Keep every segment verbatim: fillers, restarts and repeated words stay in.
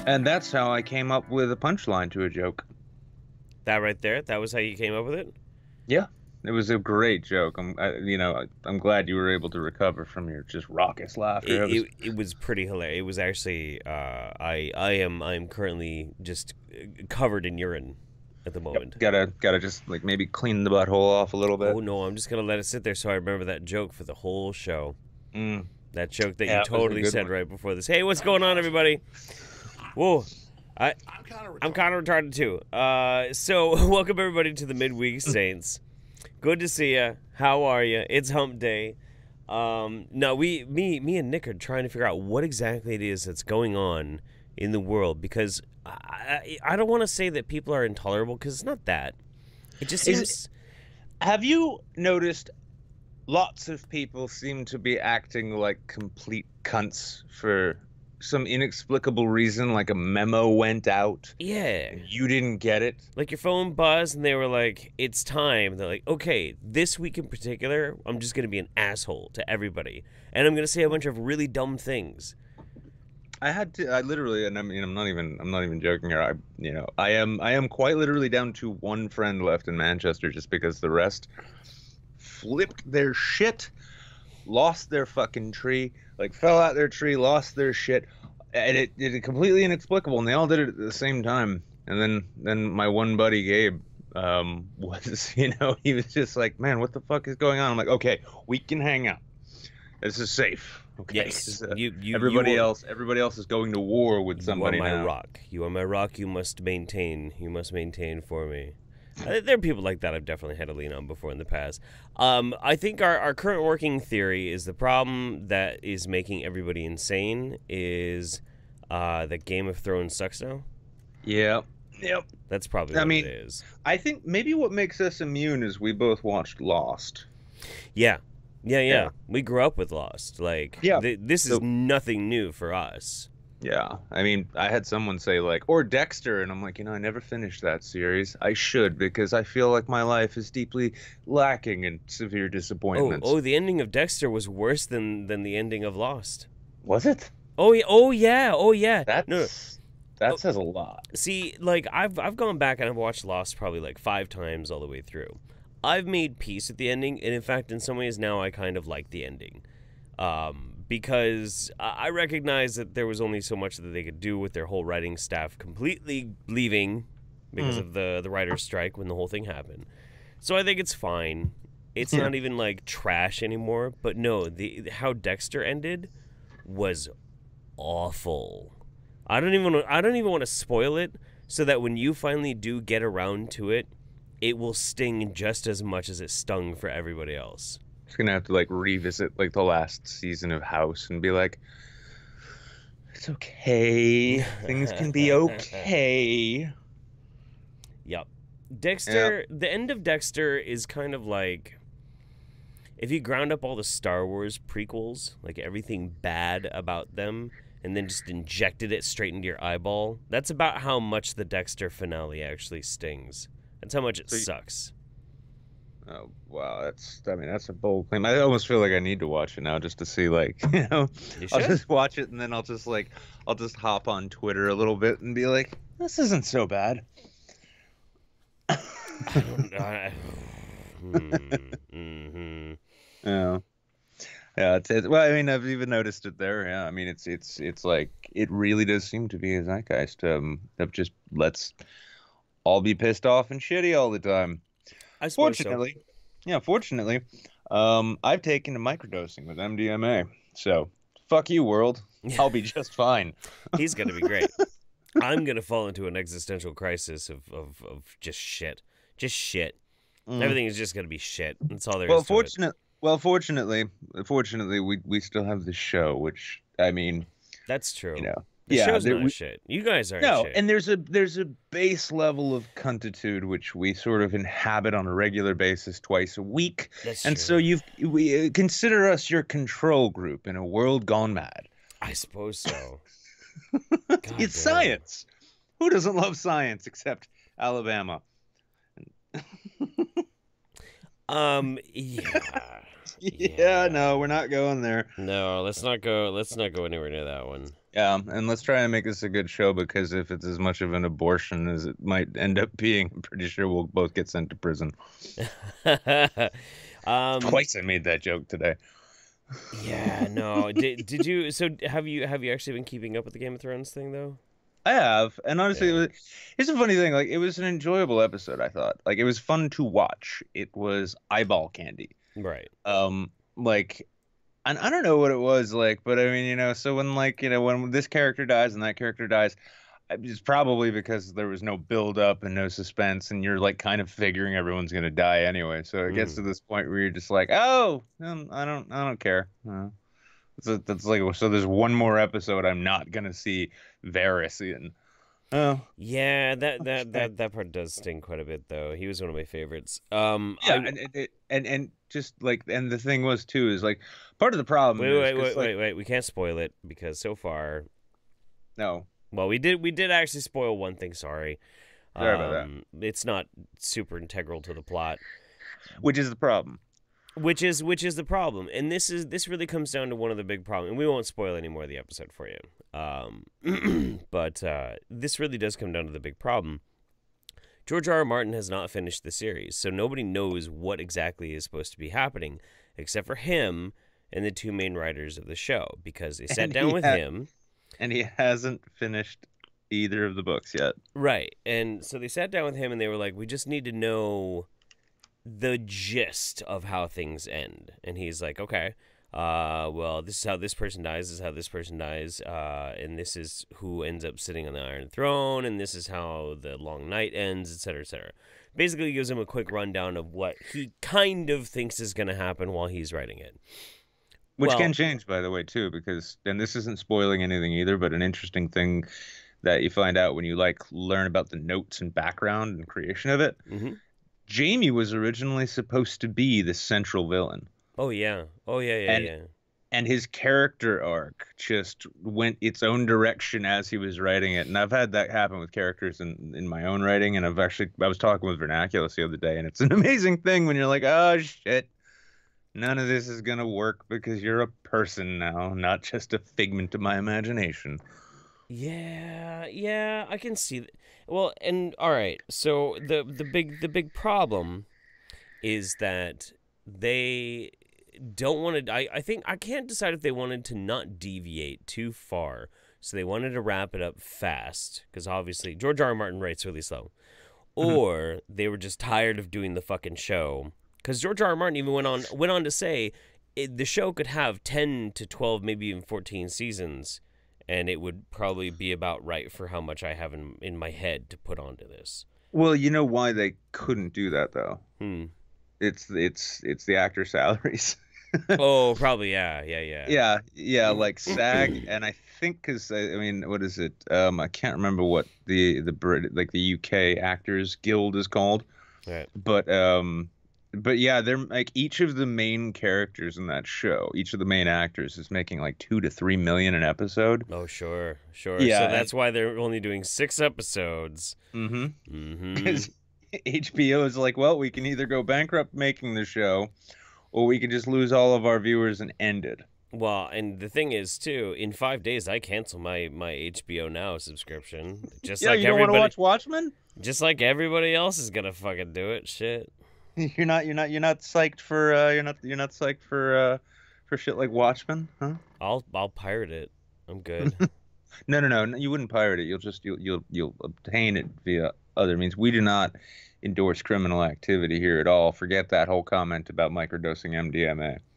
And that's how I came up with a punchline to a joke. That right there, that was how you came up with it? Yeah, it was a great joke. I'm, I, you know, I'm glad you were able to recover from your just raucous laughter. It, It was, it, it was pretty hilarious. It was actually, uh, I I am I am currently just covered in urine at the yep, moment. gotta gotta just like maybe clean the butthole off a little bit. Oh no, I'm just gonna let it sit there so I remember that joke for the whole show. Mm, That joke that you yeah, it was a totally good said one. right before this. Hey, what's going on, everybody? Whoa, I I'm kind of retarded too. Uh, so welcome everybody to the Midweek Saints. Good to see you. How are you? It's Hump Day. Um, no, we, me, me and Nick are trying to figure out what exactly it is that's going on in the world because I, I, I don't want to say that people are intolerable because it's not that. It just Is seems. Have you noticed lots of people seem to be acting like complete cunts for some inexplicable reason, like a memo went out, Yeah. you didn't get it? Like your phone buzzed and they were like, it's time. They're like, okay, this week in particular, I'm just going to be an asshole to everybody. And I'm going to say a bunch of really dumb things. I had to, I literally, and I mean, I'm not even, I'm not even joking here. I, you know, I am, I am quite literally down to one friend left in Manchester just because the rest flipped their shit, lost their fucking tree, like fell out their tree, lost their shit, and it, it completely inexplicable, and they all did it at the same time. And then, then my one buddy Gabe, um, was, you know, he was just like, man, what the fuck is going on? I'm like, okay, we can hang out. This is safe. Okay. Yes, Uh, you, you, everybody you are, else, everybody else is going to war with somebody you are my now. rock. You are my rock. You must maintain. You must maintain for me. Uh, There are people like that I've definitely had to lean on before in the past. Um, I think our, our current working theory is the problem that is making everybody insane is uh, that Game of Thrones sucks now. Yep. Yep. That's probably I what mean, it is. I think maybe what makes us immune is we both watched Lost. Yeah. Yeah, yeah. Yeah. We grew up with Lost. Like, Yeah. th- this is So- nothing new for us. Yeah. I mean, I had someone say like, or Dexter, and I'm like, you know, I never finished that series. I should because I feel like my life is deeply lacking in severe Oh, disappointments. oh, the ending of Dexter was worse than, than the ending of Lost. Was it? Oh, yeah. Oh, yeah. Oh, yeah. That's No, no. that Oh. says a lot. See, like I've I've gone back and I've watched Lost probably like five times all the way through. I've made peace with the ending, and in fact, in some ways now I kind of like the ending, um, because I I recognize that there was only so much that they could do with their whole writing staff completely leaving because Mm. of the the writer's strike when the whole thing happened. So I think it's fine. It's Yeah. not even like trash anymore. But no, the how Dexter ended was awful. I don't even I don't even want to spoil it so that when you finally do get around to it, it will sting just as much as it stung for everybody else. Just gonna have to like revisit like the last season of House and be like, it's okay. Things can be okay. Yep. Dexter, the end of Dexter is kind of like if you ground up all the Star Wars prequels, like everything bad about them, and then just injected it straight into your eyeball. That's about how much the Dexter finale actually stings. That's how much it So you- sucks. Oh wow, that's I mean that's a bold claim. I almost feel like I need to watch it now just to see like you know You I'll should. just watch it and then I'll just like I'll just hop on Twitter a little bit and be like, this isn't so bad. I don't I, hmm, hmm Yeah. Yeah, it's, it's well, I mean, I've even noticed it there. Yeah, I mean, it's it's it's like it really does seem to be a zeitgeist um, of just let's all be pissed off and shitty all the time. I suppose Fortunately, yeah, fortunately, um, I've taken to microdosing with M D M A, so fuck you, world. so. I'll be just fine. He's gonna be great. I'm gonna fall into an existential crisis of, of, of just shit. Just shit. Mm. Everything is just gonna be shit. That's all there is Well, to it. fortunate. Well, fortunately, fortunately, we we still have the show, which I mean, That's true. you know, The yeah, show's there- not we- shit. You guys aren't no, shit. and there's a there's a base level of cuntitude which we sort of inhabit on a regular basis twice a week, That's and true. so you've we uh, consider us your control group in a world gone mad. I suppose so. God It's damn. science. Who doesn't love science except Alabama? Um. Yeah. Yeah, no, we're not going there. No. Let's not go. Let's not go anywhere near that one. Yeah, and let's try and make this a good show because if it's as much of an abortion as it might end up being, I'm pretty sure we'll both get sent to prison. um, Twice I made that joke today. Yeah, no. Did did you? So have you have you actually been keeping up with the Game of Thrones thing though? I have, and honestly, Yeah. it was, it's a funny thing. Like, it was an enjoyable episode. I thought, like, it was fun to watch. It was eyeball candy. Right. Um, like, and I don't know what it was like, but I mean, you know, so when like, you know, when this character dies and that character dies, it's probably because there was no build up and no suspense, and you're like kind of figuring everyone's gonna die anyway. So it gets Mm. to this point where you're just like, oh, um, I don't, I don't care. Uh, so that's like, so there's one more episode I'm not gonna see Varys in. Oh, Yeah, that that okay. that that part does sting quite a bit though. He was one of my favorites. Um, Yeah, I and and and and just like, and the thing was too is like part of the problem wait is wait 'cause, wait like, wait wait. We can't spoil it because so far, no, well, we did we did actually spoil one thing. Sorry. sorry about that. Um, it's not super integral to the plot. Which is the problem. Which is which is the problem, and this is this really comes down to one of the big problems. And we won't spoil any more of the episode for you, um, but uh, this really does come down to the big problem. George R. R. Martin has not finished the series, so nobody knows what exactly is supposed to be happening, except for him and the two main writers of the show, because they sat And down he with ha- him. And he hasn't finished either of the books yet. Right. And so they sat down with him and they were like, we just need to know the gist of how things end. And he's like, okay, uh, well, this is how this person dies, this is how this person dies, uh, and this is who ends up sitting on the Iron Throne, and this is how the Long Night ends, et cetera, et cetera. Basically gives him a quick rundown of what he kind of thinks is going to happen while he's writing it. Which Well- can change, by the way, too, because, and this isn't spoiling anything either, but an interesting thing that you find out when you like learn about the notes and background and creation of it. Mm-hmm. Jamie was originally supposed to be the central villain, Oh, yeah. Oh, yeah, yeah, And- yeah. and his character arc just went its own direction as he was writing it. And I've had that happen with characters in, in my own writing. And I've actually, I was talking with Vernaculus the other day, and it's an amazing thing when you're like, oh, shit, none of this is going to work because you're a person now, not just a figment of my imagination. Yeah, yeah, I can see that. Well, and all right, so the the big the big problem is that they don't want to. I, I think I can't decide if they wanted to not deviate too far, so they wanted to wrap it up fast because obviously George R. R. Martin writes really slow, or they were just tired of doing the fucking show. Because George R. R. Martin even went on went on to say it, the show could have ten to twelve, maybe even fourteen seasons, and it would probably be about right for how much I have in in my head to put onto this. Well, you know why they couldn't do that, though? Hmm. It's it's it's the actor salaries. Oh, probably yeah, yeah, yeah. Yeah, yeah, like SAG, and I think because I, I mean, what is it? Um, I can't remember what the the Brit like the U K Actors Guild is called, Right. but um, but yeah, they're like each of the main characters in that show, each of the main actors is making like two to three million an episode. Oh, sure, sure. Yeah, So and- that's why they're only doing six episodes. Mm-hmm. Mm-hmm. Because H B O is like, well, we can either go bankrupt making the show, or we can just lose all of our viewers and end it. Well, and the thing is, too, in five days I cancel my my H B O Now subscription, just Yeah, like you don't want everybody, to watch Watchmen? just like everybody else is gonna fucking do it. Shit. You're not, you're not, you're not psyched for, uh, you're not, you're not psyched for, uh, for shit like Watchmen, huh? I'll I'll pirate it. I'm good. No, no, no, no, you wouldn't pirate it. You'll just, you'll, you'll, you'll obtain it via other means. We do not endorse criminal activity here at all. Forget that whole comment about microdosing M D M A.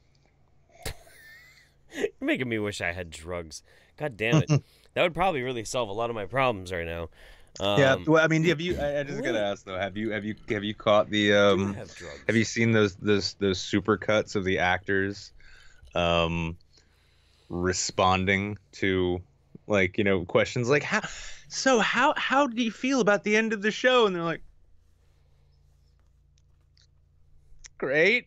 You're making me wish I had drugs. God damn it. That would probably really solve a lot of my problems right now. Um, Yeah, well, I mean, have you? I, I just really? gotta ask though. Have you, have you, have you caught the? I do Um, have drugs. have you seen those, those, those super cuts of the actors, um, responding to, like, you know, questions like how, so how, how do you feel about the end of the show? And they're like, great.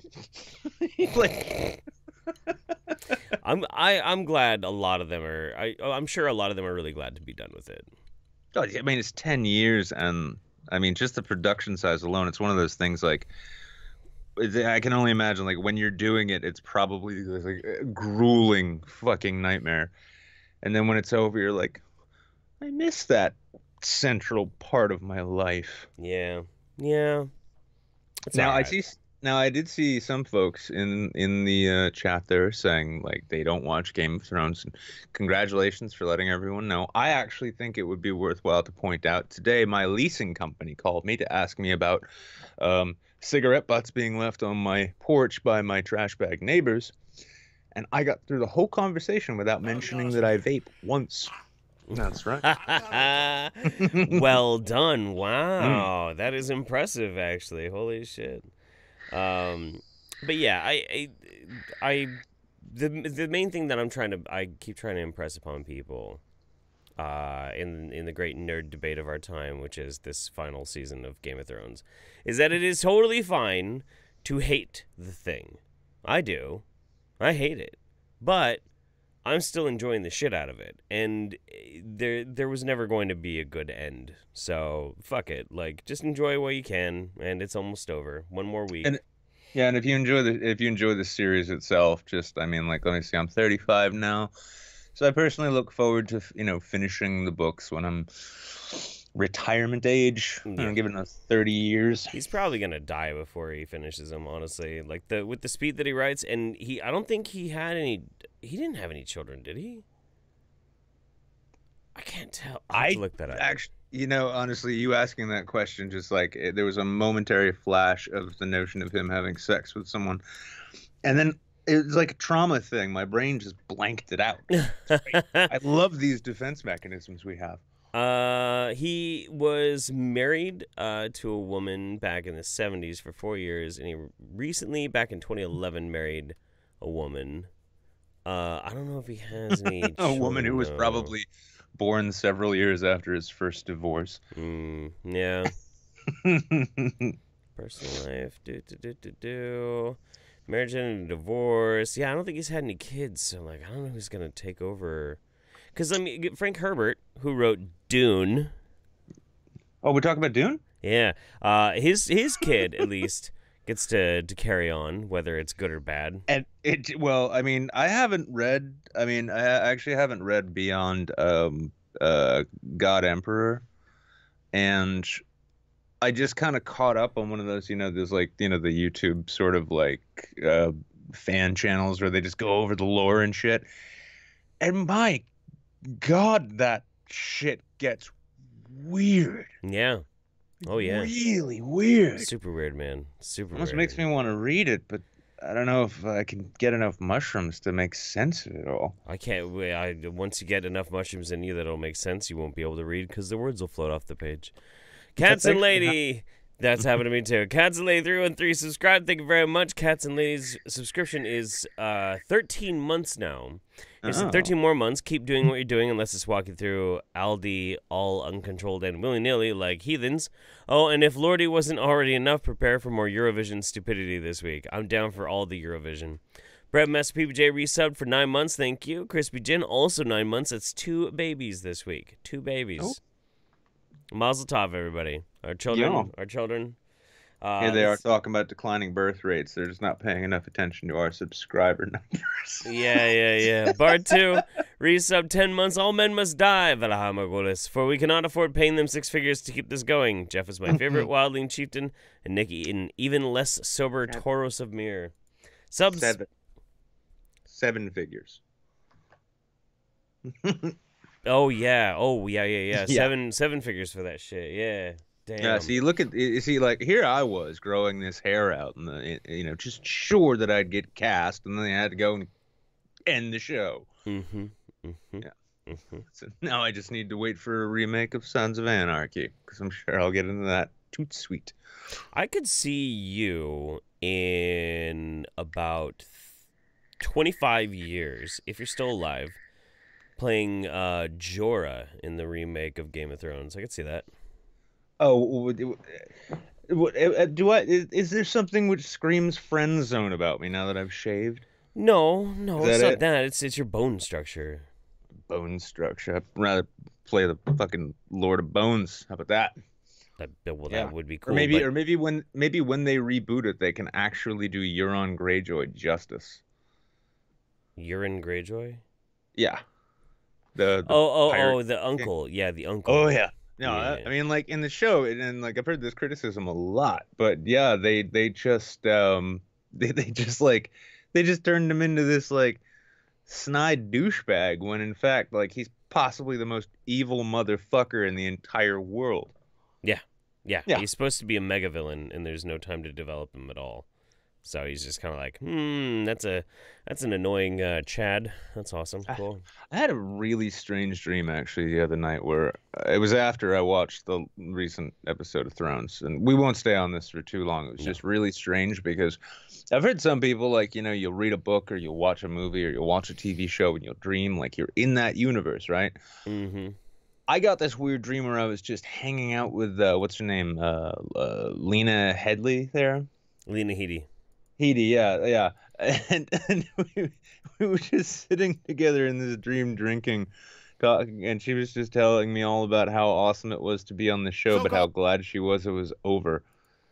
Like, I'm I I'm glad a lot of them are. I I'm sure a lot of them are really glad to be done with it. God, I mean, it's ten years, and I mean, just the production size alone, it's one of those things like, it's- I can only imagine, like, when you're doing it, it's probably like a grueling fucking nightmare. and then when it's over, you're like, I miss that central part of my life. Yeah, yeah. It's Now all I right. see. Now I did see some folks in in the uh, chat there saying like they don't watch Game of Thrones. And congratulations for letting everyone know. I actually think it would be worthwhile to point out today my leasing company called me to ask me about um, cigarette butts being left on my porch by my trash bag neighbors, and I got through the whole conversation without mentioning that I vape once. That's right. Well done. Mm. Wow. That is impressive, actually. Holy shit. Um, but yeah, I, I, I, the, the main thing that I'm trying to, I keep trying to impress upon people, uh, in, in the great nerd debate of our time, which is this final season of Game of Thrones, is that it is totally fine to hate the thing. I do. I hate it. But I'm still enjoying the shit out of it, and there there was never going to be a good end. So fuck it, like just enjoy what you can, and it's almost over. One more week. And yeah, and if you enjoy the if you enjoy the series itself, just I mean, like let me see, I'm thirty-five now, so I personally look forward to you know finishing the books when I'm retirement age. Yeah. I'm giving us thirty years. He's probably gonna die before he finishes them. Honestly, like the with the speed that he writes, and he I don't think he had any. He didn't have any children, did he? I can't tell. I'll have I to look that up. Actually, you know, honestly, you asking that question just like it, there was a momentary flash of the notion of him having sex with someone, and then it was like a trauma thing. My brain just blanked it out. I love these defense mechanisms we have. Uh, he was married uh, to a woman back in the seventies for four years, and he recently, back in twenty eleven, married a woman. Uh, I don't know if he has any A children, woman who was though. probably born several years after his first divorce. Mm, yeah. Personal life. Do, do, do, do, do. Marriage and divorce. Yeah, I don't think he's had any kids, so, like, I don't know who's going to take over. Because, I mean, Frank Herbert, who wrote Dune. Oh, we're talking about Dune? Yeah. Uh, his his kid, at least, gets to, to carry on, whether it's good or bad. And it, well, I mean, I haven't read, I mean, I actually haven't read beyond um, uh, God Emperor. And I just kind of caught up on one of those, you know, there's like, you know, the YouTube sort of like uh, fan channels where they just go over the lore and shit. And my God, that shit gets weird. Yeah. Oh, yeah. Really weird. Super weird, man. Super Almost weird. makes me want to read it, but I don't know if I can get enough mushrooms to make sense of it all. I can't wait. I, once you get enough mushrooms in you that'll make sense, you won't be able to read because the words will float off the page. Cats and Lady. That's happened to me too. Cats and Lady three one three subscribe. Thank you very much. Cats and Lady's subscription is uh, thirteen months now. It's Oh. thirteen more months. Keep doing what you're doing unless it's walking through Aldi all uncontrolled and willy-nilly like heathens. Oh, and if Lordy wasn't already enough, prepare for more Eurovision stupidity this week. I'm down for all the Eurovision. Brett Mess P B J resubbed for nine months. Thank you. Crispy Gin also nine months. That's two babies this week. Two babies. Oh. Mazel tov, everybody. Our children. Yeah. Our children. Uh, Here they are let's- talking about declining birth rates. They're just not paying enough attention to our subscriber numbers. Yeah, yeah, yeah. Bar two, resub ten months. All men must die, Valahamagolis, for we cannot afford paying them six figures to keep this going. Jeff is my favorite wildling chieftain, and Nikki an even less sober Tauros of Mir. Subs. Seven. Seven figures. Oh yeah. Oh yeah, yeah, yeah. Yeah. Seven, seven figures for that shit. Yeah. Damn. Yeah, see, look at you see, like here I was growing this hair out, and the you know just sure that I'd get cast, and then I had to go and end the show. Mm-hmm. Mm-hmm. Yeah. Mm-hmm. So now I just need to wait for a remake of Sons of Anarchy, because I'm sure I'll get into that toot sweet. I could see you in about twenty-five years, if you're still alive, playing uh, Jorah in the remake of Game of Thrones. I could see that. Oh, w- w- uh, do I? Is, is there something which screams friend zone about me now that I've shaved? No, no, Is it's that not it? that. It's it's your bone structure. Bone structure. I'd rather play the fucking Lord of Bones. How about that? That well, Yeah. that would be cool. Or maybe, but or maybe when maybe when they reboot it, they can actually do Euron Greyjoy justice. Urine Greyjoy. Yeah. The, the Oh, oh, pirate oh, the king. uncle. Yeah, the uncle. Oh yeah. No, Yeah. I, I mean, like in the show, and, and like I've heard this criticism a lot, but yeah, they they just um they they just like they just turned him into this like snide douchebag when in fact like he's possibly the most evil motherfucker in the entire world. Yeah. Yeah. Yeah. He's supposed to be a mega villain, and there's no time to develop him at all. So he's just kind of like, hmm, that's a that's an annoying uh, Chad. That's awesome. Cool. I had a really strange dream actually the other night where uh, it was after I watched the recent episode of Thrones, and we won't stay on this for too long. It was No. just really strange because I've heard some people like, you know, you'll read a book or you'll watch a movie or you'll watch a T V show and you'll dream like you're in that universe, right? Mm-hmm. I got this weird dream where I was just hanging out with uh, what's her name, uh, uh, Lena Headey there. Lena Headey. Headey, yeah, yeah, and, and we, we were just sitting together in this dream, drinking, talking, and she was just telling me all about how awesome it was to be on the show, So but cool. how glad she was it was over.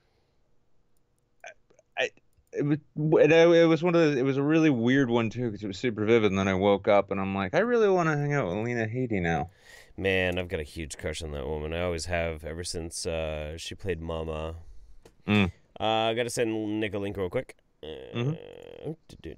I, I it was, and I, it was one of the, it was a really weird one too because it was super vivid. And then I woke up and I'm like, I really want to hang out with Lena Headey now. Man, I've got a huge crush on that woman. I always have ever since uh, she played Mama. Mm. Uh, I gotta send Nick a link real quick. Uh, Mhm.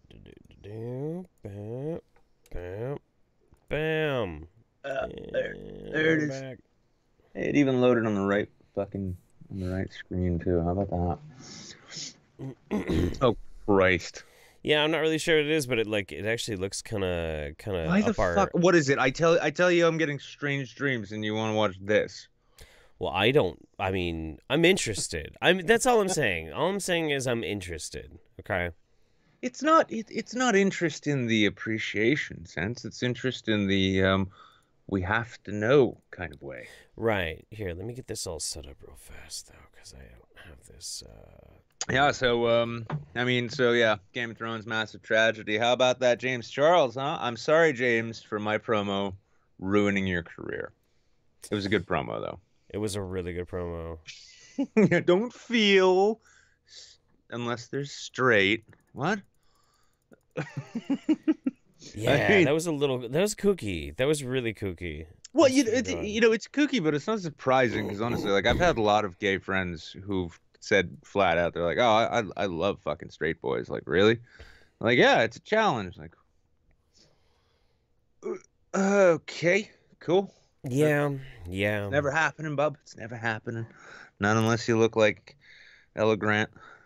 Bam, bam, bam. Uh, there, And there it we're is. back. It even loaded on the right fucking on the right screen too. How about that? Oh Christ! Yeah, I'm not really sure what it is, but it like it actually looks kind of kind of Why the up our. fuck? What is it? I tell I tell you, I'm getting strange dreams, and you want to watch this? Well, I don't. I mean, I'm interested. I'm. That's all I'm saying. All I'm saying is I'm interested. Okay. It's not. It, it's not interest in the appreciation sense. It's interest in the um, we have to know kind of way. Right. Here, let me get this all set up real fast though, because I don't have this. Uh... Yeah. So um, I mean, so yeah, Game of Thrones, massive tragedy. How about that, James Charles? Huh? I'm sorry, James, for my promo ruining your career. It was a good promo though. It was a really good promo. Don't feel unless they're straight. What? Yeah, mean- that was a little. That was kooky. That was really kooky. Well, That's you really it's, good. you know it's kooky, but it's not surprising because honestly, like I've had a lot of gay friends who've said flat out, they're like, "Oh, I I, I love fucking straight boys." Like, really? I'm like, yeah, it's a challenge. Like, uh, okay, cool. Yeah, yeah. Never happening, bub. It's never happening. Not unless you look like Ella Grant.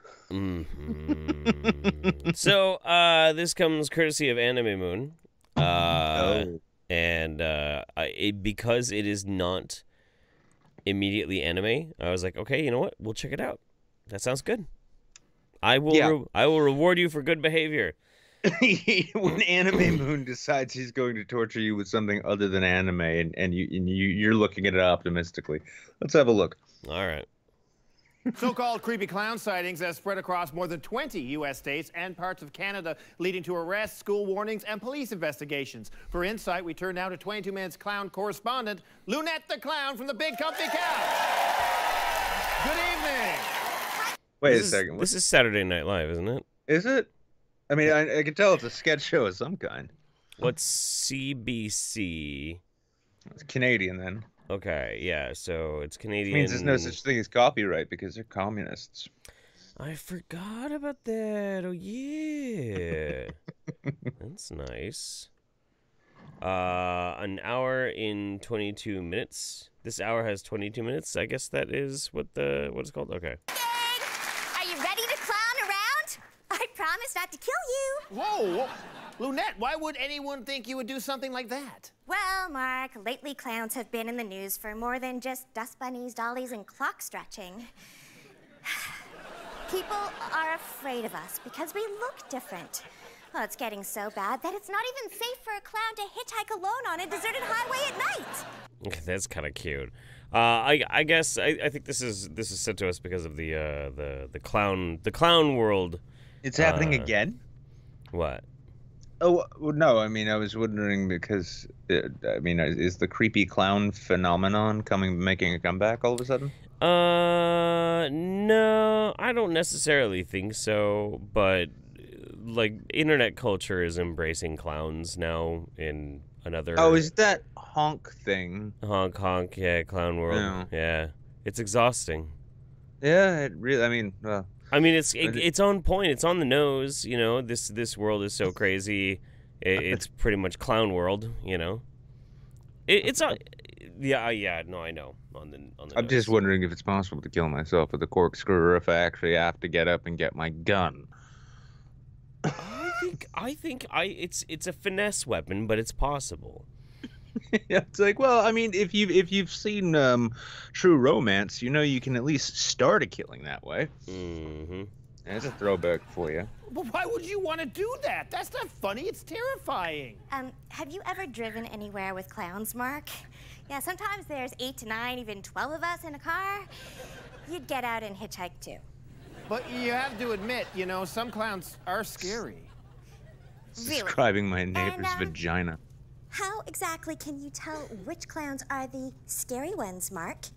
Mhm. So, uh, this comes courtesy of Anime Moon. Uh, oh. and uh, I, it, because it is not immediately anime, I was like, okay, you know what? We'll check it out. That sounds good. I will. Yeah. Re- I will reward you for good behavior. When Anime Moon decides he's going to torture you with something other than anime, and, and you and you you're looking at it optimistically. Let's have a look. All right. So-called creepy clown sightings have spread across more than twenty U S states and parts of Canada, leading to arrests, school warnings, and police investigations. For insight, we turn now to twenty-two minutes clown correspondent, Lunette the Clown from the Big Comfy Couch. Good evening. Wait this a is, second. This is Saturday Night Live, isn't it? Is it? I mean, I, I can tell it's a sketch show of some kind. What's C B C? It's Canadian then. Okay, yeah. So it's It Canadian. means there's no such thing as copyright because they're communists. I forgot about that. Oh yeah, that's nice. Uh, an hour in twenty-two minutes. This hour has twenty-two minutes. I guess that is what the what it's called. Okay. Are you ready to clown around? I promise not to kill you. Whoa, Lunette, why would anyone think you would do something like that? Well, Mark, lately clowns have been in the news for more than just dust bunnies, dollies, and clock stretching. People are afraid of us because we look different. Well, it's getting so bad that it's not even safe for a clown to hitchhike alone on a deserted highway at night. Okay, that's kind of cute. Uh, I I guess I, I think this is this is sent to us because of the uh the the clown the clown world. It's happening Uh, again? What? Oh, well, no. I mean, I was wondering because, it, I mean, is, is the creepy clown phenomenon coming, making a comeback all of a sudden? Uh, no, I don't necessarily think so, but like internet culture is embracing clowns now in another. Oh, is that honk thing? Honk honk, yeah, clown world, Yeah. yeah. It's exhausting. Yeah, it really. I mean, well, I mean, it's it, it's on point. It's on the nose. You know, this this world is so crazy. It, it's pretty much clown world. You know, it, it's on. Yeah, yeah. No, I know. On the on the. I'm nose. just wondering if it's possible to kill myself with a corkscrew, or if I actually have to get up and get my gun. I think I think I it's it's a finesse weapon, but it's possible. Yeah, it's like, well, I mean, if you if you've seen um, True Romance, you know you can at least start a killing that way. Mm-hmm. That's a throwback for you. But why would you want to do that? That's not funny. It's terrifying. Um, have you ever driven anywhere with clowns, Mark? Yeah, sometimes there's eight to nine, even twelve of us in a car. You'd get out and hitchhike too. But you have to admit, you know, some clowns are scary. Really? Describing my neighbor's And, um, vagina. How exactly can you tell which clowns are the scary ones, Mark?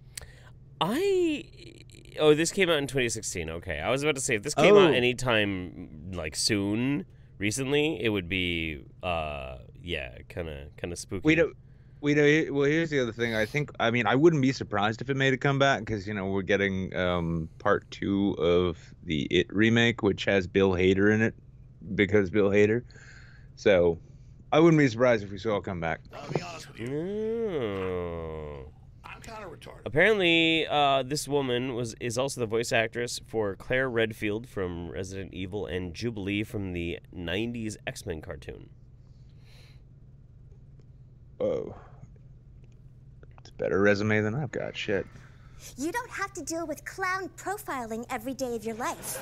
I oh, this came out in twenty sixteen. Okay, I was about to say if this came Oh. out anytime like soon, recently, it would be uh yeah, kind of kind of spooky. We don't. We don't. Well, here's the other thing. I think. I mean, I wouldn't be surprised if it made a comeback because you know we're getting um, part two of the It remake, which has Bill Hader in it, because Bill Hader. So, I wouldn't be surprised if we saw a comeback. I'll be honest with you. No. I'm kind of retarded. Apparently, uh, this woman was is also the voice actress for Claire Redfield from Resident Evil and Jubilee from the nineties X-Men cartoon. Oh, it's a better resume than I've got. Shit. You don't have to deal with clown profiling every day of your life.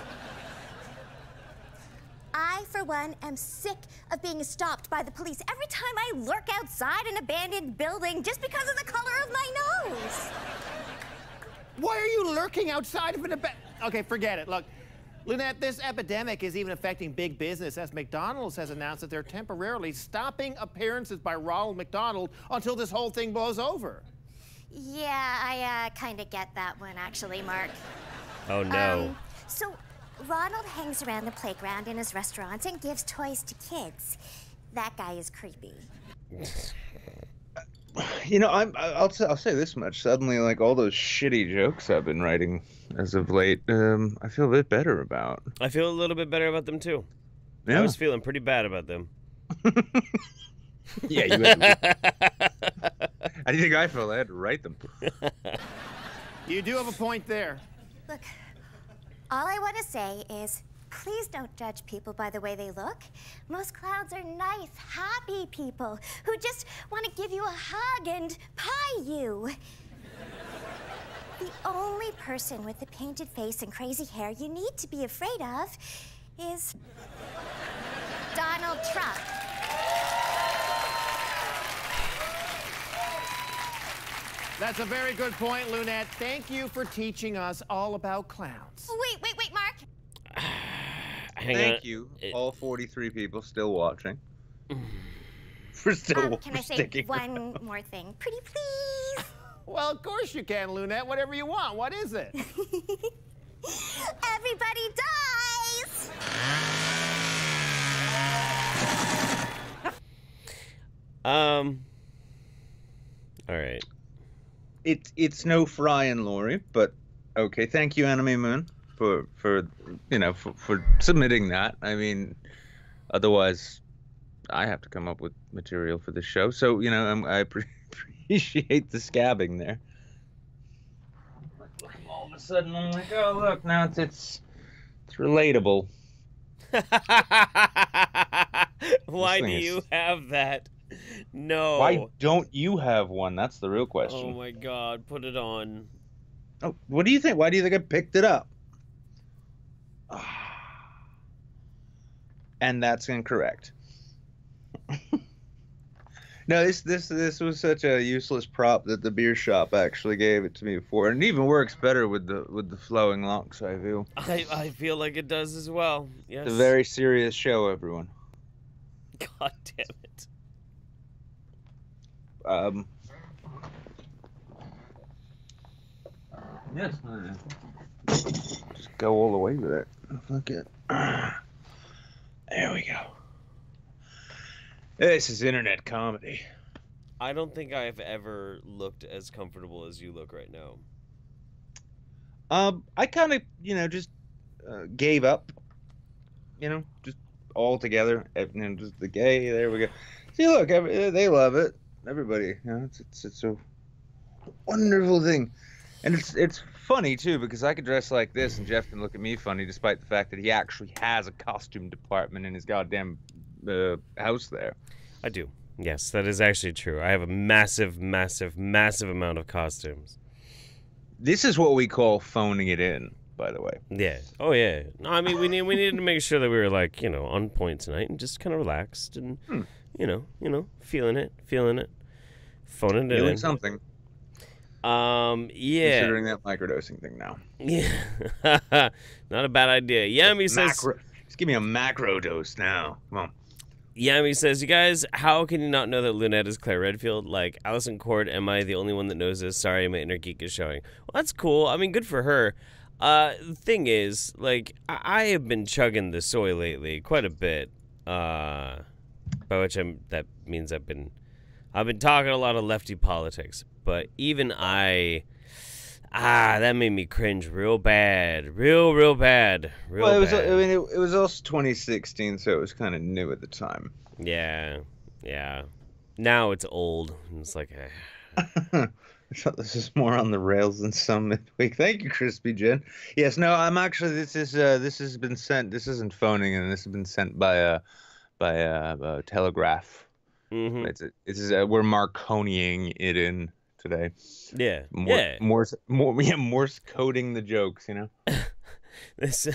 I, for one, am sick of being stopped by the police every time I lurk outside an abandoned building just because of the color of my nose. Why are you lurking outside of an eba- Okay, forget it. Look, Lynette, this epidemic is even affecting big business, as McDonald's has announced that they're temporarily stopping appearances by Ronald McDonald until this whole thing blows over. Yeah, I uh, kind of get that one, actually, Mark. Oh no. Um, so, Ronald hangs around the playground in his restaurants and gives toys to kids. That guy is creepy. You know, I'm. I'll. T- I'll say this much. Suddenly, like all those shitty jokes I've been writing as of late, um, I feel a bit better about. I feel a little bit better about them too. Yeah. I was feeling pretty bad about them. Yeah, you. Had How do you think I felt? I had to write them. You do have a point there. Look, all I want to say is, please don't judge people by the way they look. Most clowns are nice, happy people who just want to give you a hug and pie you. The only person with a painted face and crazy hair you need to be afraid of is Donald Trump. That's a very good point, Lunette. Thank you for teaching us all about clowns. Wait, wait, wait, Mark. Hang Thank on. you, It- all forty-three people still watching. For still Um, can I for say sticking one around. more thing? Pretty please. Well, of course you can, Lunette. Whatever you want. What is it? Everybody dies. Um. All right. It's it's no Fry and Laurie, but okay. Thank you, Anime Moon, for for you know for, for submitting that. I mean, otherwise, I have to come up with material for this show. So you know, um, I pre- appreciate the scabbing there. All of a sudden, I'm like, oh look, now it's it's it's relatable. Why do thing is- you have that? No. Why don't you have one? That's the real Oh question. my God! Put it on. Oh, what do you think? Why do you think I picked it up? And that's incorrect. No, this this this was such a useless prop that the beer shop actually gave it to me for, and it even works better with the with the flowing locks. I feel. I I feel like it does as well. Yes. It's a very serious show, everyone. God damn it. Um. Yes. Just go all the way with it. Fuck it. There we go. This is internet comedy. I don't think I've ever looked as comfortable as you look right now. Um, I kind of, you know, just uh, gave up. You know, just all together. You know, just the gay. There we go. See, look, every, they love it. Everybody, you know, it's it's it's a wonderful thing, and it's it's funny too because I could dress like this and Jeff can look at me funny, despite the fact that he actually has a costume department in his goddamn uh, house there. I do. Yes, that is actually true. I have a massive, massive, massive amount of costumes. This is what we call phoning it in, by the way. Yeah. Oh yeah. No, I mean we need we needed to make sure that we were like, you know, on point tonight and just kind of relaxed and Hmm. you know, you know, feeling it, feling it, phoning it Doing in. something. Um. Yeah. Considering that microdosing thing now. Yeah. Not a bad idea. Yami says. Macro, just give me a macro dose now. Come on. Yami says, you guys, how can you not know that Lunette is Claire Redfield? Like, Allison Cord, am I the only one that knows this? Sorry, my inner geek is showing. Well, that's cool. I mean, good for her. Uh, the thing is, like, I, I have been chugging the soy lately quite a bit. Uh, by which I'm, that means I've been, I've been talking a lot of lefty politics. But even I, ah, that made me cringe real bad. Real, real bad. Real Well, it was. bad. I mean, it, it was also twenty sixteen, so it was kind of new at the time. Yeah, yeah. Now it's old. And it's like, eh. I thought this was more on the rails than some midweek. Thank you, Crispy Jen. Yes, no, I'm actually. This is. Uh, this has been sent. This isn't phoning, and this has been sent by a, by a, a telegraph. Mhm. It's. A, it's. A, we're Marconiing it in today. Yeah, More, yeah. Morse. More. Yeah, Morse coding the jokes. You know. This,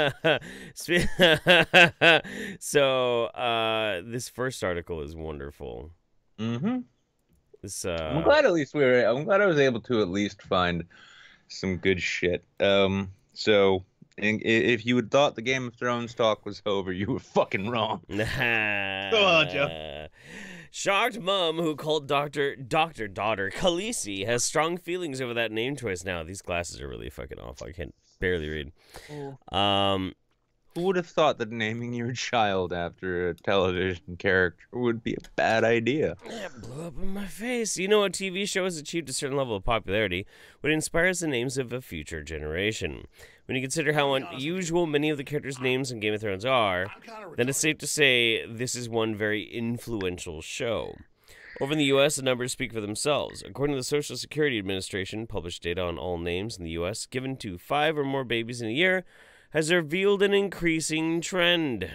so uh, this first article is wonderful. Mm-hmm. This, I'm uh, glad at least we were. I'm glad I was able to at least find some good shit. Um. So, and i- if you had thought the Game of Thrones talk was over, you were fucking wrong. Go on, Joe. Shocked mom who called Doctor Doctor daughter Khaleesi has strong feelings over that name choice now. These glasses are really fucking off. I can't barely read. Um, Who would have thought that naming your child after a television character would be a bad idea? It blew up in my face. You know, a T V show has achieved a certain level of popularity when it inspires the names of a future generation. When you consider how unusual many of the characters' names in Game of Thrones are, then it's safe to say this is one very influential show. Over in the U S, the numbers speak for themselves. According to the Social Security Administration, published data on all names in the U S given to five or more babies in a year has revealed an increasing trend.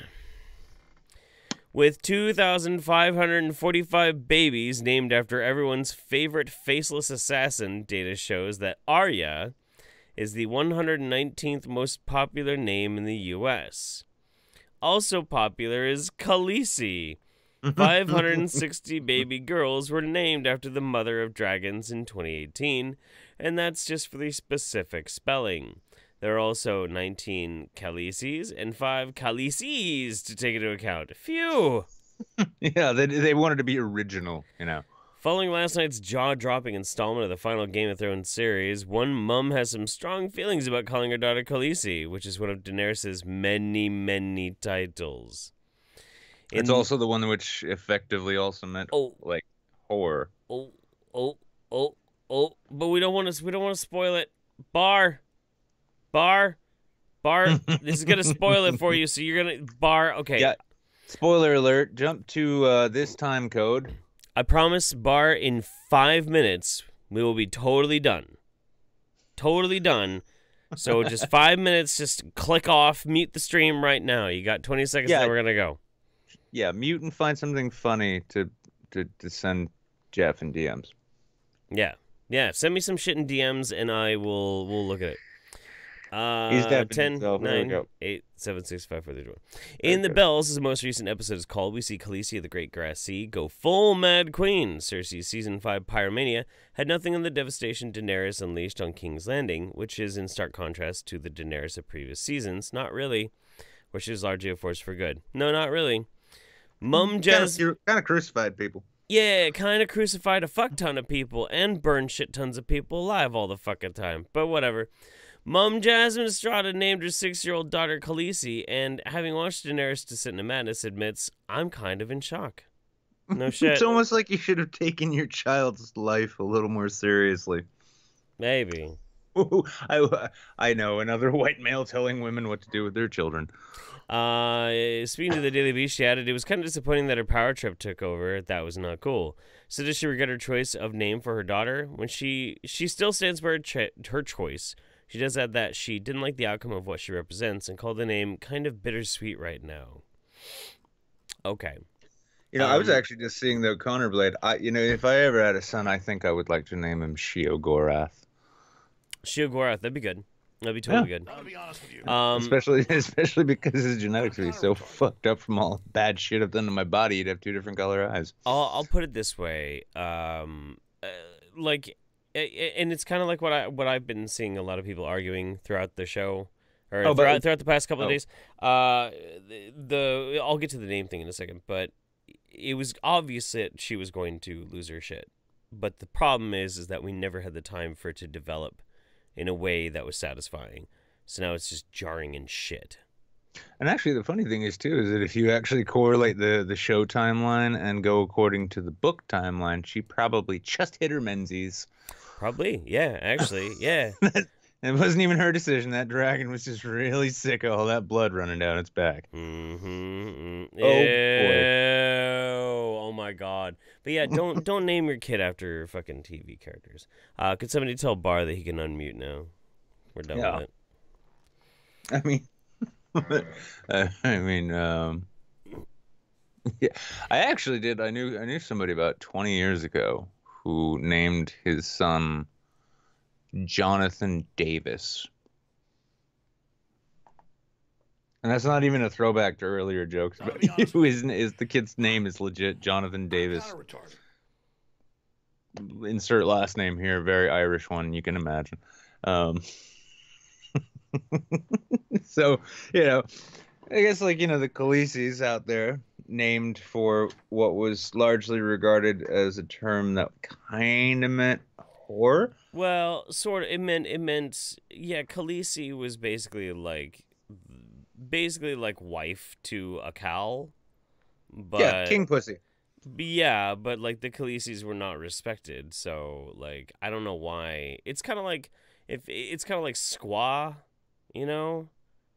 With two thousand five hundred forty-five babies named after everyone's favorite faceless assassin, data shows that Arya is the one hundred nineteenth most popular name in the U S. Also popular is Khaleesi. five hundred sixty baby girls were named after the mother of dragons in twenty eighteen, and that's just for the specific spelling. There are also nineteen Khaleesi's and five Khaleesi's to take into account. Phew! Yeah, they they wanted to be original, you know. Following last night's jaw-dropping installment of the final Game of Thrones series, one mum has some strong feelings about calling her daughter Khaleesi, which is one of Daenerys' many, many titles. It's In- also the one which effectively also meant Oh. like horror. Oh, oh, oh, oh! But we don't want to. We don't want to spoil it. Bar, bar, bar. This is gonna spoil it for you. So you're gonna bar. Okay. Yeah. Spoiler alert, jump to uh, this time code. I promise, bar. In five minutes, we will be totally done. Totally done. So just five minutes. Just click off, mute the stream right now. You got twenty seconds. Yeah. Now we're gonna go. Yeah, mute and find something funny to to, to send Jeff in D Ms. Yeah. Yeah. Send me some shit in D Ms, and I will. We'll look at it. Uh, He's dapping ten, himself. There we nine, go. eight, seven, six, five, four, three, two, one. In the good. Bells, as the most recent episode is called, we see Khaleesi of the Great Grass Sea go full Mad Queen. Cersei's season five Pyromania had nothing on the devastation Daenerys unleashed on King's Landing, which is in stark contrast to the Daenerys of previous seasons. Not really, where she was largely a force for good. No, not really. Mum Jazz, Kind of, kind of crucified people. yeah, kind of crucified a fuck ton of people and burned shit tons of people alive all the fucking time. But whatever. Mom Jasmine Estrada named her six-year-old daughter Khaleesi, and having watched Daenerys Descent into Madness, admits, I'm kind of in shock. No shit. It's almost like you should have taken your child's life a little more seriously. Maybe. I, I know, another white male telling women what to do with their children. Uh, speaking to the Daily Beast, she added, it was kind of disappointing that her power trip took over. That was not cool. So does she regret her choice of name for her daughter? When she she still stands by her, cho- her choice. She does add that she didn't like the outcome of what she represents and called the name kind of bittersweet right now. Okay. You know, um, I was Um, actually just seeing the Connor Blade. I, you know, if I ever had a son, I think I would like to name him Sheogorath. Sheogorath, that'd be good. That'd be totally I'm gonna be honest with you. good. Um, especially, especially because his genetics would be so fucked up from all the bad shit I've done to my body. He'd have two different color eyes. I'll I'll put it this way, um, uh, like, a- a- and it's kind of like what I what I've been seeing a lot of people arguing throughout the show, or Oh, but- throughout throughout the past couple of oh. days. Uh, the, the I'll get to the name thing in a second, but it was obvious that she was going to lose her shit. But the problem is, is that we never had the time for it to develop in a way that was satisfying. So now it's just jarring and shit. And actually, the funny thing is too is that if you actually correlate the the show timeline and go according to the book timeline, she probably just hit her Menzies. Probably, yeah. Actually, yeah. It wasn't even her decision. That dragon was just really sick of all that blood running down its back. Mm-hmm. Oh, boy. Ew. Oh my god. But yeah, don't don't name your kid after fucking T V characters. Uh, could somebody tell Bar that he can unmute now? We're done Yeah. with it. I mean, uh, I mean, um, yeah. I actually did. I knew I knew somebody about twenty years ago who named his son Jonathan Davis. And that's not even a throwback to earlier jokes, I'll but be honest who is, is the kid's name is legit Jonathan Davis. Kind of retarded. Insert last name here, very Irish one, you can imagine. Um, so, you know, I guess like, you know, the Khaleesi's out there named for what was largely regarded as a term that kind of meant whore. Well, sort of. It meant it meant yeah. Khaleesi was basically like, basically like wife to a cow. But Yeah, king pussy. yeah, but like the Khaleesi's were not respected, so like I don't know why. It's kind of like if it's kind of like squaw, you know.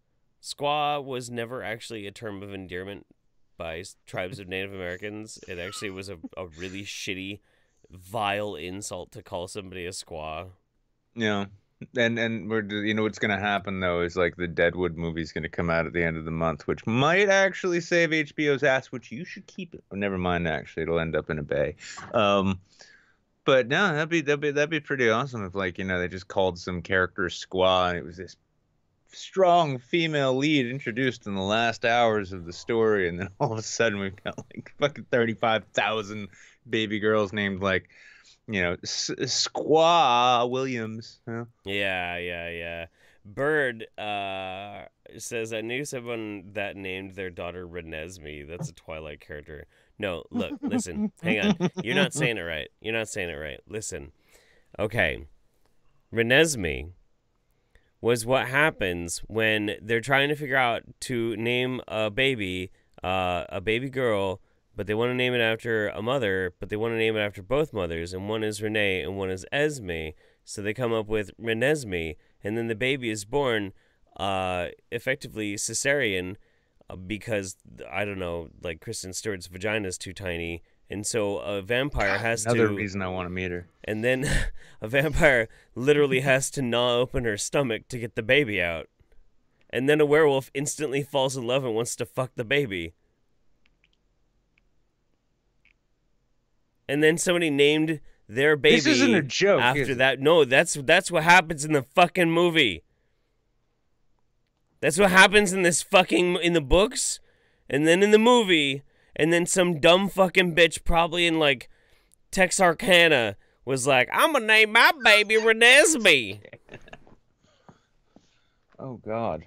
Squaw was never actually a term of endearment by s- tribes of Native Americans. It actually was a, a really shitty, vile insult to call somebody a squaw. Yeah. And and we're you know what's gonna happen though is like the Deadwood movie's gonna come out at the end of the month, which might actually save H B O's ass, which you should keep it. Oh, never mind, actually, it'll end up in a bay. Um, but no, that'd be that'd be that'd be pretty awesome if like you know they just called some character Squaw and it was this strong female lead introduced in the last hours of the story, and then all of a sudden we've got like fucking thirty-five thousand baby girls named like. You know, S- Squaw Williams. Huh? Yeah, yeah, yeah. Bird uh, says, I knew someone that named their daughter Renesmee. That's a Twilight character. No, look, listen, hang on. You're not saying it right. You're not saying it right. Listen. Okay. Renesmee was what happens when they're trying to figure out to name a baby, uh, a baby girl, but they want to name it after a mother, but they want to name it after both mothers, and one is Renee and one is Esme, so they come up with Renesmee, and then the baby is born uh, effectively cesarean uh, because, I don't know, like Kristen Stewart's vagina is too tiny, and so a vampire has Another to... reason I want to meet her. And then a vampire literally has to gnaw open her stomach to get the baby out. And then a werewolf instantly falls in love and wants to fuck the baby. And then somebody named their baby This isn't a joke, is after it? that. No, that's that's what happens in the fucking movie. That's what happens in this fucking in the books, and then in the movie, and then some dumb fucking bitch probably in like Texarkana was like, "I'm gonna name my baby Renesmee." Oh God.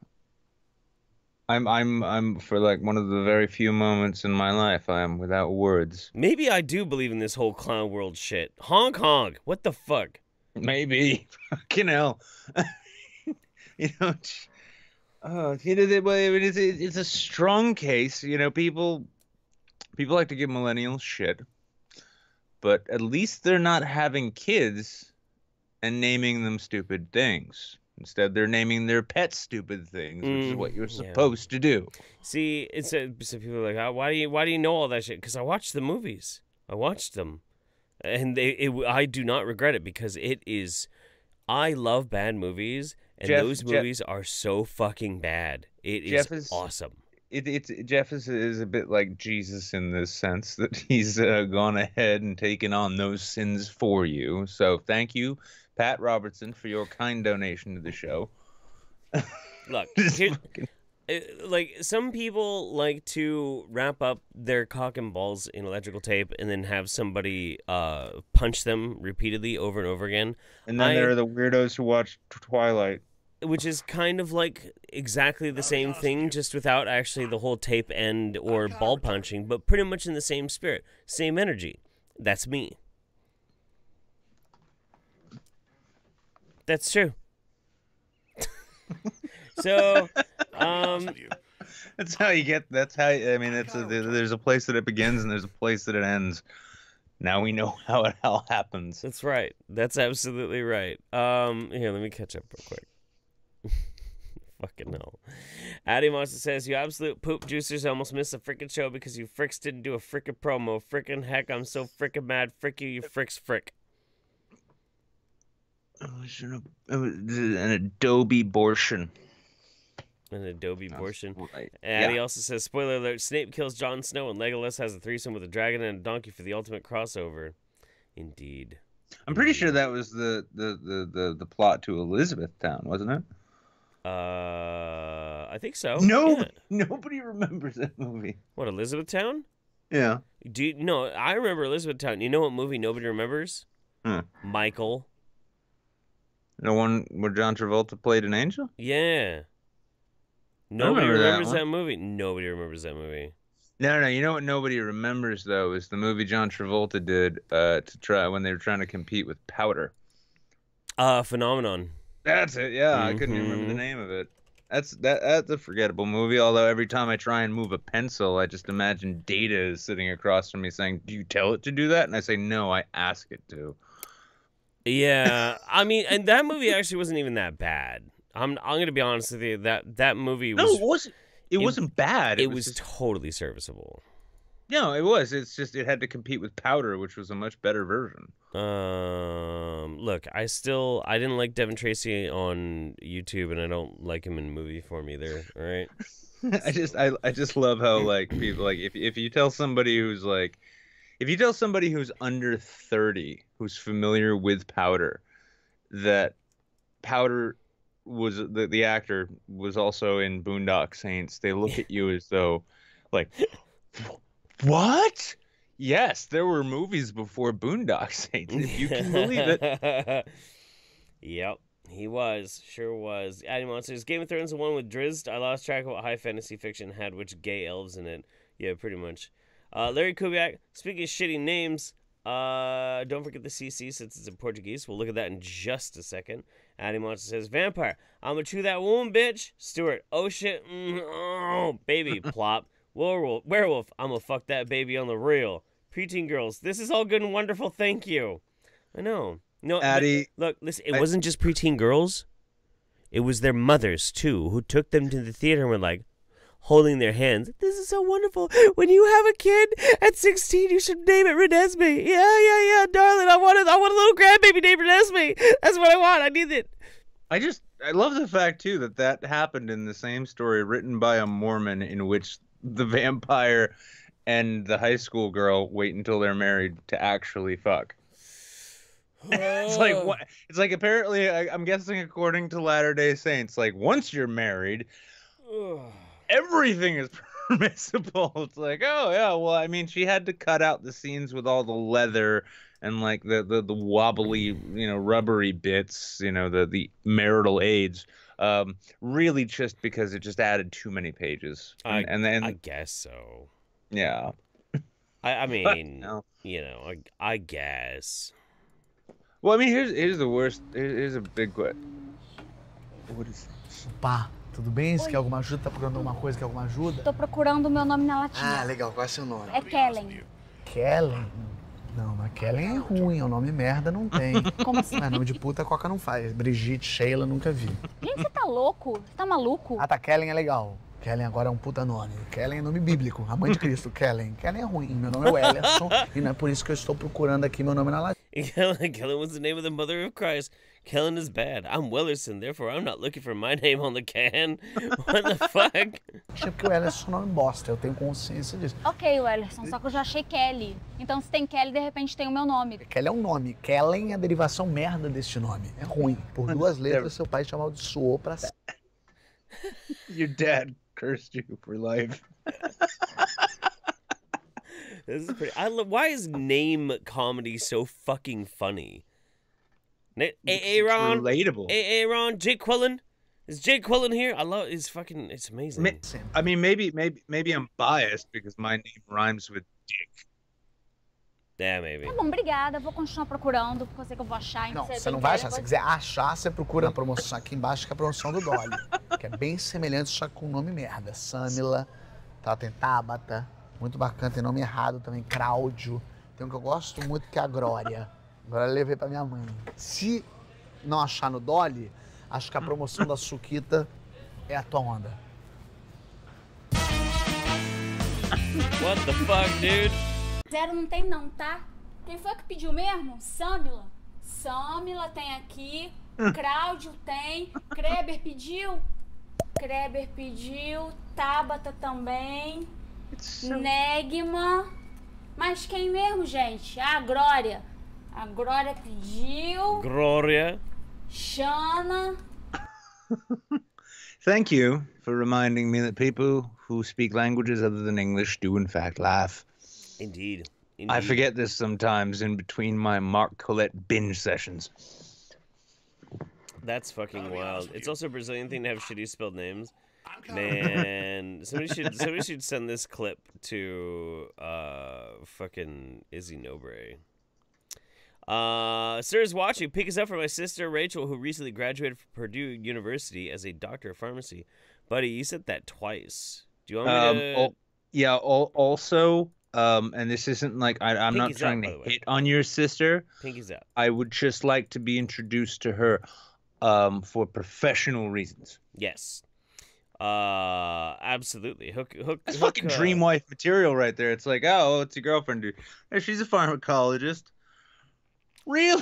I'm I'm I'm for like one of the very few moments in my life I am without words. Maybe I do believe in this whole clown world shit. Honk honk. What the fuck? Maybe. Fucking hell. you know, uh, you know, they, well, I mean, it's it's a strong case. You know, people people like to give millennials shit, but at least they're not having kids and naming them stupid things. Instead, they're naming their pets stupid things, which Mm, is what you're yeah. supposed to do. See, it's a, so people are like, oh, why do you why do you know all that shit? Because I watched the movies. I watched them, and they it, I do not regret it because it is. I love bad movies, and Jeff- those Jeff- movies are so fucking bad. It is Jeff is- awesome. It, it's Jeff is is a bit like Jesus in this sense that he's uh, gone ahead and taken on those sins for you. So thank you, Pat Robertson, for your kind donation to the show. Look, Just here, fucking- uh, like some people like to wrap up their cock and balls in electrical tape and then have somebody uh, punch them repeatedly over and over again. and then I- there are the weirdos who watch Twilight. Which is kind of like exactly the same thing, just without actually the whole tape end or ball punching, but pretty much in the same spirit, same energy. That's me. That's true. So, um, With you. That's how you get. That's how I mean. It's a, there's a place that it begins and there's a place that it ends. Now we know how it all happens. that's right. That's absolutely right. Um, here, let me catch up real quick. Fucking hell. Addy Monster says, you absolute poop juicers almost missed a freaking show because you fricks didn't do a freaking promo. Freaking heck, I'm so freaking mad. Frick you, you fricks frick. It was an, it was an Adobe abortion. An Adobe abortion. Right. And he Yeah. also says, spoiler alert, Snape kills Jon Snow and Legolas has a threesome with a dragon and a donkey for the ultimate crossover. Indeed. I'm pretty sure that was the, the, the, the, the plot to Elizabethtown, wasn't it? Uh, I think so. No, Yeah. nobody remembers that movie. What, Elizabethtown? Yeah. Do you, no, I remember Elizabethtown. You know what movie nobody remembers? Hmm. Michael. The one where John Travolta played an angel? Yeah. Nobody remember that remembers one. that, movie. Nobody remembers that movie. No, no. You know what nobody remembers though is the movie John Travolta did uh, to try when they were trying to compete with Powder. Uh, Phenomenon. That's it. Yeah, I couldn't even remember the Mhm. name of it. That's that. That's a forgettable movie. Although every time I try and move a pencil, I just imagine Data is sitting across from me saying, "Do you tell it to do that?" And I say, "No, I ask it to." Yeah, I mean, and that movie actually wasn't even that bad. I'm I'm gonna be honest with you. That that movie No, was it wasn't. It, it- wasn't bad. it was just, totally serviceable. no, it was. It's just it had to compete with Powder, which was a much better version. Um, look, I still I didn't like Devin Tracy on YouTube, and I don't like him in movie form either. All right. I just I I just love how like people like if if you tell somebody who's like if you tell somebody who's under thirty who's familiar with Powder that Powder was the the actor was also in Boondock Saints, they look at you as though like what? Yes, there were movies before Boondock Saints, if you can believe it. Yep, he was. Sure was. Addy Monsters. Game of Thrones, the one with Drizzt. I lost track of what high fantasy fiction had which gay elves in it. Yeah, pretty much. Uh, Larry Kubiak. Speaking of shitty names, uh, don't forget the C C since it's in Portuguese. We'll look at that in just a second. Addy Monster says, Vampire. I'm gonna chew that wound, bitch. Stuart. Oh, shit. Mm, oh, baby. Plop. Werewolf. Werewolf. I'm gonna fuck that baby on the real. Preteen girls. This is all good and wonderful. Thank you. I know. No, but Addy, look, listen. It I- wasn't just preteen girls. It was their mothers too, who took them to the theater and were like, holding their hands. This is so wonderful. When you have a kid at sixteen, you should name it Renesmee. Yeah, yeah, yeah, darling. I want a, I want a little grandbaby named Renesmee. That's what I want. I need it. I just I love the fact too that that happened in the same story written by a Mormon in which the vampire and the high school girl wait until they're married to actually fuck. It's like what? It's like apparently I, I'm guessing according to Latter-day Saints, like once you're married, everything is permissible. It's like, oh yeah, well I mean she had to cut out the scenes with all the leather and like the the, the wobbly, you know, rubbery bits, you know, the the marital aids. Um, really just because it just added too many pages. I, And, and then I guess so. yeah. I, I mean, no. you know, I, I guess. Well, I mean, here's here's the worst. Here's, here's a big question. What is Pá, tudo bem? Você quer alguma ajuda? Tá procurando alguma coisa? Quer alguma ajuda? Tô procurando o meu nome na latinha. Ah, legal. Qual é seu nome? É Kellen. Kellen? Não, mas Kellen é ruim. É um nome merda, não tem. Como assim? É nome de puta, a Coca não faz. Brigitte, Sheila, nunca vi. Gente, você tá louco? Você tá maluco? Ah, tá. Kellen é legal. Kellen agora é um puta nome. Kellen é nome bíblico. A mãe de Cristo, Kellen. Kellen é ruim. Meu nome é Wellerson. E não é por isso que eu estou procurando aqui meu nome na latinha. Kellen, Kellen was the name of the mother of Christ. Kellen is bad. I'm Wellerson, therefore I'm not looking for my name on the can. What the fuck? Achei que o Wellerson é um nome bosta. Eu tenho consciência disso. Ok, Wellerson, só que eu já achei Kelly. Então se tem Kelly, de repente tem o meu nome. Kelly é um nome. Kellen é a derivação merda deste nome. É ruim. Por duas letras, seu pai te amaldiçoou pra sempre. Your dad cursed you for life. This is pretty. I love. Why is name comedy so fucking funny? Na- A- Aaron, Relatable. A- Aaron, Jake Quillen. Is Jake Quillen here? I love. It's fucking. It's amazing. Ma- I mean, maybe, maybe, maybe I'm biased because my name rhymes with dick. Yeah, maybe. Tá bom, obrigada. Vou continuar procurando, porque eu sei que eu vou achar. Não, sei você bem não que vai é, achar. Se vou- quiser achar, você procura a promoção aqui embaixo, que é a promoção do Dolly. Que é bem semelhante, só com nome merda. Samila, tá, tem Tabata. Muito bacana, tem nome errado também. Cláudio. Tem um que eu gosto muito, que é a Glória. Agora eu levei pra minha mãe. Se não achar no Dolly, acho que a promoção da Suquita é a tua onda. What the fuck, dude? Zero não tem não, tá? Quem foi que pediu mesmo? Samila. Samila tem aqui. Cláudio tem. Kreber pediu. Kreber pediu. Tabata também. Negma. Mas quem mesmo, gente? Ah, a Glória. A Glória pediu. Gloria. Shana. Thank you for reminding me that people who speak languages other than English do in fact laugh. Indeed. I Indeed. forget this sometimes in between my Mark Collette binge sessions. That's fucking wild. It's also a Brazilian thing to have shitty spelled names. Man, somebody should somebody should send this clip to uh fucking Izzy Nobre. Uh, Sir is watching. Pick us up for my sister Rachel, who recently graduated from Purdue University as a doctor of pharmacy. Buddy, you said that twice. Do you want me Um, to? al- yeah. Al- also, um, and this isn't like I, I'm not Pinky's trying up, by to the way. hit on your sister. Pinky's up. I would just like to be introduced to her, um, for professional reasons. Yes. Uh, absolutely. Hook, hook. That's hook, fucking uh, dream wife material right there. It's like, oh, what's your girlfriend do? "Oh, she's a pharmacologist. Really?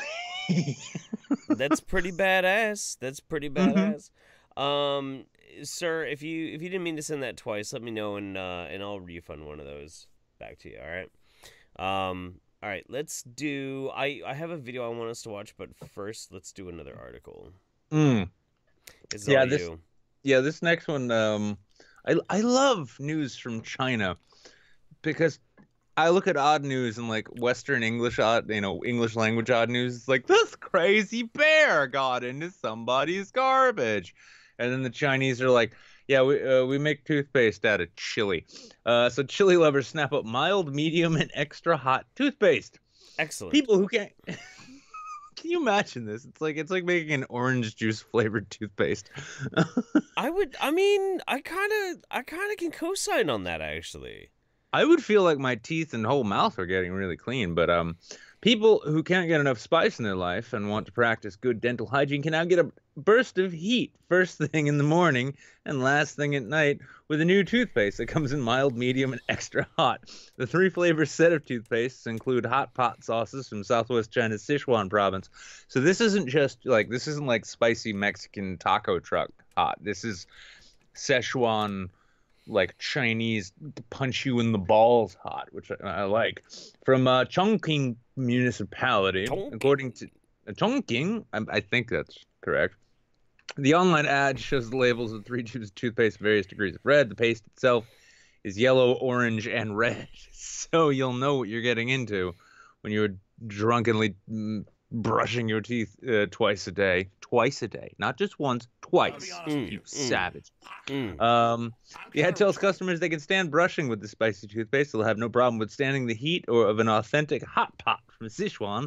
That's pretty badass. That's pretty badass. Um, sir, if you if you didn't mean to send that twice, let me know and uh and I'll refund one of those back to you. All right. Um. All right. Let's do. I I have a video I want us to watch, but first, let's do another article. Mm. It's Yeah, all this- you. Yeah, this next one, um, I I love news from China because I look at odd news and like Western English odd, you know, English language odd news. It's like this crazy bear got into somebody's garbage, and then the Chinese are like, yeah, we uh, we make toothpaste out of chili. Uh, so chili lovers snap up mild, medium, and extra hot toothpaste. Excellent. People who can't. Can you imagine this? It's like it's like making an orange juice flavored toothpaste. I would. I mean, I kind of, I kind of can co-sign on that actually. I would feel like my teeth and whole mouth are getting really clean, but um, people who can't get enough spice in their life and want to practice good dental hygiene can now get a burst of heat first thing in the morning and last thing at night with a new toothpaste that comes in mild, medium, and extra hot. The three flavor set of toothpastes include hot pot sauces from Southwest China's Sichuan province. So this isn't just like this isn't like spicy Mexican taco truck hot. This is Szechuan, like Chinese punch you in the balls hot, which I, I like. From uh, Chongqing municipality, Chongqing. according to uh, Chongqing, I, I think that's correct. The online ad shows the labels of three tubes of toothpaste, various degrees of red. The paste itself is yellow, orange, and red, so you'll know what you're getting into when you're drunkenly mm, brushing your teeth uh, twice a day. Twice a day, not just once, twice. Mm, You mm, savage. mm. Um, the ad tells customers they can stand brushing with the spicy toothpaste. They'll have no problem withstanding the heat or of an authentic hot pot from Sichuan.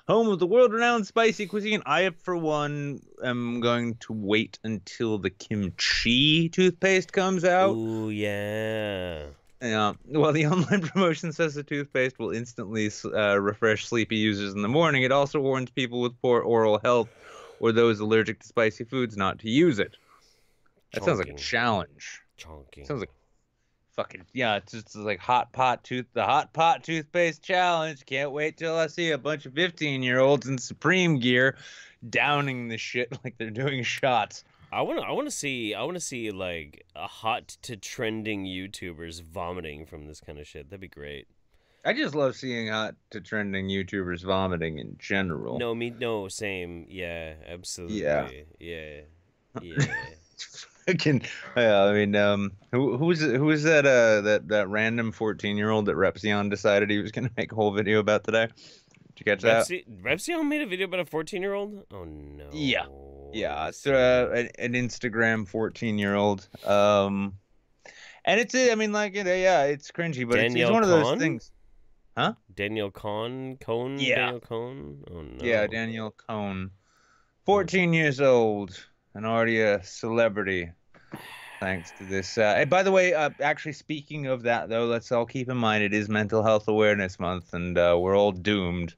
home of the world-renowned spicy cuisine. I, for one, am going to wait until the kimchi toothpaste comes out. Ooh, yeah. Yeah. While the online promotion says the toothpaste will instantly uh, refresh sleepy users in the morning, it also warns people with poor oral health or those allergic to spicy foods not to use it. That sounds like a Chonking. challenge. Chonking. Sounds like fucking yeah. It's just like hot pot tooth, the hot pot toothpaste challenge. Can't wait till I see a bunch of fifteen-year-olds in Supreme gear downing the shit like they're doing shots. I want to. I want to see. I want to see like a hot to trending YouTubers vomiting from this kind of shit. That'd be great. I just love seeing hot to trending YouTubers vomiting in general. No, me. No, same. Yeah, absolutely. Yeah. Yeah. Yeah. Fucking, yeah, I mean, um, who who's who was that uh that that random fourteen year old that Repzion decided he was gonna make a whole video about today? Did you catch that? Repsi- Repzion made a video about a fourteen year old. Oh no. Yeah. Yeah, it's uh, an, an Instagram fourteen year old. Um, and it's I mean, like, you know, yeah, it's cringy, but it's, it's Danielle one of those Kahn? things. Huh? Daniel Cohn. Cohn. Yeah. Daniel Cohn. Oh no. Yeah, Danielle Cohn, fourteen years old, and already a celebrity. Thanks to this. Uh, and by the way, uh, actually, speaking of that, though, let's all keep in mind it is Mental Health Awareness Month, and uh, we're all doomed.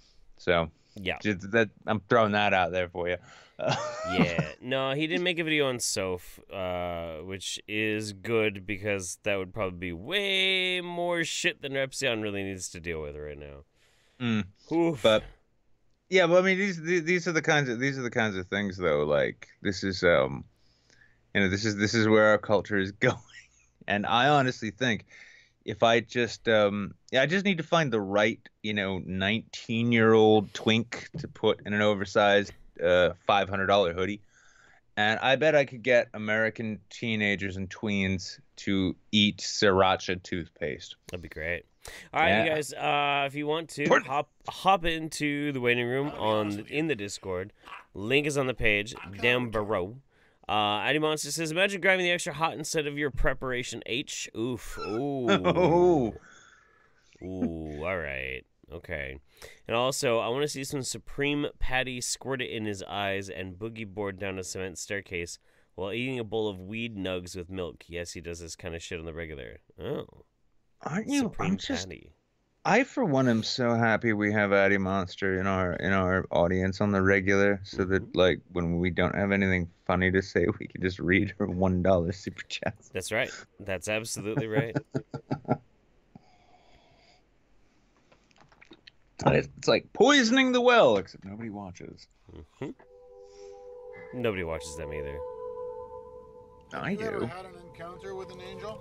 So, Yeah. just that I'm throwing that out there for you. Yeah. No, he didn't make a video on Soph, uh, which is good because that would probably be way more shit than Repzion really needs to deal with right now. Mm. Oof. But yeah, but I mean, these these are the kinds of these are the kinds of things, though. Like this is um, you know, this is this is where our culture is going, and I honestly think if I just um, yeah, I just need to find the right, you know, nineteen year old twink to put in an oversized uh five hundred dollar hoodie, and I bet I could get American teenagers and tweens to eat sriracha toothpaste. That'd be great. All right, you Yeah. guys. Uh, if you want to Pardon? hop hop into the waiting room on in the Discord, link is on the page down below. Uh, Addy Monster says, "Imagine grabbing the extra hot instead of your preparation H." Oof. Ooh. Oh. Ooh. All right. Okay. And also, I want to see some Supreme Patty squirt it in his eyes and boogie board down a cement staircase while eating a bowl of weed nugs with milk. Yes, he does this kind of shit on the regular. Oh. Aren't you? Supreme I'm just. Patty. I, for one, am so happy we have Addy Monster in our in our audience on the regular, so that like when we don't have anything funny to say, we can just read her one dollar super chats. That's right. That's absolutely right. It's like poisoning the well, except nobody watches. hmm Nobody watches them either. I You ever do. had an encounter with an angel?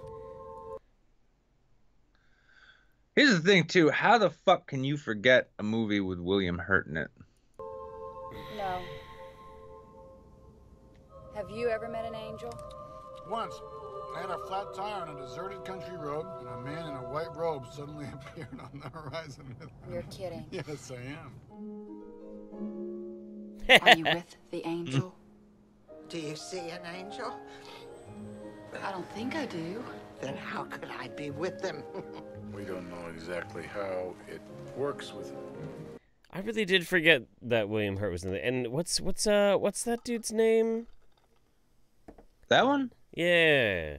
Here's the thing, too. How the fuck can you forget a movie with William Hurt in it? No. Have you ever met an angel? Once, I had a flat tire on a deserted country road, and a man in a white robe suddenly appeared on the horizon. You're kidding. Yes, I am. Are you with the angel? Do you see an angel? I don't think I do. Then how could I be with them? We don't know exactly how it works with him. I really did forget that William Hurt was in it. And what's what's uh what's that dude's name? That one? Yeah.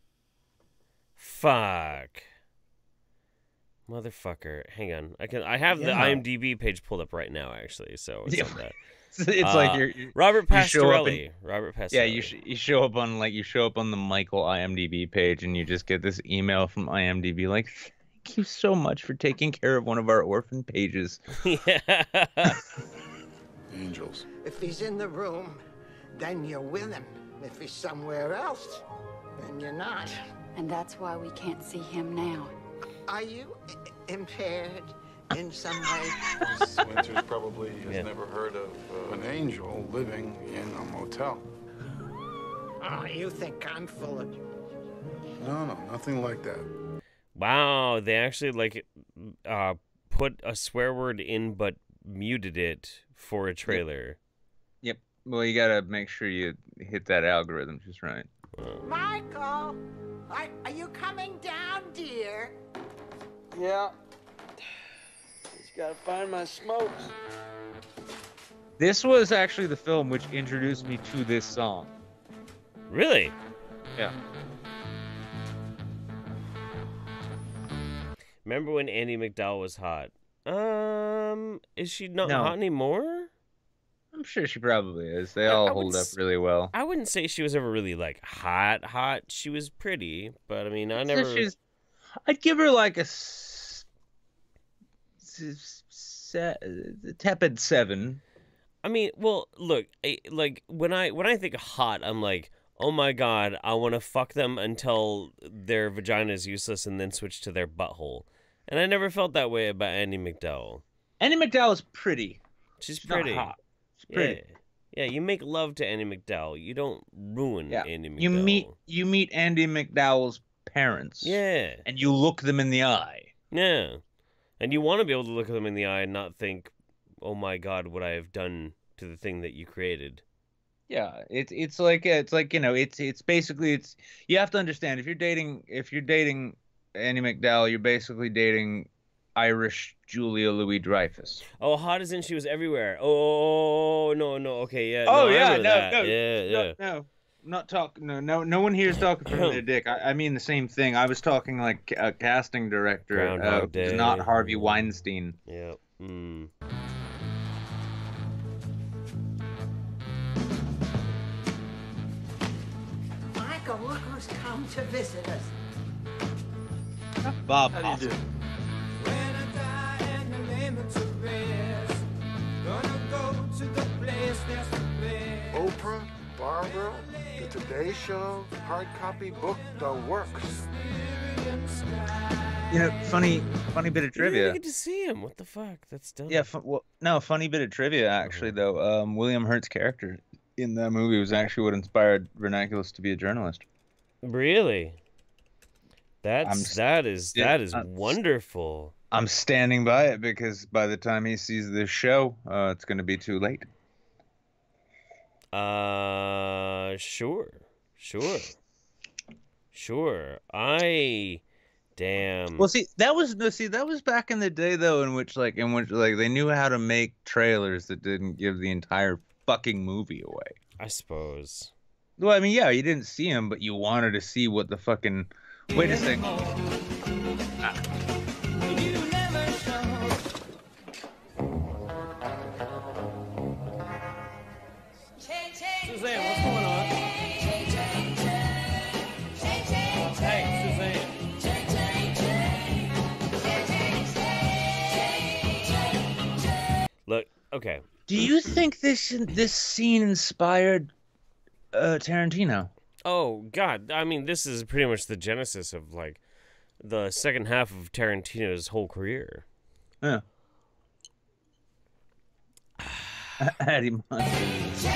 Fuck. Motherfucker. Hang on. I can I have the Yeah. IMDb page pulled up right now actually, so it's Yeah. not that. It's, it's Uh, like you're, you Robert you show up Pastorelli. in- Robert Pastorelli. yeah, you sh- you show up on like you show up on the Michael IMDb page, and you just get this email from IMDb like, "Thank you so much for taking care of one of our orphan pages." yeah. Angels. If he's in the room, then you're with him. If he's somewhere else, then you're not. And that's why we can't see him now. Are you I- impaired in some way? Miss Winters probably has Yeah. never heard of uh, an angel living in a motel. Oh, you think I'm full of... No, no, nothing like that. Wow, they actually like uh put a swear word in but muted it for a trailer. Yep. Well, you gotta make sure you hit that algorithm just right. Michael, are, are you coming down, dear? Yeah. It's Just gotta find my smokes. This was actually the film which introduced me to this song. Really? Yeah. Remember when Andie MacDowell was hot? Um, is she not No. hot anymore? I'm sure she probably is. They I- all I would hold up s- really well. I wouldn't say she was ever really like hot, hot. She was pretty, but I mean, I I'd say never. she's- I'd give her like a s- s- se- tepid seven. I mean, well, look, I, like when I when I think of hot, I'm like, oh my god, I want to fuck them until their vagina is useless and then switch to their butthole. And I never felt that way about Andie MacDowell. Andie MacDowell is pretty. She's She's not pretty. hot. She's pretty. Yeah. Yeah, you make love to Andie MacDowell. You don't ruin Yeah. Andie MacDowell. You meet you meet Andie MacDowell's parents. Yeah. And you look them in the eye. Yeah. And you want to be able to look at them in the eye and not think, oh my god, what I have done to the thing that you created. Yeah, it's it's like it's like you know it's it's basically it's you have to understand if you're dating if you're dating Andie MacDowell, you're basically dating Irish Julia Louis-Dreyfus. Oh, hot as in she was everywhere. Oh, no, no, okay, yeah. Oh no, I yeah, remember no, that. no, yeah, yeah. no, no, not talk. No, no, no one here is talking from their dick. I, I mean the same thing. I was talking like a casting director, Groundhog uh, Day. not Harvey Weinstein. Yeah. Mm. Michael, look who's come to visit us. Bob How do you do? Oprah, Barbara, The Today Show, hard copy book, The Works. You know, funny, funny bit of You didn't trivia. get to see him. What the fuck? That's dumb. Yeah, fu- well, no, funny bit of trivia actually though. Um, William Hurt's character in that movie was actually what inspired Vernaculus to be a journalist. Really? That's I'm s- that is yeah, that is I'm s- wonderful. I'm standing by it because by the time he sees this show, uh, it's going to be too late. Uh, sure, sure, sure. I, damn. Well, see, that was no, see, that was back in the day though, in which like, in which like they knew how to make trailers that didn't give the entire fucking movie away. I suppose. Well, I mean, yeah, you didn't see him, but you wanted to see what the fucking. Wait a second. Ah. Suzanne, what's going on? Hey, Suzanne. Look, okay. Do you think this this scene inspired uh, Tarantino? Oh God, I mean, this is pretty much the genesis of like the second half of Tarantino's whole career. Yeah. Eddie Monsters.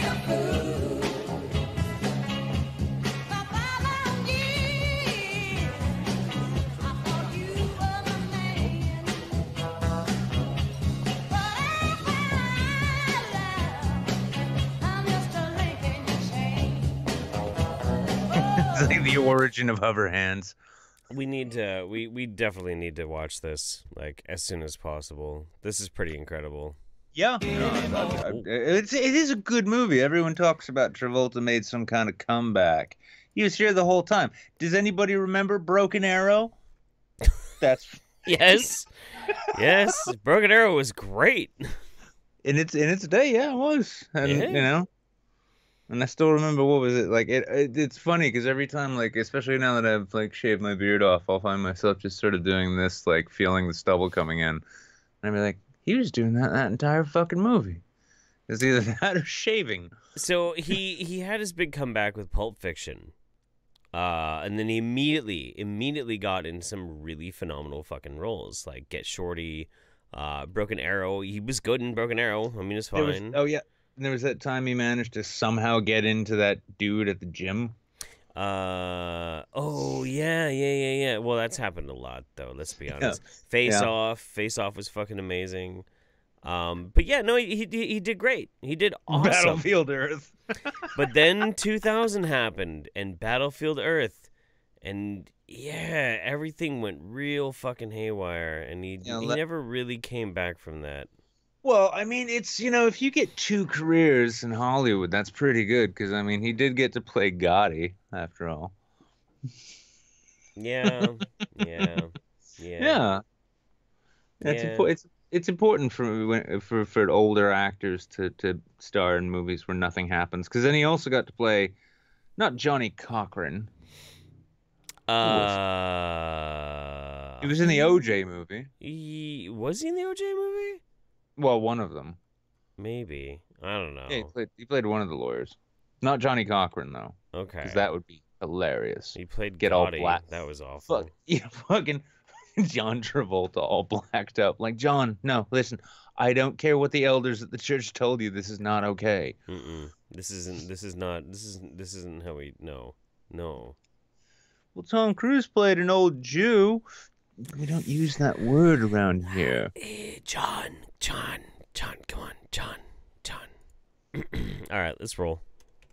It's like the origin of hover hands. We need to. We we definitely need to watch this like as soon as possible. This is pretty incredible. Yeah, no, I- I- it's it is a good movie. Everyone talks about Travolta made some kind of comeback. He was here the whole time. Does anybody remember Broken Arrow? That's Yes, yes. Broken Arrow was great. in its in its day, yeah, it was, and Yeah. you know, and I still remember what was it like. It, it it's funny because every time, like, especially now that I've like shaved my beard off, I'll find myself just sort of doing this, like feeling the stubble coming in, and I'll be like, he was doing that that entire fucking movie. It's either that or shaving. So he he had his big comeback with Pulp Fiction, uh, and then he immediately immediately got in some really phenomenal fucking roles like Get Shorty, uh, Broken Arrow. He was good in Broken Arrow. I mean, it's There was- fine. oh yeah, and there was that time he managed to somehow get into that dude at the gym. Uh oh yeah yeah yeah yeah. Well, that's happened a lot though. Let's be Yeah. honest. Face Yeah. Off, Face Off was fucking amazing. Um, but yeah, no, he he, he did great. He did awesome. Battlefield Earth. But then two thousand happened and Battlefield Earth, and Yeah, everything went real fucking haywire, and he Yeah, he let- never really came back from that. Well, I mean, it's, you know, if you get two careers in Hollywood, that's pretty good. Because, I mean, he did get to play Gotti, after all. Yeah, yeah, yeah. Yeah. It's, Yeah. impo- it's, it's important for, when- for for older actors to, to star in movies where nothing happens. Because then he also got to play, not Johnny Cochran. Uh, He was in the O J movie. he, was he in the O J movie? Well, one of them. Maybe. I don't know. Yeah, he played, he played one of the lawyers. Not Johnny Cochran, though. Okay. Because that would be hilarious. He played Get all Gotti. black. That was awful. Fuck, yeah, fucking John Travolta all blacked up. Like, John, no, listen, I don't care what the elders at the church told you. This is not okay. Mm-mm. This isn't. This is not. This isn't. This isn't how we. No. No. Well, Tom Cruise played an old Jew. We don't use that word around here. Hey, John. John. John. Come on, John. John. All right, let's roll.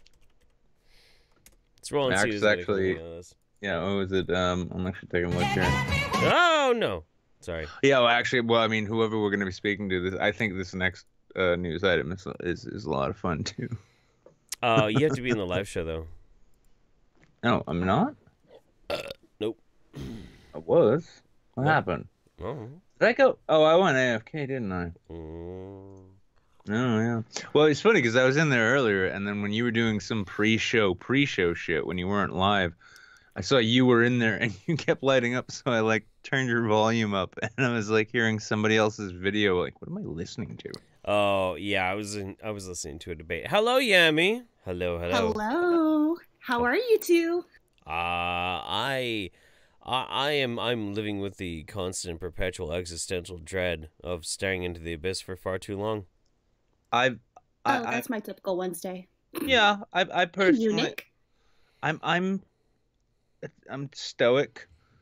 Let's roll and Max see who's is gonna come actually- out of this. Yeah, what was it? Um, I'm actually taking a look here. Oh no. Sorry. Yeah, well, actually, well, I mean, whoever we're going to be speaking to, this, I think this next uh, news item is, is is a lot of fun too. Uh, you have to be in the live show though. No, I'm not. Nope. I was. What What? happened? Oh. Did I go? Oh, I went A F K, didn't I? Mm. Oh yeah. Well, it's funny because I was in there earlier, and then when you were doing some pre-show, pre-show shit when you weren't live, I saw you were in there and you kept lighting up. So I like turned your volume up, and I was like hearing somebody else's video. Like, what am I listening to? Oh yeah, I was in. I was listening to a debate. Hello, Yami. Hello, hello. Hello. How are you two? Uh, I, I, I am. I'm living with the constant, perpetual, existential dread of staring into the abyss for far too long. I've, I, Oh, that's my typical Wednesday. I, yeah, I, I Hey, personally, eunuch. I'm, I'm, I'm stoic.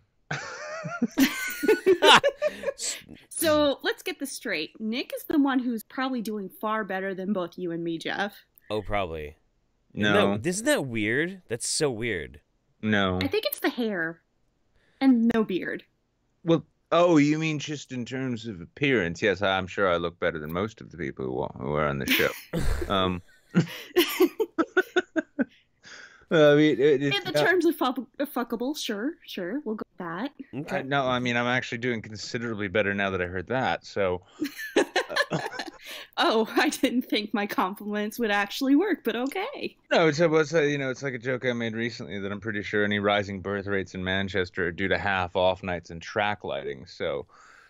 So let's get this straight. Nick is the one who's probably doing far better than both you and me, Jeff. Oh, probably. No, Isn't that, isn't that weird? That's so weird. no. I think it's the hair and no beard. Well, oh, you mean just in terms of appearance? Yes, I'm sure I look better than most of the people who are, who are on the show. um, I mean, it, In it's, the uh, terms of fuck- fuckable, sure, sure, we'll go with that. Okay. I, no, I mean, I'm actually doing considerably better now that I heard that. So, Oh, I didn't think my compliments would actually work, but okay. no, it's a, it's a, you know, it's like a joke I made recently that I'm pretty sure any rising birth rates in Manchester are due to half off nights and track lighting. So,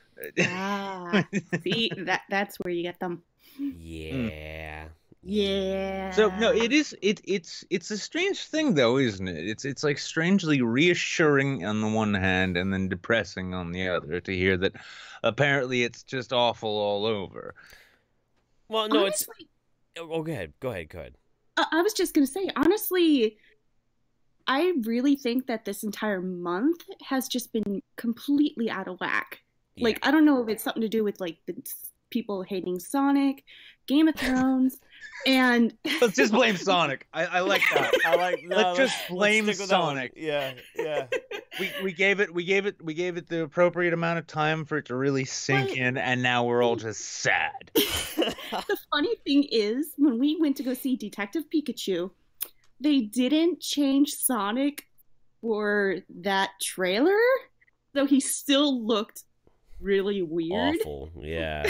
Ah, see, that that's where you get them. Yeah. Yeah. So no, it is it it's it's a strange thing though, isn't it? It's it's like strangely reassuring on the one hand and then depressing on the other to hear that apparently it's just awful all over. Well, no, Honestly, it's. Oh, go ahead. Go ahead. Go ahead. I I was just gonna say, honestly, I really think that this entire month has just been completely out of whack. Like, I don't know if it's something to do with like the s- people hating Sonic, Game of Thrones, and Let's just blame Sonic. I, I like that. I like. No, Let's just blame stick with that one. Sonic. Yeah. Yeah. We we gave it we gave it we gave it the appropriate amount of time for it to really sink But- in, and now we're all just sad. the funny thing is, when we went to go see Detective Pikachu, they didn't change Sonic for that trailer, though he still looked really weird. Awful. Yeah.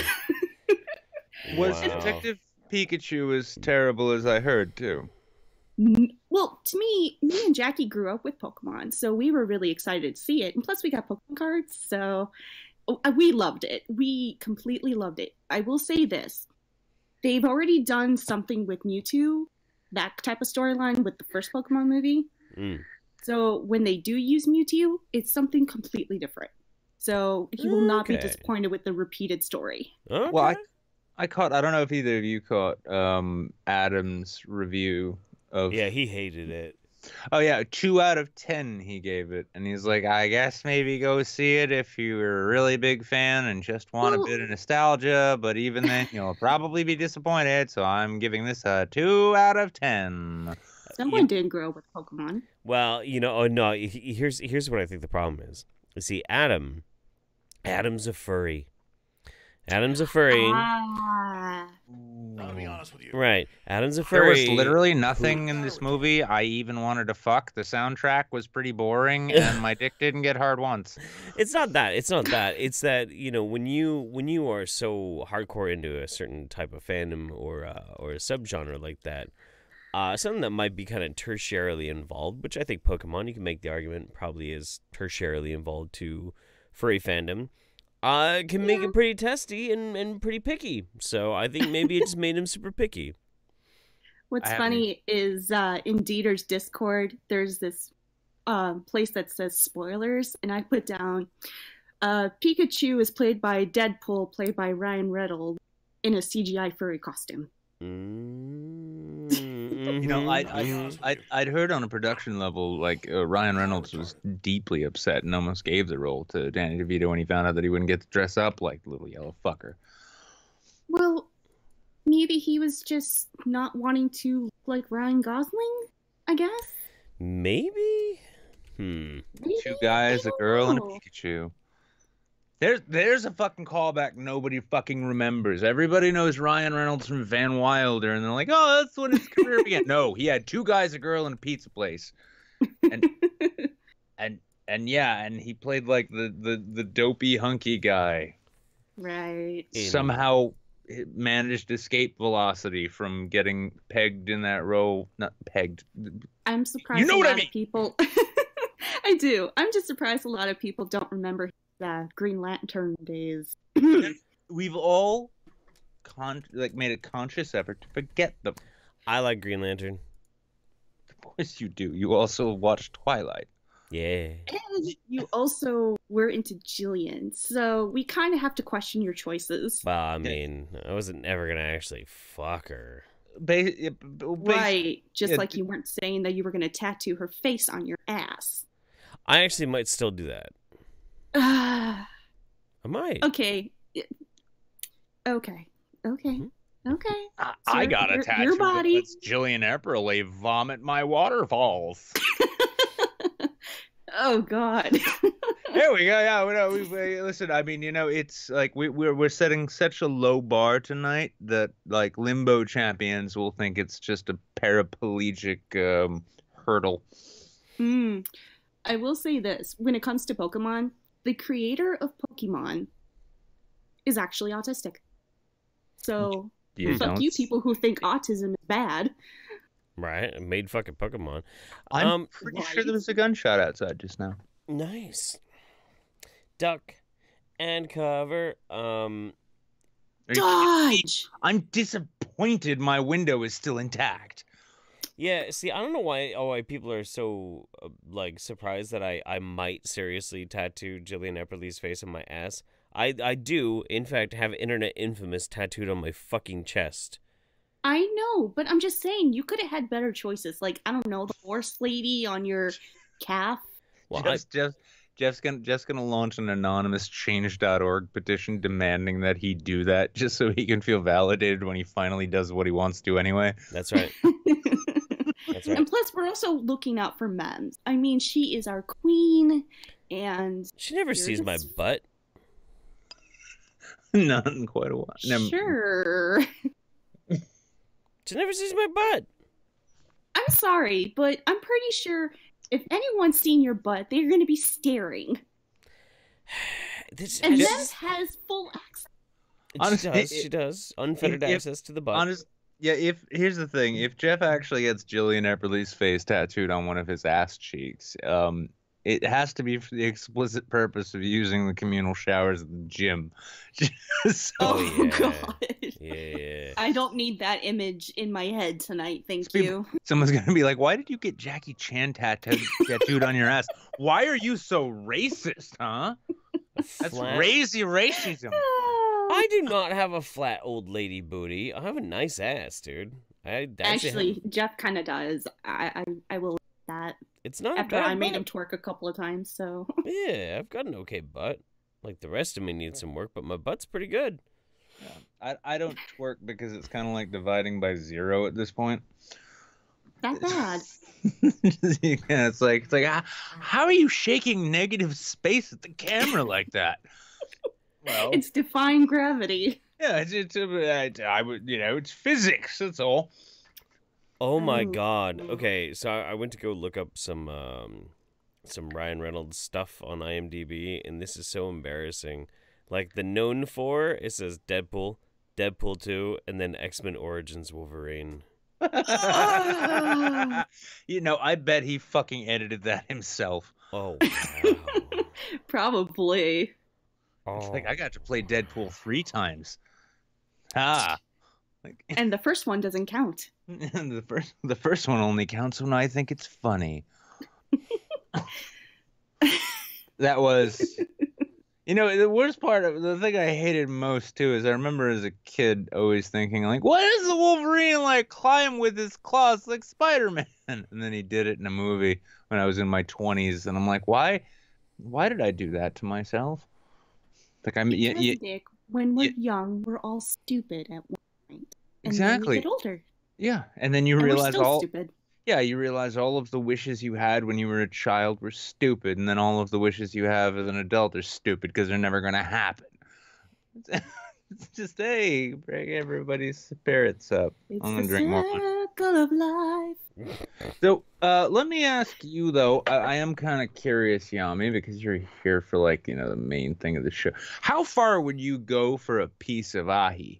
Was Wow. Detective Pikachu as terrible as I heard too? N- Well, to me, me and Jackie grew up with Pokemon, so we were really excited to see it. And plus, we got Pokemon cards, so oh, uh, we loved it. We completely loved it. I will say this. They've already done something with Mewtwo, that type of storyline with the first Pokemon movie. Mm. So when they do use Mewtwo, it's something completely different. So he will not be Okay. disappointed with the repeated story. Okay. Well, I, I caught. I don't know if either of you caught um, Adam's review of. Yeah, he hated it. Oh yeah, two out of ten he gave it, and he's like, I guess maybe go see it if you're a really big fan and just want Well- a bit of nostalgia. But even then, you'll probably be disappointed. So I'm giving this a two out of ten. Someone yeah. didn't grow up with Pokemon. Well, you know, oh no. he- he- Here's here's what I think the problem is. You see, Adam, Adam's a furry. Adam's a furry. Ah. I'll be honest with you. Right. Adam's a There furry. was literally nothing in this movie I even wanted to fuck. The soundtrack was pretty boring, and my dick didn't get hard once. It's not that. It's not that. It's that, you know, when you when you are so hardcore into a certain type of fandom or uh, or a subgenre like that, uh, something that might be kind of tertiarily involved, which I think Pokemon, you can make the argument, probably is tertiarily involved to furry fandom. Uh, can make it pretty testy and, and pretty picky. So I think maybe it just made him super picky. What's I funny is uh, in Dieter's Discord, there's this uh, place that says spoilers, and I put down uh, Pikachu is played by Deadpool, played by Ryan Reynolds, in a C G I furry costume. Mm-hmm. You know, I, I, I, I'd heard on a production level, like, uh, Ryan Reynolds was deeply upset and almost gave the role to Danny DeVito when he found out that he wouldn't get to dress up like Little Yellow Fucker. Well, maybe he was just not wanting to look like Ryan Gosling, I guess? Maybe? Hmm. Two guys, a girl, and a know. Pikachu. There's there's a fucking callback nobody fucking remembers. Everybody knows Ryan Reynolds from Van Wilder, and they're like, oh, that's when his career began. No, he had two guys, a girl, and a pizza place. And and and yeah, and he played like the the, the dopey hunky guy. Right. Somehow managed escape velocity from getting pegged in that row. Not pegged. I'm surprised You know a what I lot mean. of people... I do. I'm just surprised a lot of people don't remember the Green Lantern days. We've all con like made a conscious effort to forget them. I like Green Lantern. Of course you do. You also watched Twilight. Yeah. And you also were into Jillian, so we kind of have to question your choices. Well, I mean, I wasn't ever going to actually fuck her. Ba- ba- Right, just yeah, like you weren't saying that you were going to tattoo her face on your ass. I actually might still do that. Ah, I might. okay. Okay. Okay. Okay. I, So I your- got a your- tattoo your that body- lets Jillian Epperle vomit my waterfalls. Oh, God. There we go. Yeah, we, know, we, we listen. I mean, you know, it's like we, we're we're setting such a low bar tonight that like limbo champions will think it's just a paraplegic um, hurdle. Mm. I will say this. When it comes to Pokemon, the creator of Pokemon is actually autistic. So, You fuck don't you s- people who think autism is bad. Right? I made fucking Pokemon. I'm Um, pretty sure there was a gunshot outside just now. Nice. Duck and cover. Um, Are you kidding me? Dodge! I'm disappointed my window is still intact. yeah, see, I don't know why oh, why people are so, uh, like, surprised that I, I might seriously tattoo Jillian Epperle's face on my ass. I, I do, in fact, have Internet Infamous tattooed on my fucking chest. I know, but I'm just saying, you could have had better choices. Like, I don't know, the horse lady on your calf. Well, Jeff's, Jeff, Jeff's gonna Jeff's gonna launch an anonymous change dot org petition demanding that he do that just so he can feel validated when he finally does what he wants to anyway. That's right. That's right. And plus, we're also looking out for men. I mean, she is our queen, and She never You're sees my just- butt. Not in quite a while. Never- sure. She never sees my butt. I'm sorry, but I'm pretty sure if anyone's seen your butt, they're going to be staring. This, And this- Nev has full access. she Honestly, does. it- She does. Unfettered if- access to the butt. Honest, yeah. If here's the thing, if Jeff actually gets Jillian Epperle's face tattooed on one of his ass cheeks, um, it has to be for the explicit purpose of using the communal showers at the gym. So- Oh, yeah. God. Yeah. I don't need that image in my head tonight, thank People- you. Someone's gonna be like, "Why did you get Jackie Chan tattooed, tattooed on your ass? Why are you so racist, huh? That's Flat- crazy racism." I do not have a flat old lady booty. I have a nice ass, dude. I actually, Actually, have- Jeff kind of does. I, I I will admit that. it's not a After bad I made butt. him twerk a couple of times, so. Yeah, I've got an okay butt. Like the rest of me needs some work, but my butt's pretty good. I I don't twerk because it's kind of like dividing by zero at this point. that bad. Yeah, it's like it's like ah, how are you shaking negative space at the camera like that? Well, It's defying gravity. yeah, it's, it's uh, I, I would you know it's physics. That's all. Oh my Oh. god. Okay, so I I went to go look up some um some Ryan Reynolds stuff on IMDb, and this is so embarrassing. Like the known for, it says Deadpool, Deadpool two, and then X-Men Origins Wolverine. You know, I bet he fucking edited that himself. Oh wow. Probably. Oh. It's like I got to play Deadpool three times. Ah, like And the first one doesn't count. the first the first one only counts when I think it's funny. That was, you know, the worst part of the thing I hated most too is I remember as a kid always thinking like, why does the Wolverine like climb with his claws like Spider-Man? And then he did it in a movie when I was in my twenties, and I'm like, why, why did I do that to myself? Like I'm, yeah, Because, yeah, Dick, when we're yeah. young, we're all stupid at one point. And Exactly. then we get older. yeah, and then you And we're realize still all. stupid. Yeah, you realize all of the wishes you had when you were a child were stupid, and then all of the wishes you have as an adult are stupid because they're never going to happen. It's just, hey, bring everybody's spirits up. It's I'm the going to drink more wine. circle of life. So, uh, let me ask you, though, I, I am kind of curious, Yami, because you're here for, like, you know, the main thing of the show. How far would you go for a piece of ahi?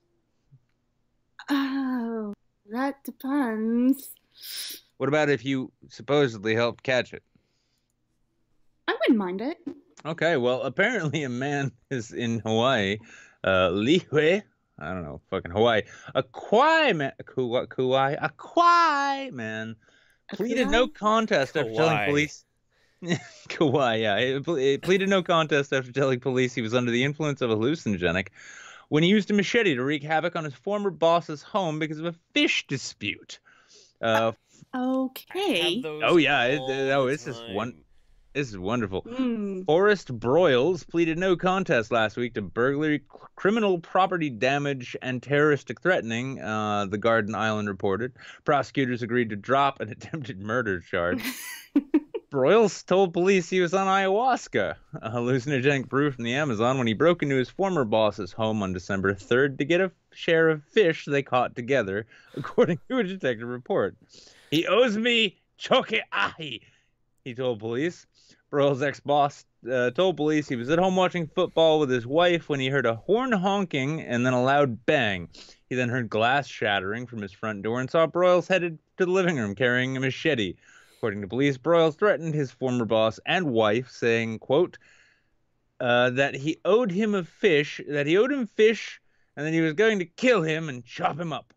Oh, that depends. What about if you supposedly helped catch it? I wouldn't mind it. Okay, well, apparently a man is in Hawaii, uh, Lihue, I don't know, fucking Hawaii, a Kauai man, a Kauai, Kauai, a Kauai man, pleaded no contest after telling Kauai. police. Kauai, yeah, it, it pleaded no contest after telling police he was under the influence of a hallucinogenic when he used a machete to wreak havoc on his former boss's home because of a fish dispute. Uh, Okay. Have those oh yeah, it, all oh, the this is one. time. This is wonderful. Mm. Forrest Broyles pleaded no contest last week to burglary, c- criminal property damage, and terroristic threatening, uh, the Garden Island reported. Prosecutors agreed to drop an attempted murder charge. Broyles told police he was on ayahuasca, a hallucinogenic brew from the Amazon, when he broke into his former boss's home on December third to get a share of fish they caught together, according to a detective report. He owes me choke ahi, he told police. Broyles' ex-boss uh, told police he was at home watching football with his wife when he heard a horn honking and then a loud bang. He then heard glass shattering from his front door and saw Broyles headed to the living room carrying a machete. According to police, Broyles threatened his former boss and wife, saying, quote, uh, that he owed him a fish, that he owed him fish, and that he was going to kill him and chop him up.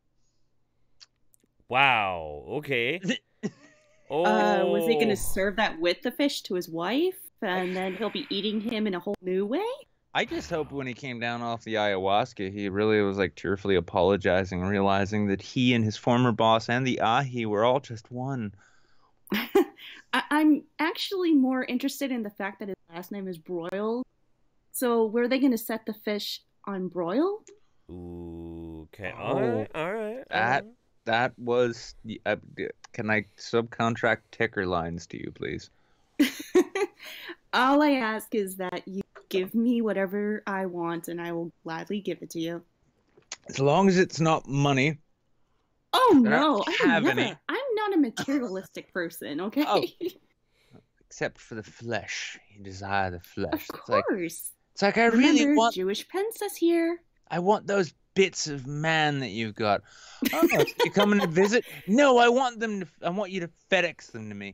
Wow. Okay. Oh. Uh, was he going to serve that with the fish to his wife? And then he'll be eating him in a whole new way? I just hope when he came down off the ayahuasca, he really was like tearfully apologizing, realizing that he and his former boss and the ahi were all just one. I- I'm actually more interested in the fact that his last name is Broyle. So were they going to set the fish on broil? Ooh, okay. Oh, All right. All right. all That right. that was. Uh, can I subcontract ticker lines to you, please? All I ask is that you give me whatever I want and I will gladly give it to you. As long as it's not money. Oh I no, don't I have would never. any. I'm not a materialistic person, okay? Oh. Except for the flesh. You desire the flesh. Of It's like, course. it's like I Remember, really want. Jewish princess here. I want those bits of man that you've got. Oh, you coming to visit? No, I want them to. I want you to FedEx them to me.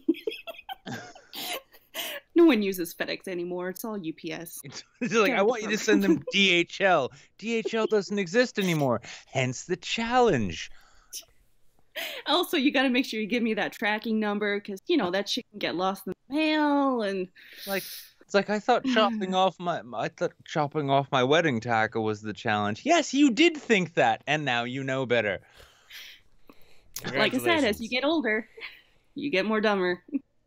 No one uses FedEx anymore. It's all U P S. It's like, I want you to send them D H L. D H L doesn't exist anymore. Hence the challenge. Also, you got to make sure you give me that tracking number because you know that shit can get lost in the mail. And Like, it's like I thought chopping off my. I thought chopping off my wedding tackle was the challenge. Yes, you did think that, and now you know better. like I said, as you get older, you get more dumber.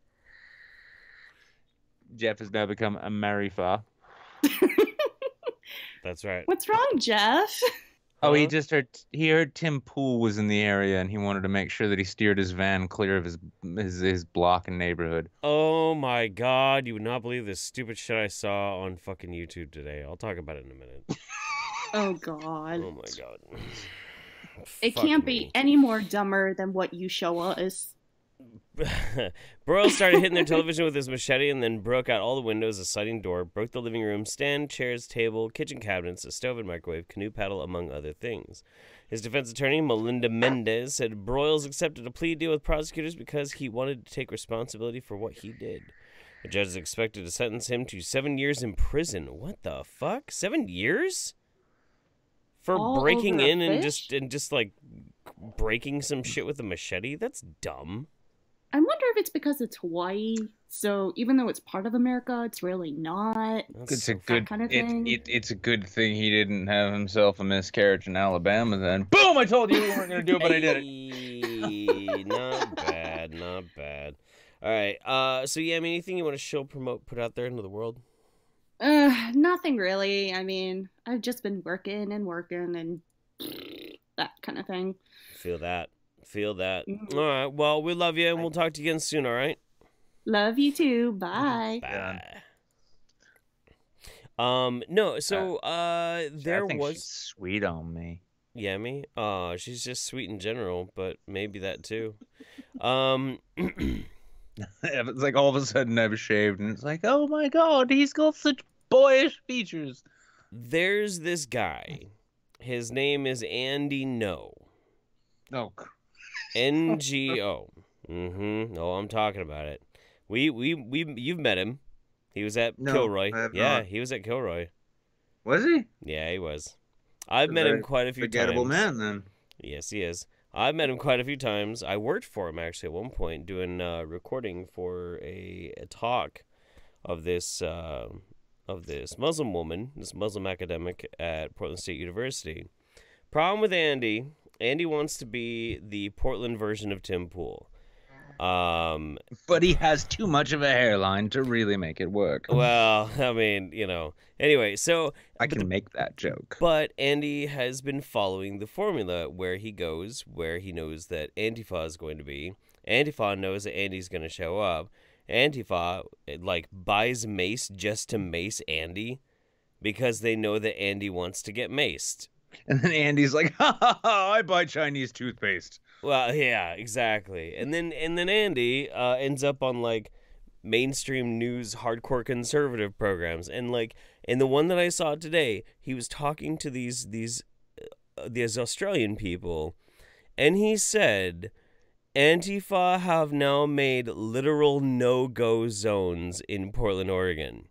Jeff has now become a Marifa. That's right. What's wrong, Jeff? Oh, he Huh? just heard he heard Tim Pool was in the area, and he wanted to make sure that he steered his van clear of his his, his block and neighborhood. Oh my god, you would not believe this stupid shit I saw on fucking YouTube today. I'll talk about it in a minute. Oh god. Oh my god. It Fuck can't me. be any more dumber than what you show us. Broyles started hitting their television with his machete and then broke out all the windows, a sliding door, broke the living room, stand, chairs, table, kitchen cabinets, a stove and microwave, canoe paddle, among other things. His defense attorney, Melinda Mendez, said Broyles accepted a plea deal with prosecutors because he wanted to take responsibility for what he did. The judge is expected to sentence him to seven years in prison. What the fuck? Seven years? For All breaking over a in and fish? just and just like breaking some shit with a machete? That's dumb. I wonder if it's because it's Hawaii, so even though it's part of America, it's really not. It's a that good kind of it, thing. it, it's a good thing he didn't have himself a miscarriage in Alabama. Then boom! I told you we weren't gonna do it, but I did it. Hey, not bad, not bad. All right. Uh, so yeah, I mean, anything you want to show, promote, put out there into the world? Uh, nothing really. I mean, I've just been working and working and that kind of thing. Feel that. Feel that. Mhm. All right. Well, we love you, and we'll talk to you again soon. All right. Love you too. Bye. Bye. Um. No. So. Uh. There I think was. she's sweet on me. Yeah, me. Uh, she's just sweet in general, but maybe that too. Um. It's like all of a sudden I've shaved, and it's like, oh my god, he's got such boyish features. There's this guy. His name is Andy No. Oh. N G O. Mm-hmm. No, I'm talking about it. We we we you've met him. He was at No, Kilroy. I have Yeah, not. he was at Kilroy. Was he? Yeah, he was. I've A met him very quite a few Forgettable times. man, then. Yes, he is. I've met him quite a few times. I worked for him actually at one point doing uh, recording for a, a talk of this uh, of this Muslim woman, this Muslim academic at Portland State University. Problem with Andy, Andy wants to be the Portland version of Tim Pool. Um, But he has too much of a hairline to really make it work. well, I mean, you know. Anyway, so I can make that joke. But Andy has been following the formula where he goes, where he knows that Antifa is going to be. Antifa knows that Andy's going to show up. Antifa, like, buys mace just to mace Andy because they know that Andy wants to get maced. And then Andy's like, ha ha ha, I buy Chinese toothpaste. Well, yeah, exactly. And then and then Andy uh, ends up on, like, mainstream news hardcore conservative programs. And, like, in the one that I saw today, he was talking to these these uh, these Australian people, and he said Antifa have now made literal no-go zones in Portland, Oregon.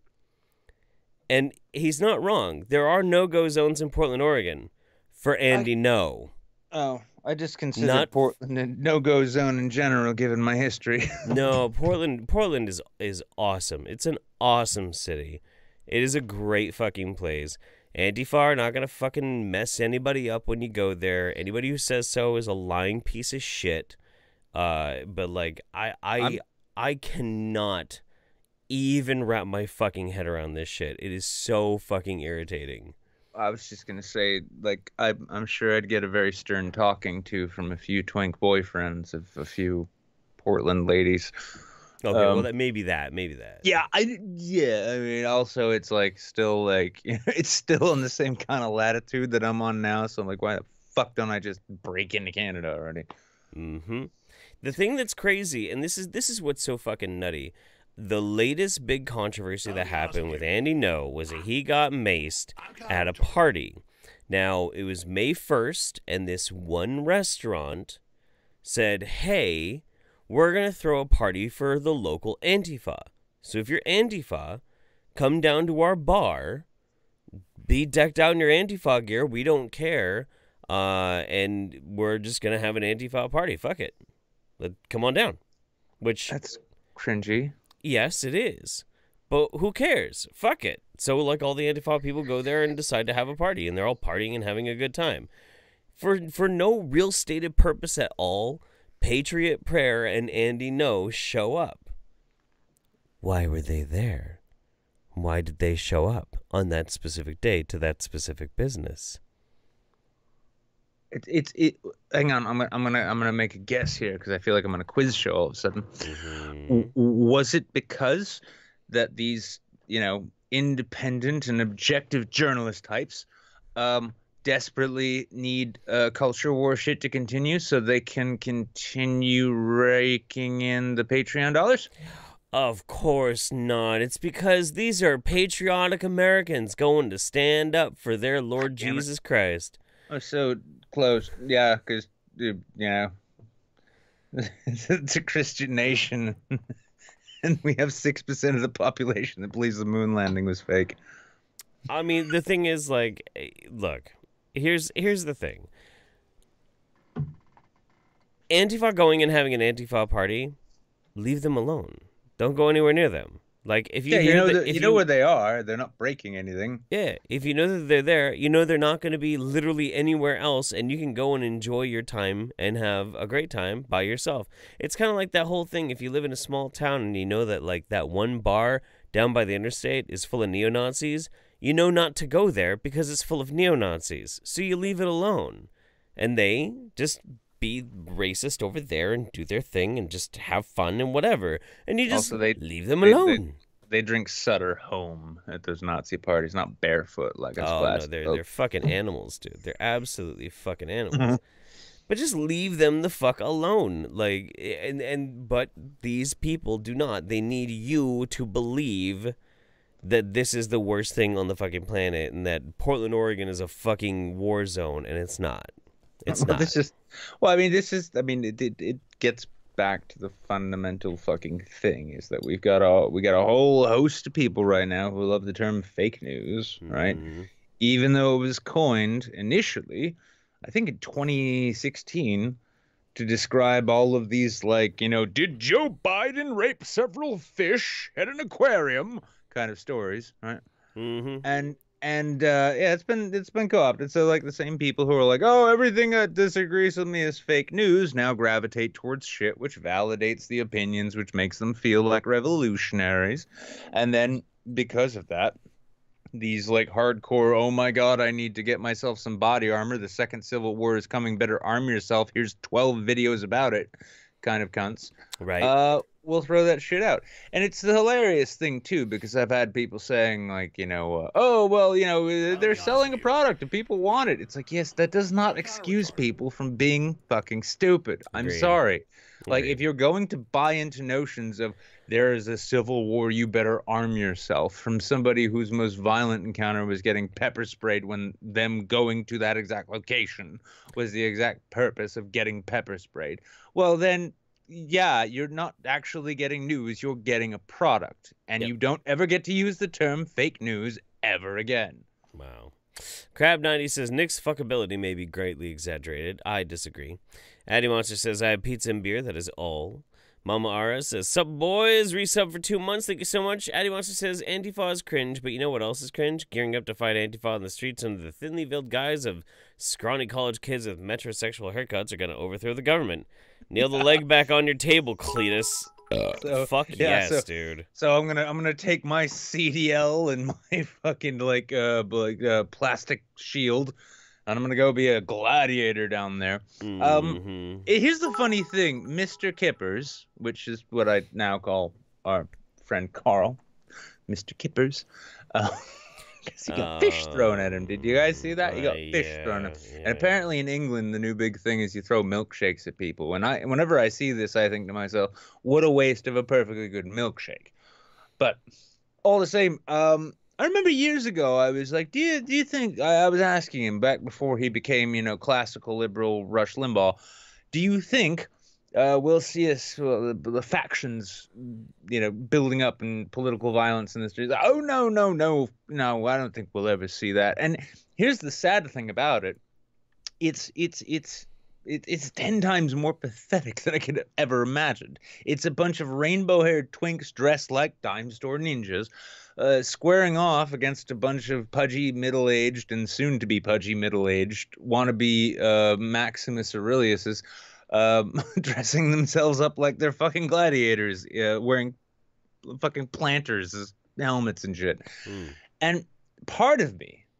And he's not wrong. There are no-go zones in Portland, Oregon for Andy No. Oh, I just consider Not- Portland a no-go zone in general, given my history. No, Portland Portland is is awesome. It's an awesome city. It is a great fucking place. Antifa are not gonna fucking mess anybody up when you go there. Anybody who says so is a lying piece of shit. Uh, but like I I I'm- I cannot even wrap my fucking head around this shit. It is so fucking irritating. I was just gonna say, like, I, I'm sure I'd get a very stern talking to from a few twink boyfriends of a few Portland ladies. Okay, well Um, that maybe that, maybe that. Yeah, I yeah. I mean, also it's like still like it's still in the same kind of latitude that I'm on now. So I'm like, why the fuck don't I just break into Canada already? Mm-hmm. The thing that's crazy, and this is this is what's so fucking nutty. The latest big controversy that happened with Andy No was that he got maced at a party. Now, it was May first, and this one restaurant said, hey, we're going to throw a party for the local Antifa. So if you're Antifa, come down to our bar, be decked out in your Antifa gear, we don't care, uh, and we're just going to have an Antifa party. Fuck it. Let, come on down. Which... That's cringy. Yes, it is. But who cares? Fuck it. So, like, all the Antifa people go there and decide to have a party, and they're all partying and having a good time. For for no real stated purpose at all, Patriot Prayer and Andy No show up. Why were they there? Why did they show up on that specific day to that specific business? It's it's it. Hang on, I'm gonna I'm gonna I'm gonna make a guess here because I feel like I'm on a quiz show all of a sudden. Mm-hmm. W- was it because that these you know independent and objective journalist types um, desperately need uh, culture war shit to continue so they can continue raking in the Patreon dollars? Of course not. It's because these are patriotic Americans going to stand up for their Lord Jesus Christ. Oh, so close. Yeah, because, you know, it's a Christian nation. And we have six percent of the population that believes the moon landing was fake. I mean, the thing is, like, look, here's here's the thing. Antifa going and having an Antifa party, leave them alone. Don't go anywhere near them. Like, if you yeah, hear you know, that, the, if you know where they are. They're not breaking anything. Yeah, if you know that they're there, you know they're not going to be literally anywhere else, and you can go and enjoy your time and have a great time by yourself. It's kind of like that whole thing. If you live in a small town and you know that, like, that one bar down by the interstate is full of neo-Nazis, you know not to go there because it's full of neo-Nazis. So you leave it alone. And they just be racist over there and do their thing and just have fun and whatever. And you just Also, they, leave them they, alone. They, they drink Sutter home at those Nazi parties, not barefoot like us Oh, class no, they're, folk. they're fucking animals, dude. They're absolutely fucking animals. But just leave them the fuck alone. Like, and, and, but these people do not. They need you to believe that this is the worst thing on the fucking planet and that Portland, Oregon is a fucking war zone, and it's not. It's Well, not. This is, well, I mean, this is, I mean, it, it it gets back to the fundamental fucking thing is that we've got a we got a whole host of people right now who love the term fake news, right? Mm-hmm. Even though it was coined initially, I think in twenty sixteen, to describe all of these, like, you know, did Joe Biden rape several fish at an aquarium kind of stories, right? Mm-hmm. And and uh, yeah, it's been it's been co-opted. So like the same people who are like, oh, everything that disagrees with me is fake news, now gravitate towards shit which validates the opinions, which makes them feel like revolutionaries, and then because of that, these like hardcore, oh my god, I need to get myself some body armor. The second Civil War is coming. Better arm yourself. Here's twelve videos about it. Kind of cunts. Right. Uh, we'll throw that shit out. And it's the hilarious thing too, because I've had people saying like, you know, uh, oh well, you know, they're selling a product and people want it. It's like, yes, that does not excuse people from being fucking stupid. I'm Agreed. sorry. Like, Agreed. if you're going to buy into notions of there is a civil war, you better arm yourself, from somebody whose most violent encounter was getting pepper sprayed when them going to that exact location was the exact purpose of getting pepper sprayed, well then, yeah, you're not actually getting news, you're getting a product. And Yep. you don't ever get to use the term fake news ever again. Wow. Crab ninety says Nick's fuckability may be greatly exaggerated. I disagree. Addy Monster says I have pizza and beer. That is all. Mama Ara says, sup boys, resub for two months. Thank you so much. Addy Monster says Antifa is cringe, but you know what else is cringe? Gearing up to fight Antifa on the streets under the thinly veiled guise of scrawny college kids with metrosexual haircuts are going to overthrow the government. Nail the leg back on your table, Cletus. So, Fuck yeah, yes, so- dude. So I'm gonna I'm gonna take my C D L and my fucking like uh like uh, plastic shield, and I'm gonna go be a gladiator down there. Um, Mhm. eh, here's the funny thing, Mister Kippers, which is what I now call our friend Carl, Mister Kippers, uh, 'cause he got fish thrown at him. Did you guys see that? He got Uh, fish yeah, thrown at him. yeah. And apparently in England, the new big thing is you throw milkshakes at people. When I, whenever I see this, I think to myself, what a waste of a perfectly good milkshake. But all the same, um, I remember years ago, I was like, do you, do you think, I, I was asking him back before he became, you know, classical liberal Rush Limbaugh, do you think uh, we'll see us, well, the, the factions, you know, building up in political violence in the streets? Oh, no, no, no, no, I don't think we'll ever see that. And here's the sad thing about it. It's, it's, it's, it, it's ten times more pathetic than I could have ever imagined. It's a bunch of rainbow-haired twinks dressed like dime store ninjas, uh, squaring off against a bunch of pudgy middle-aged and soon-to-be pudgy middle-aged wannabe uh, Maximus Aureliuses, um, dressing themselves up like they're fucking gladiators, uh, wearing fucking planters as helmets and shit. Mm. And part of me,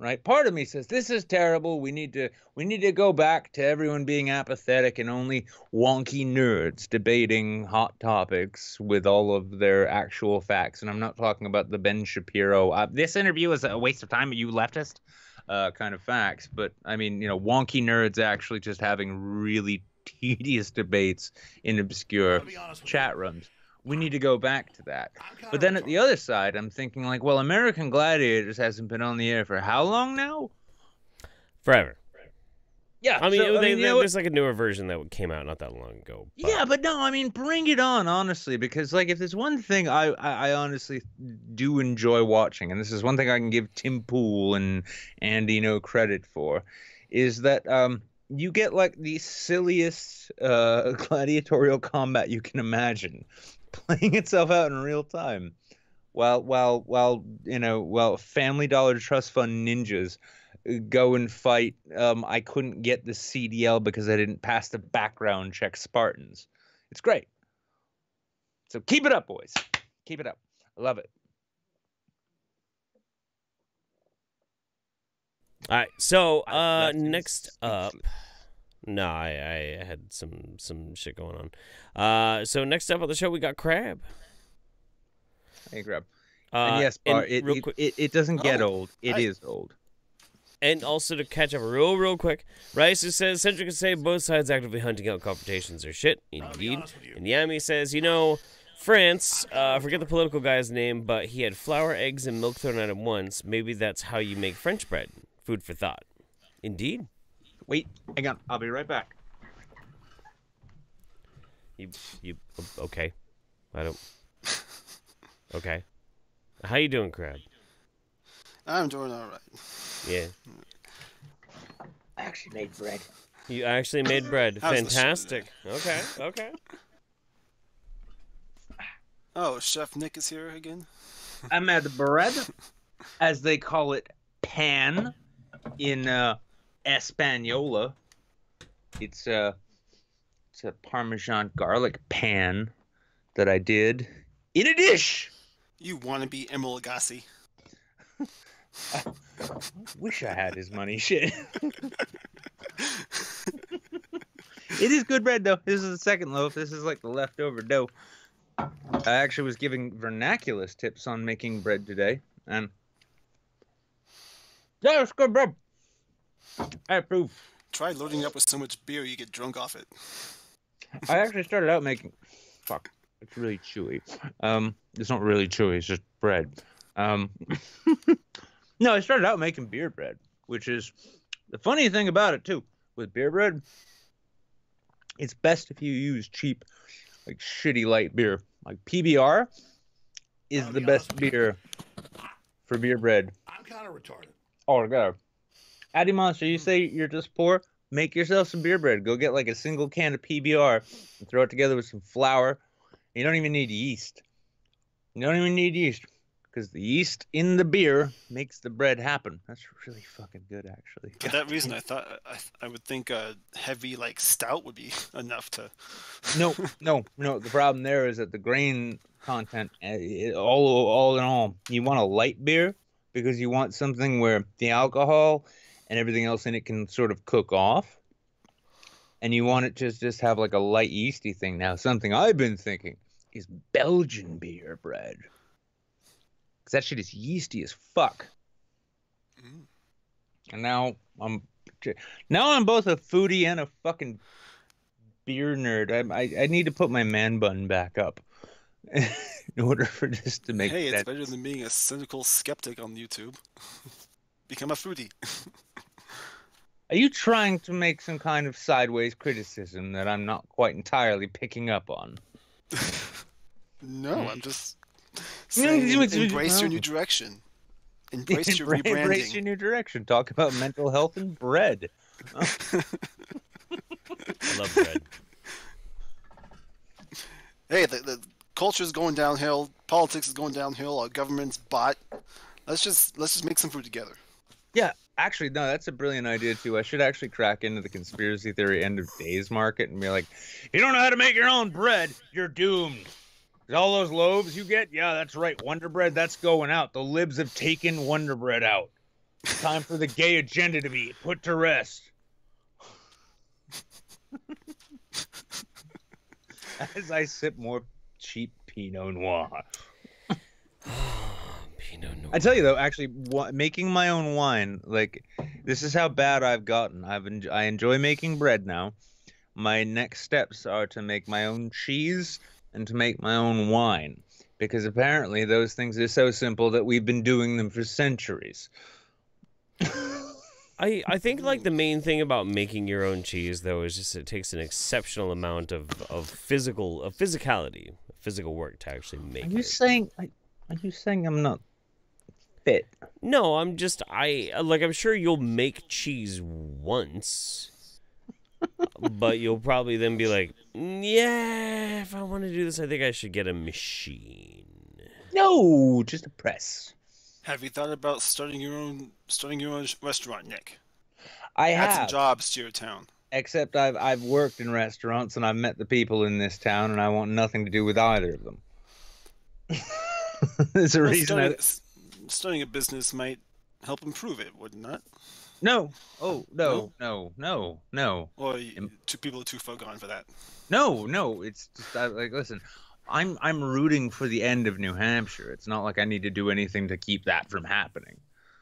right? Part of me says this is terrible. We need to we need to go back to everyone being apathetic and only wonky nerds debating hot topics with all of their actual facts. And I'm not talking about the Ben Shapiro. Uh, this interview is a waste of time. You leftist uh, kind of facts. But I mean, you know, wonky nerds actually just having really tedious debates in obscure chat rooms. We need to go back to that. But then at the other side, I'm thinking like, well, American Gladiators hasn't been on the air for how long now? Forever. Yeah. I mean, so, they, I mean they, you know there's like a newer version that came out not that long ago. But... Yeah, but no, I mean, bring it on, honestly, because like if there's one thing I, I, I honestly do enjoy watching, and this is one thing I can give Tim Pool and Andy no credit for, is that um, you get like the silliest uh, gladiatorial combat you can imagine playing itself out in real time, while while while you know while Family Dollar Trust Fund ninjas go and fight. Um, I couldn't get the C D L because I didn't pass the background check Spartans. It's great. So keep it up, boys. Keep it up. I love it. All right. So uh, next up. No, I, I had some some shit going on. Uh, so next up on the show, we got Crab. Hey, Crab. Uh, and yes, Bart, it, real it, quick, it, it doesn't get Oh, old. It I- is old. And also to catch up real, real quick, Rice says, Centric can say both sides actively hunting out confrontations are shit. Indeed. And Yami says, you know, France, uh, forget the political guy's name, but he had flour, eggs, and milk thrown at him once. Maybe that's how you make French bread. Food for thought. Indeed. Wait, hang on. I'll be right back. You, you, okay. I don't, okay. How you doing, Crab? I'm doing all right. Yeah. I actually made bread. You actually made bread. How's the Fantastic. Okay, okay. Oh, Chef Nick is here again? I made bread, as they call it, pan, in uh, Espanola. It's a, it's a Parmesan garlic pan that I did in a dish. You want to be Emil Agassi. I wish I had his money. Shit. It is good bread, though. This is the second loaf. This is like the leftover dough. I actually was giving Vernaculus tips on making bread today, and yeah, it's good bread. I approve. Try loading it up with so much beer you get drunk off it. I actually started out making. Fuck, it's really chewy. Um, it's not really chewy. It's just bread. Um, no, I started out making beer bread, which is the funny thing about it too. With beer bread, it's best if you use cheap, like shitty light beer. Like P B R is the best beer for beer bread. I'm kind of retarded. Altogether. Addy Monster, you say you're just poor? Make yourself some beer bread. Go get like a single can of P B R and throw it together with some flour. You don't even need yeast. You don't even need yeast. Because the yeast in the beer makes the bread happen. That's really fucking good, actually. For that reason, I thought I, I would think a heavy like stout would be enough to. No, no, no. The problem there is that the grain content, uh, it- all, all in all, you want a light beer because you want something where the alcohol and everything else in it can sort of cook off, and you want it to just have like a light yeasty thing. Now, something I've been thinking is Belgian beer bread. Because that shit is yeasty as fuck. Mm. And now I'm now I'm both a foodie and a fucking beer nerd. I I, I need to put my man bun back up in order for this to make Hey, it's sense. better than being a cynical skeptic on YouTube. Become a foodie. Are you trying to make some kind of sideways criticism that I'm not quite entirely picking up on? No, I'm just No, saying you- you- embrace your no. new direction. Embrace your Embra- rebranding. Embrace your new direction. Talk about mental health and bread. I love bread. Hey, the, the culture is going downhill. Politics is going downhill. Our government's bot. Let's just let's just make some food together. Yeah, actually, no, that's a brilliant idea too. I should actually crack into the conspiracy theory end of days market and be like, you don't know how to make your own bread, you're doomed. All those loaves you get, yeah, that's right. Wonder Bread, that's going out. The libs have taken Wonder Bread out. Time for the gay agenda to be put to rest. As I sip more cheap Pinot Noir. Pinot Noir. I tell you though, actually, wa- making my own wine, like, this is how bad I've gotten. I've en- I enjoy making bread now. My next steps are to make my own cheese and to make my own wine, because apparently those things are so simple that we've been doing them for centuries. I, I think like the main thing about making your own cheese though is just it takes an exceptional amount of, of physical of physicality, physical work to actually make Are you it. saying? Are you saying I'm not fit? No, I'm just I like I'm sure you'll make cheese once, but you'll probably then be like, yeah, if I want to do this, I think I should get a machine. No, just a press. Have you thought about starting your own starting your own restaurant, Nick? I Add some have. jobs to your town. Except I've I've worked in restaurants and I've met the people in this town, and I want nothing to do with either of them. There's a Well, reason. starting, I... s- starting a business might help improve it, wouldn't it? No. Oh no, no, no, no. Or you, two people are too far gone for that. No, no. It's just I, like listen. I'm I'm rooting for the end of New Hampshire. It's not like I need to do anything to keep that from happening.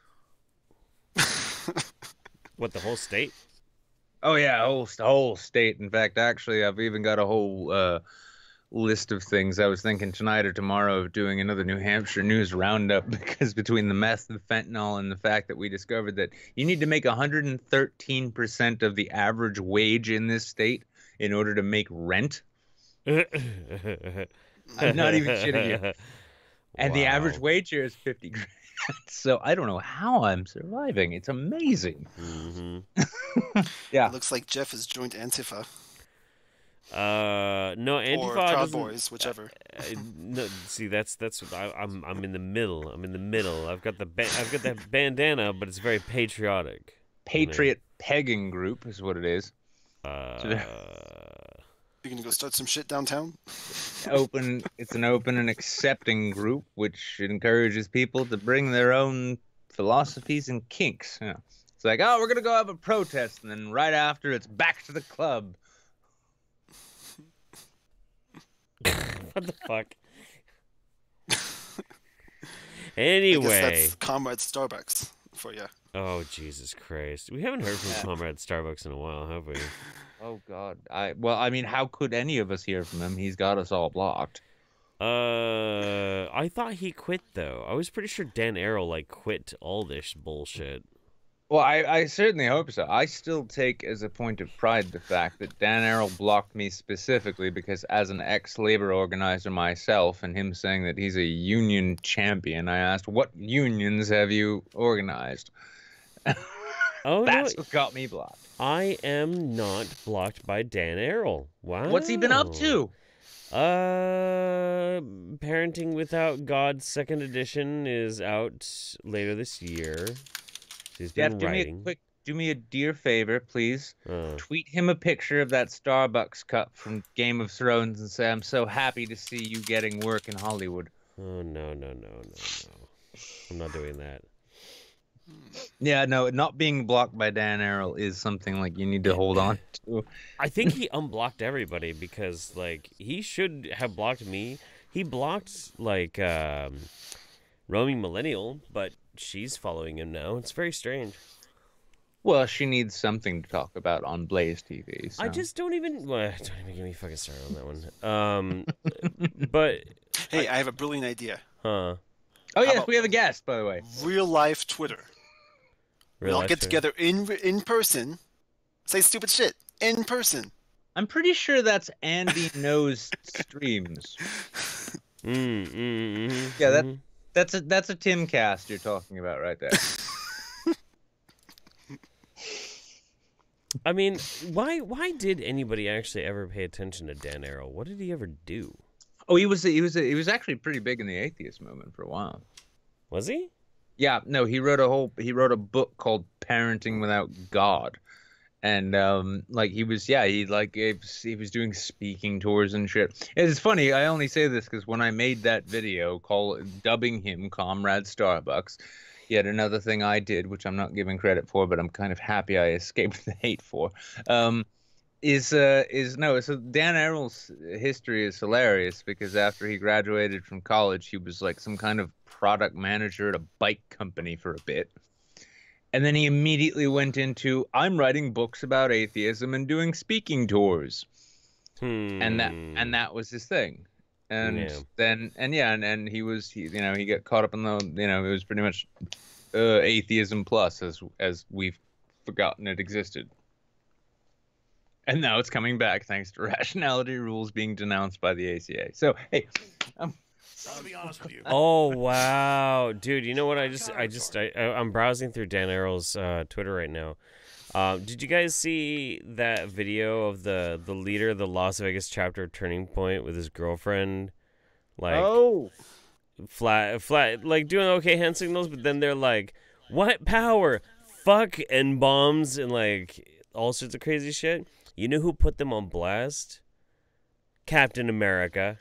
What, the whole state? Oh yeah, whole whole state. In fact, actually, I've even got a whole uh, list of things. I was thinking tonight or tomorrow of doing another New Hampshire news roundup, because between the meth, the fentanyl, and the fact that we discovered that you need to make one hundred thirteen percent of the average wage in this state in order to make rent. I'm not even kidding you. And the average wage here is fifty grand. So I don't know how I'm surviving. It's amazing. Mm-hmm. Yeah. It looks like Jeff has joined Antifa. Uh, no, Antifa Or Proud doesn't- Boys, whichever. Uh, uh, no, see, that's that's what I, I'm I'm in the middle. I'm in the middle. I've got the ba- I've got that bandana, but it's very patriotic. Patriot pegging group is what it is. Uh, You gonna go start some shit downtown? Open. It's an open and accepting group which encourages people to bring their own philosophies and kinks. Yeah. It's like, oh, we're gonna go have a protest, and then right after, it's back to the club. what the fuck? I Anyway. guess that's Comrade Starbucks for you. Oh, Jesus Christ. We haven't heard from Comrade Starbucks in a while, have we? Oh God. I well, I mean, how could any of us hear from him? He's got us all blocked. Uh, I thought he quit though. I was pretty sure Dan Arrow like quit all this bullshit. Well, I, I certainly hope so. I still take as a point of pride the fact that Dan Arrow blocked me specifically because, as an ex-labor organizer myself, and him saying that he's a union champion, I asked, what unions have you organized? Oh, That's no, what got me blocked. I am not blocked by Dan Arrow. Wow. What's he been up to? Uh, Parenting Without God second edition is out later this year. He's been Jeff, do me a writing. quick, do me a dear favor, please. Uh. Tweet him a picture of that Starbucks cup from Game of Thrones and say, I'm so happy to see you getting work in Hollywood. Oh, no, no, no, no, no. I'm not doing that. Yeah, no, not being blocked by Dan Arrow is something like you need to hold on to. I think he unblocked everybody because, like, he should have blocked me. He blocked, like, um, Roaming Millennial, but she's following him now. It's very strange. Well, she needs something to talk about on Blaze T V. So. I just don't even. Well, don't even get me fucking started on that one. Um, but Hey, I have a brilliant idea. huh? Oh yes, about- we have a guest, by the way. Real life Twitter. Real we all life get Twitter. together in in person, say stupid shit in person. I'm pretty sure that's Andy Knows Streams. Mm, mm, mm, Yeah, that mm. that's a that's a Timcast you're talking about right there. I mean, why? Why did anybody actually ever pay attention to Dan Arrow? What did he ever do? Oh, he was he was he was actually pretty big in the atheist movement for a while. Was he? Yeah, no, he wrote a whole he wrote a book called Parenting Without God. And um like he was yeah, he like he was, he was doing speaking tours and shit. It's funny, I only say this cuz when I made that video call dubbing him Comrade Starbucks, yet another thing I did, which I'm not giving credit for, but I'm kind of happy I escaped the hate for, um, is uh, is no. So Dan Errol's history is hilarious because after he graduated from college, he was like some kind of product manager at a bike company for a bit. And then he immediately went into, I'm writing books about atheism and doing speaking tours. Hmm. And that and that was his thing. And Yeah. then, and yeah, and, and he was, he, you know, he got caught up in the, you know, it was pretty much uh, atheism plus as as we've forgotten it existed. And now it's coming back thanks to rationality rules being denounced by the A C A. So, hey, um, I'll be honest with you. Oh wow, dude! You know what? I just, I just, I, I- I'm browsing through Dan Arrow's uh, Twitter right now. Um, did you guys see that video of the the leader of the Las Vegas chapter of Turning Point with his girlfriend, like oh, flat, flat, like doing okay hand signals, but then they're like, "What power? Fuck and bombs and like all sorts of crazy shit." You know who put them on blast? Captain America.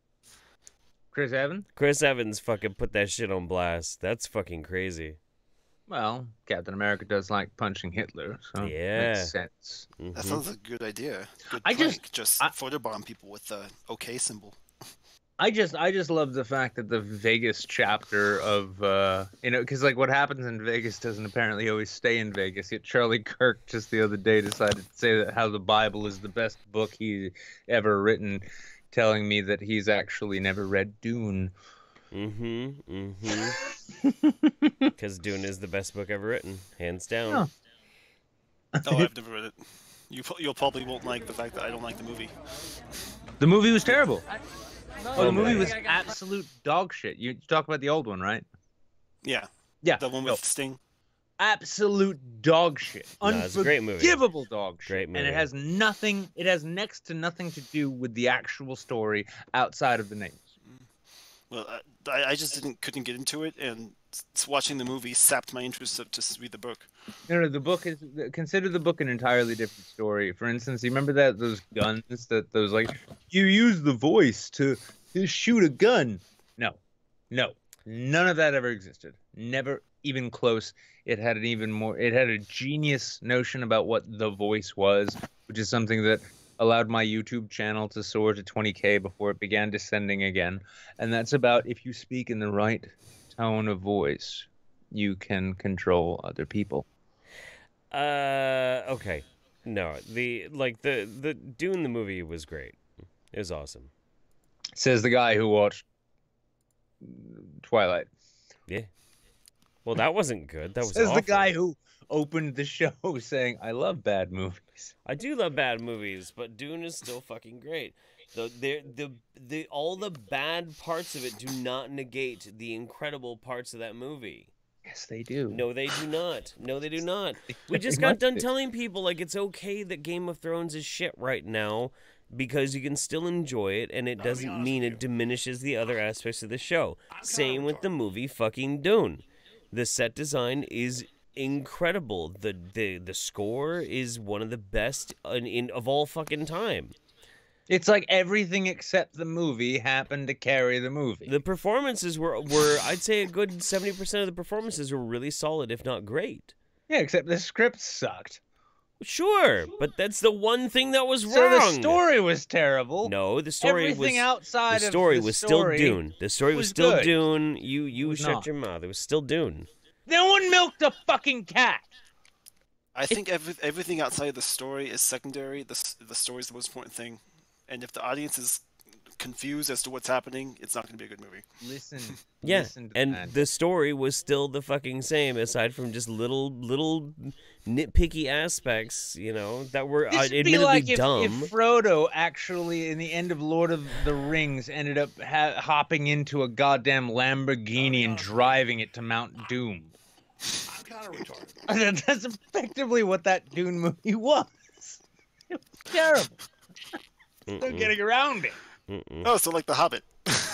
Chris Evans? Chris Evans fucking put that shit on blast. That's fucking crazy. Well, Captain America does like punching Hitler, so Yeah. makes sense. That sounds like a good idea. Good I prank. just- just I- photobomb people with the OK symbol. I just, I just love the fact that the Vegas chapter of, uh, you know, because like what happens in Vegas doesn't apparently always stay in Vegas. Yet Charlie Kirk just the other day decided to say that how the Bible is the best book he ever written, telling me that he's actually never read Dune. Mm-hmm. Mm-hmm. Because Dune is the best book ever written, hands down. Oh, I've never read it. You you'll probably won't like the fact that I don't like the movie. The movie was terrible. Oh, the movie my- was absolute dog shit. You talk about the old one, right? Yeah. Yeah. The one with Sting. Absolute dog shit. No, it's a great movie. Unforgivable dog shit. Great And movie. it has nothing, it has next to nothing to do with the actual story outside of the names. Well, I, I just didn't couldn't get into it, and s- watching the movie sapped my interest to just read the book. No, no, the book is, consider the book an entirely different story. For instance, you remember that, those guns, that those like, you use the voice to, to shoot a gun. No, no, none of that ever existed. Never even close. It had an even more, it had a genius notion about what the voice was, which is something that allowed my YouTube channel to soar to twenty K before it began descending again. And that's about if you speak in the right tone of voice, you can control other people. Uh, okay. No, the like the the Dune the movie was great. It was awesome. Says the guy who watched Twilight. Yeah. Well, that wasn't good. That was Says the awful. guy who opened the show saying, I love bad movies. I do love bad movies, but Dune is still fucking great. The the the the all the bad parts of it do not negate the incredible parts of that movie. Yes, they do. No, they do not. No, they do not. We just They got must done be. telling people like it's okay that Game of Thrones is shit right now because you can still enjoy it and it doesn't mean it diminishes the other aspects of the show. Same with the movie fucking Dune. The set design is incredible. The the the score is one of the best in, in of all fucking time. It's like everything except the movie happened to carry the movie. The performances were were I'd say a good seventy percent of the performances were really solid, if not great. Yeah, except the script sucked. Sure, but that's the one thing that was wrong. So the story was terrible. No, the story Everything was outside the of story the was story still Dune. The story was, was still good. Dune. You you was shut not. your mouth. It was still Dune. No one milked a fucking cat. I think every, everything outside of the story is secondary. The s- the story is the most important thing, and if the audience is confused as to what's happening, it's not going to be a good movie. Listen. Yeah, listen to and that. the story was still the fucking same, aside from just little little nitpicky aspects, you know, that were uh, This would be admittedly like if, dumb. if Frodo actually, in the end of Lord of the Rings, ended up ha- hopping into a goddamn Lamborghini and driving it to Mount Doom. I'm kind of retarded. That's effectively what that Dune movie was. It was terrible. No Mm-mm. getting around it. Mm-mm. Oh, so like The Hobbit.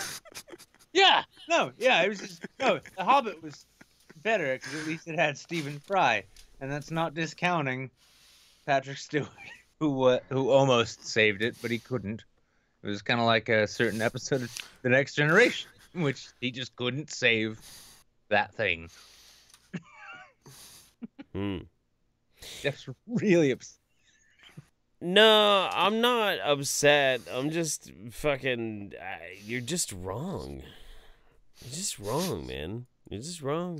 Yeah, no, yeah, it was just no. The Hobbit was better because at least it had Stephen Fry, and that's not discounting Patrick Stewart, who uh, who almost saved it, but he couldn't. It was kind of like a certain episode of The Next Generation, in which he just couldn't save that thing. Hmm. That's really upset. No, I'm not upset. I'm just fucking. Uh, you're just wrong. You're just wrong, man. You're just wrong.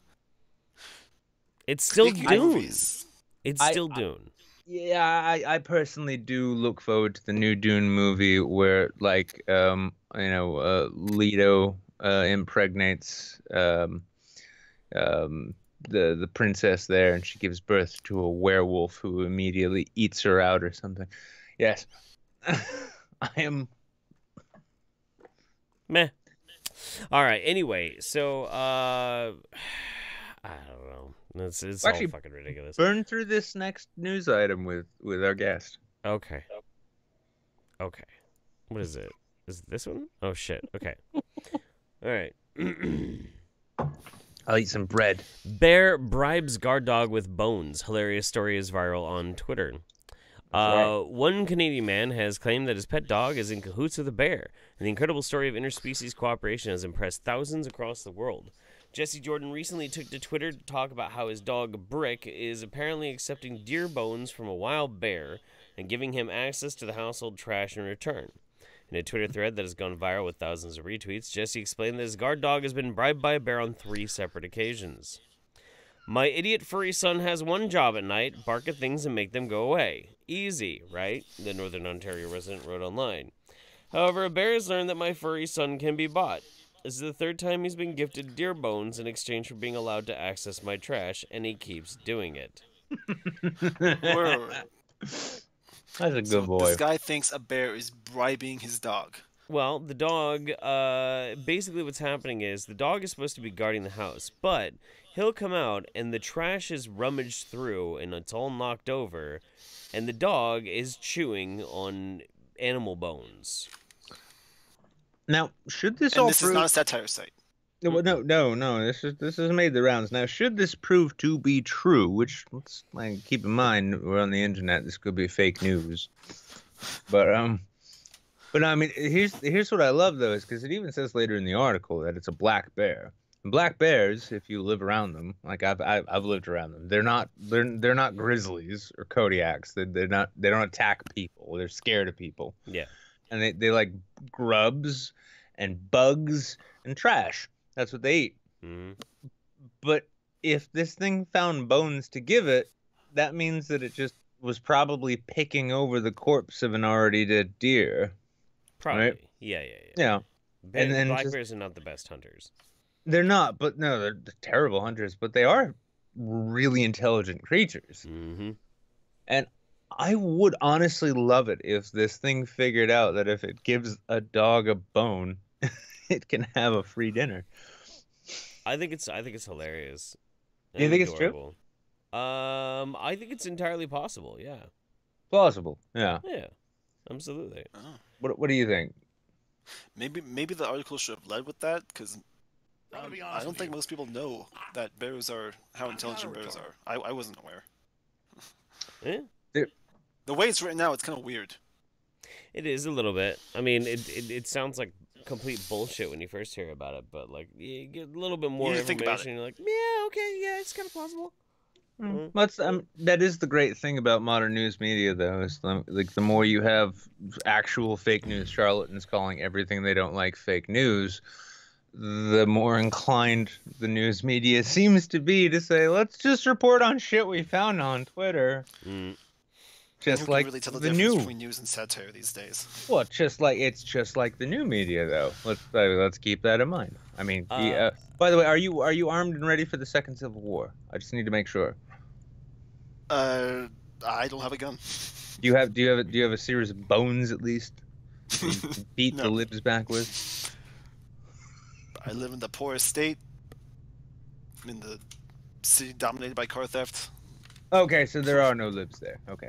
It's still Speaking of Dune. movies, It's I- still I- Dune. Yeah, I, I personally do look forward to the new Dune movie where, like, um, you know, uh, Leto uh, impregnates um, um, the the princess there, and she gives birth to a werewolf who immediately eats her out or something. Yes, I am. Meh. All right. Anyway, so uh, I don't know. It's it's Actually, all fucking ridiculous. Burn through this next news item with with our guest. Okay. Okay. What is it? Is it this one? Oh shit. Okay. All right. I'll eat some bread. Bear bribes guard dog with bones. Hilarious story is viral on Twitter. Uh, one Canadian man has claimed that his pet dog is in cahoots with a bear, and the incredible story of interspecies cooperation has impressed thousands across the world. Jesse Jordan recently took to Twitter to talk about how his dog Brick is apparently accepting deer bones from a wild bear and giving him access to the household trash in return. In a Twitter thread that has gone viral with thousands of retweets, Jesse explained that his guard dog has been bribed by a bear on three separate occasions. My idiot furry son has one job at night, bark at things and make them go away. Easy, right? The Northern Ontario resident wrote online. However, a bear has learned that my furry son can be bought. This is the third time he's been gifted deer bones in exchange for being allowed to access my trash, and he keeps doing it. Word. That's a good So boy. this guy thinks a bear is bribing his dog. Well, the dog, uh, basically what's happening is the dog is supposed to be guarding the house, but he'll come out and the trash is rummaged through and it's all knocked over, and the dog is chewing on animal bones. Now, should this And all this prove... is not a satire site. No, well, no, no, no. This is this has made the rounds. Now, should this prove to be true, which let's like, keep in mind we're on the internet, this could be fake news. But um, but I mean, here's here's what I love though, is because it even says later in the article that it's a black bear. And black bears, if you live around them, like I've I've, I've lived around them, they're not they're they're not grizzlies or Kodiaks. They they're not they don't attack people. They're scared of people. Yeah. And they they like grubs and bugs and trash. That's what they eat. Mm-hmm. But if this thing found bones to give it, that means that it just was probably picking over the corpse of an already dead deer. Probably. Right? Yeah, yeah, yeah. Yeah. Bear, And then black just- bears are not the best hunters. They're not, but no, they're terrible hunters, but they are really intelligent creatures. Mm-hmm. And I would honestly love it if this thing figured out that if it gives a dog a bone, it can have a free dinner. I think it's I think it's hilarious. Do you and think it's true? adorable. Um, I think it's entirely possible. Yeah. Plausible. Yeah. Yeah. Absolutely. Oh. What What do you think? Maybe maybe the article should have led with that, because I'm gonna be I honest don't with think you. most people know that bears are how intelligent kinda bears are. I, I wasn't aware. Yeah. The way it's written now, it's kind of weird. It is a little bit. I mean, it, it it sounds like complete bullshit when you first hear about it, but like you get a little bit more need to think about information, and you're like, yeah, okay, yeah, it's kind of plausible. Mm. That's um, that is the great thing about modern news media, though, is the, like the more you have actual fake news charlatans calling everything they don't like fake news, the more inclined the news media seems to be to say, let's just report on shit we found on Twitter. Mm. Just Who can like really tell the, the difference new. between news and satire these days. Well, just like it's just like the new media, though. Let's uh, let's keep that in mind. I mean, Uh, the, uh, by the way, are you are you armed and ready for the second Civil War? I just need to make sure. Uh, I don't have a gun. Do you have do you have a, do you have a series of bones at least? You can beat the No. libs back with. I live in the poorest state. In the city dominated by car theft. Okay, so there are no libs there. Okay.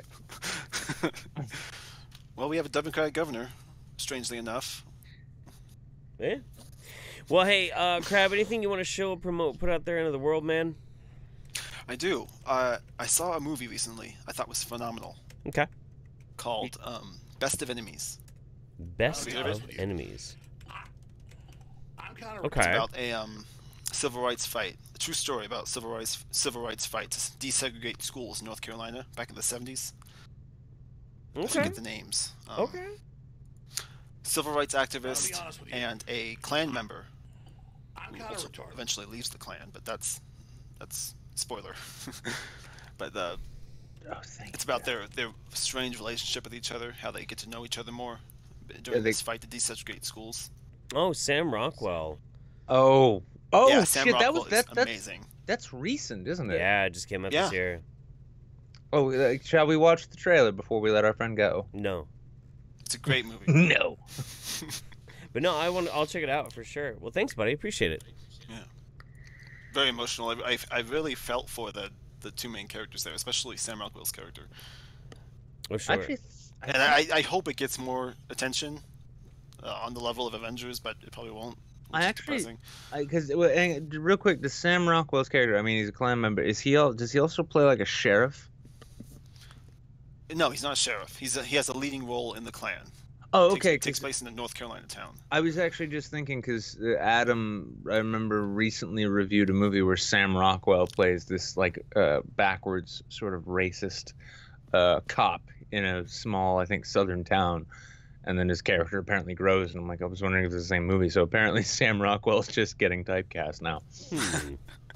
Well, we have a Democratic governor, strangely enough. Yeah. Well, hey, uh, Crab, anything you want to show, promote, put out there into the world, man? I do. Uh, I saw a movie recently I thought was phenomenal. Okay. Called um, Best of Enemies. Best Have you heard of of it? enemies. I'm kind of Okay. It's about a um, civil rights fight. a true story about civil rights civil rights fight to desegregate schools in North Carolina back in the seventies. I Okay. forget the names. Um, Okay. Civil rights I'll be activist honest with you. and a Klan member I'm who kind also of retarded. eventually leaves the Klan, but that's that's spoiler. But uh, Oh, thank it's about their their strange relationship with each other, how they get to know each other more during Yeah, they- this fight to desegregate schools. Oh, Sam Rockwell. Oh, oh yeah, Sam shit! Rockwell That was is that, that's amazing. that's recent, isn't it? Yeah, it just came out Yeah. this year. Oh, uh, shall we watch the trailer before we let our friend go? No. It's a great movie. No. But no, I want. I'll check it out for sure. Well, thanks, buddy. Appreciate it. Yeah, very emotional. I, I, I really felt for the the two main characters there, especially Sam Rockwell's character. Oh, sure. Actually, And I, I hope it gets more attention uh, on the level of Avengers, but it probably won't. I which is actually, depressing. because real quick, the Sam Rockwell's character. I mean, he's a Klan member. Is he? All, does he also play like a sheriff? No, he's not a sheriff. He's a, he has a leading role in the Klan. Oh, Takes- okay. Takes, 'cause place in a North Carolina town. I was actually just thinking because Adam, I remember recently reviewed a movie where Sam Rockwell plays this like uh, backwards sort of racist uh, cop in a small, I think, southern town. And then his character apparently grows, and I'm like, I was wondering if it's the same movie. So apparently Sam Rockwell's just getting typecast now. Hmm.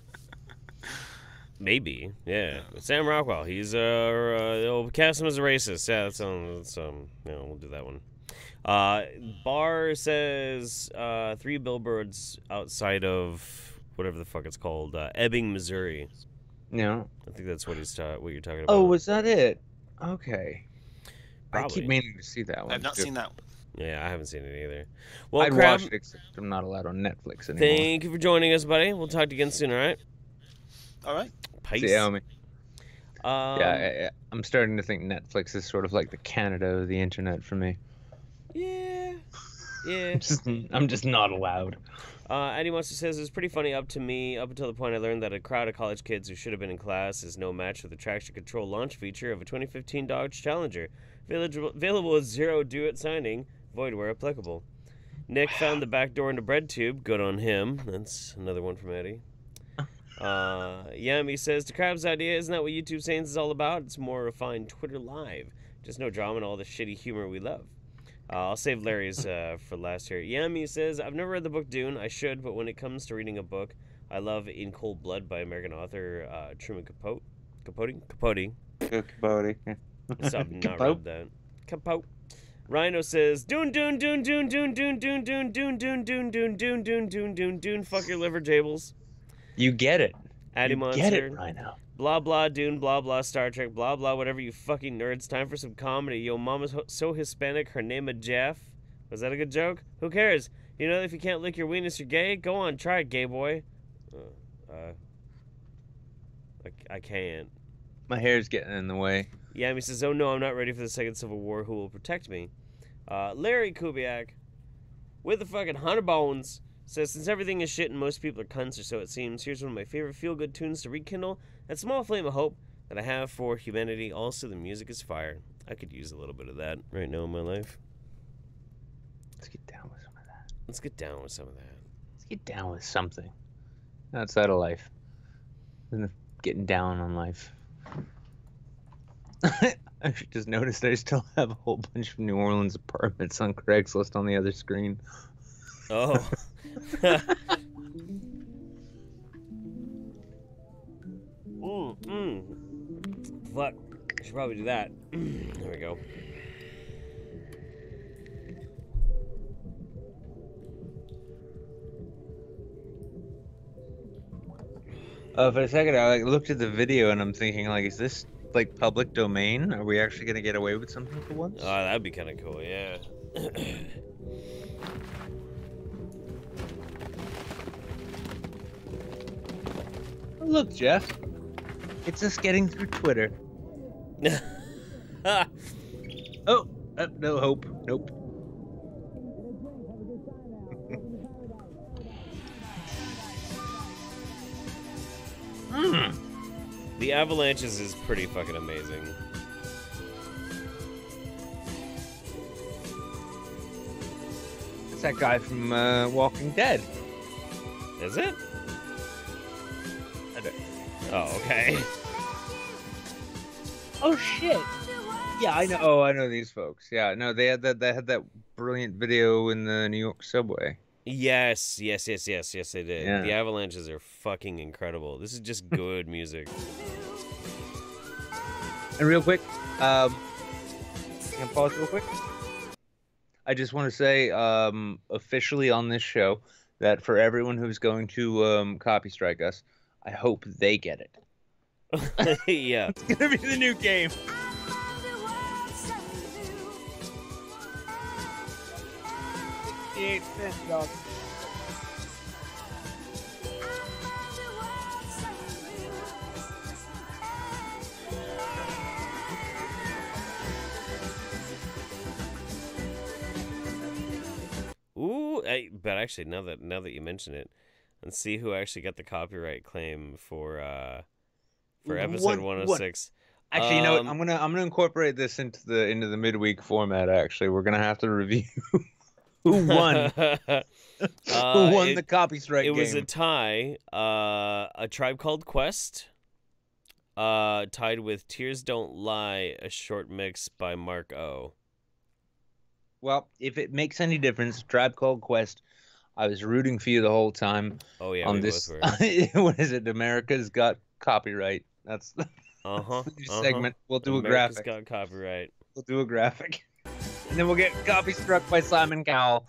Maybe, yeah. But Sam Rockwell, he's uh, uh they'll cast him as a racist. Yeah, that's um, that's um, you know, we'll do that one. Uh, Barr says uh, three billboards outside of whatever the fuck it's called, uh, Ebbing, Missouri. Yeah. I think that's what he's ta- what you're talking about. Oh, was that it? Okay. I Probably. keep meaning to see that one. I've not too. seen that one. Yeah, I haven't seen it either. Well, I'd Crab, watch it, except I'm not allowed on Netflix anymore. thank you for joining us, buddy. We'll talk to you again soon. All right. All right. Peace. See you, homie. Um, yeah, I, I, I'm starting to think Netflix is sort of like the Canada of the internet for me. Yeah. Yeah. I'm just, I'm just not allowed. Uh, Eddie Monster says, it's pretty funny up to me, up until the point I learned that a crowd of college kids who should have been in class is no match for the traction control launch feature of a twenty fifteen Dodge Challenger. Available, available with zero due at signing, void where applicable. Nick found the back door in the bread tube. Good on him. That's another one from Eddie. Uh, Yami says, the Crab's idea, isn't that what YouTube Saints is all about? It's more refined Twitter Live. Just no drama and all the shitty humor we love. Uh, I'll save Larry's uh, for last here. Yami says, I've never read the book Dune. I should, but when it comes to reading a book, I love In Cold Blood by American author uh, Truman Capote. Capote? Capote. Capote. So I've not Capote. read that. Capote. Rhino says, Dune, Dune, Dune, Dune, Dune, Dune, Dune, Dune, Dune, Dune, Dune, Dune, Dune, Dune, Dune, Dune, Dune, fuck your liver, Jables. You get it. Addy You Monster. get it, Rhino. Blah, blah, Dune, blah, blah, Star Trek, blah, blah, whatever you fucking nerds. Time for some comedy. Yo, mama's ho- so Hispanic, her name is Jeff. Was that a good joke? Who cares? You know, if you can't lick your weenus, you're gay? Go on, try it, gay boy. Uh, uh I, I can't. My hair's getting in the way. Yami says, oh no, I'm not ready for the second Civil War. Who will protect me? Uh, Larry Kubiak, with the fucking hundred bones, says, since everything is shit and most people are cunts, or so it seems, here's one of my favorite feel-good tunes to rekindle that small flame of hope that I have for humanity. Also, the music is fire. I could use a little bit of that right now in my life. Let's get down with some of that. Let's get down with some of that. Let's get down with something outside of life. Isn't it getting down on life? I just noticed I still have a whole bunch of New Orleans apartments on Craigslist on the other screen. Oh. mm, mm. Fuck. I should probably do that. There we go. Uh, for a second, I like, looked at the video and I'm thinking, like, is this like public domain? Are we actually gonna get away with something for once? Oh, that'd be kind of cool, yeah. Oh, look, Jeff. It's us getting through Twitter. oh, uh, no hope. Nope. mm. The Avalanches is pretty fucking amazing. It's that guy from uh, Walking Dead. Is it? Oh, okay. Oh shit. Yeah, I know. Oh, I know these folks. Yeah, no, they had that. They had that brilliant video in the New York subway. Yes, yes, yes, yes, yes, they did. Yeah. The Avalanches are fucking incredible. This is just good music. And real quick, um, can I pause real quick? I just want to say, um, officially on this show, that for everyone who's going to um, copy strike us, I hope they get it. Yeah. It's gonna be the new game. fifty-eight cents, dog. Ooh, I, but actually, now that now that you mention it, let's see who actually got the copyright claim for uh for episode What- one oh what- six. Actually, you know what? Um, I'm gonna I'm gonna incorporate this into the into the midweek format. Actually, we're gonna have to review who won Uh, who won it- the copy strike It game. was a tie. Uh, a Tribe Called Quest. Uh, tied with Tears Don't Lie, a short mix by Mark O. Well, if it makes any difference, Tribe Called Quest. I was rooting for you the whole time. Oh yeah, on we this. both were. What is it? America's Got Copyright. That's the Uh huh. new segment. We'll do America's a graphic. got copyright. We'll do a graphic, and then we'll get copy struck by Simon Cowell.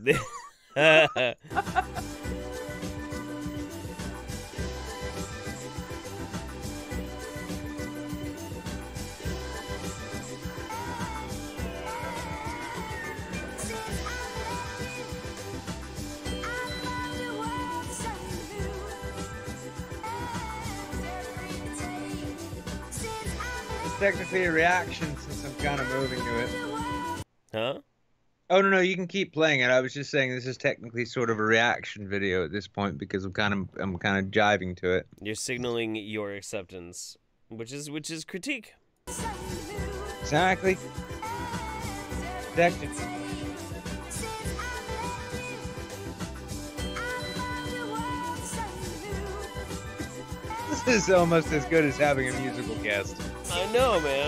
It's technically a reaction since I'm kind of moving to it. Huh? Oh no, no, you can keep playing it. I was just saying this is technically sort of a reaction video at this point because I'm kind of I'm kind of jiving to it. You're signaling your acceptance, which is which is critique. Exactly. Detected. This is almost as good as having a musical guest. I know, man.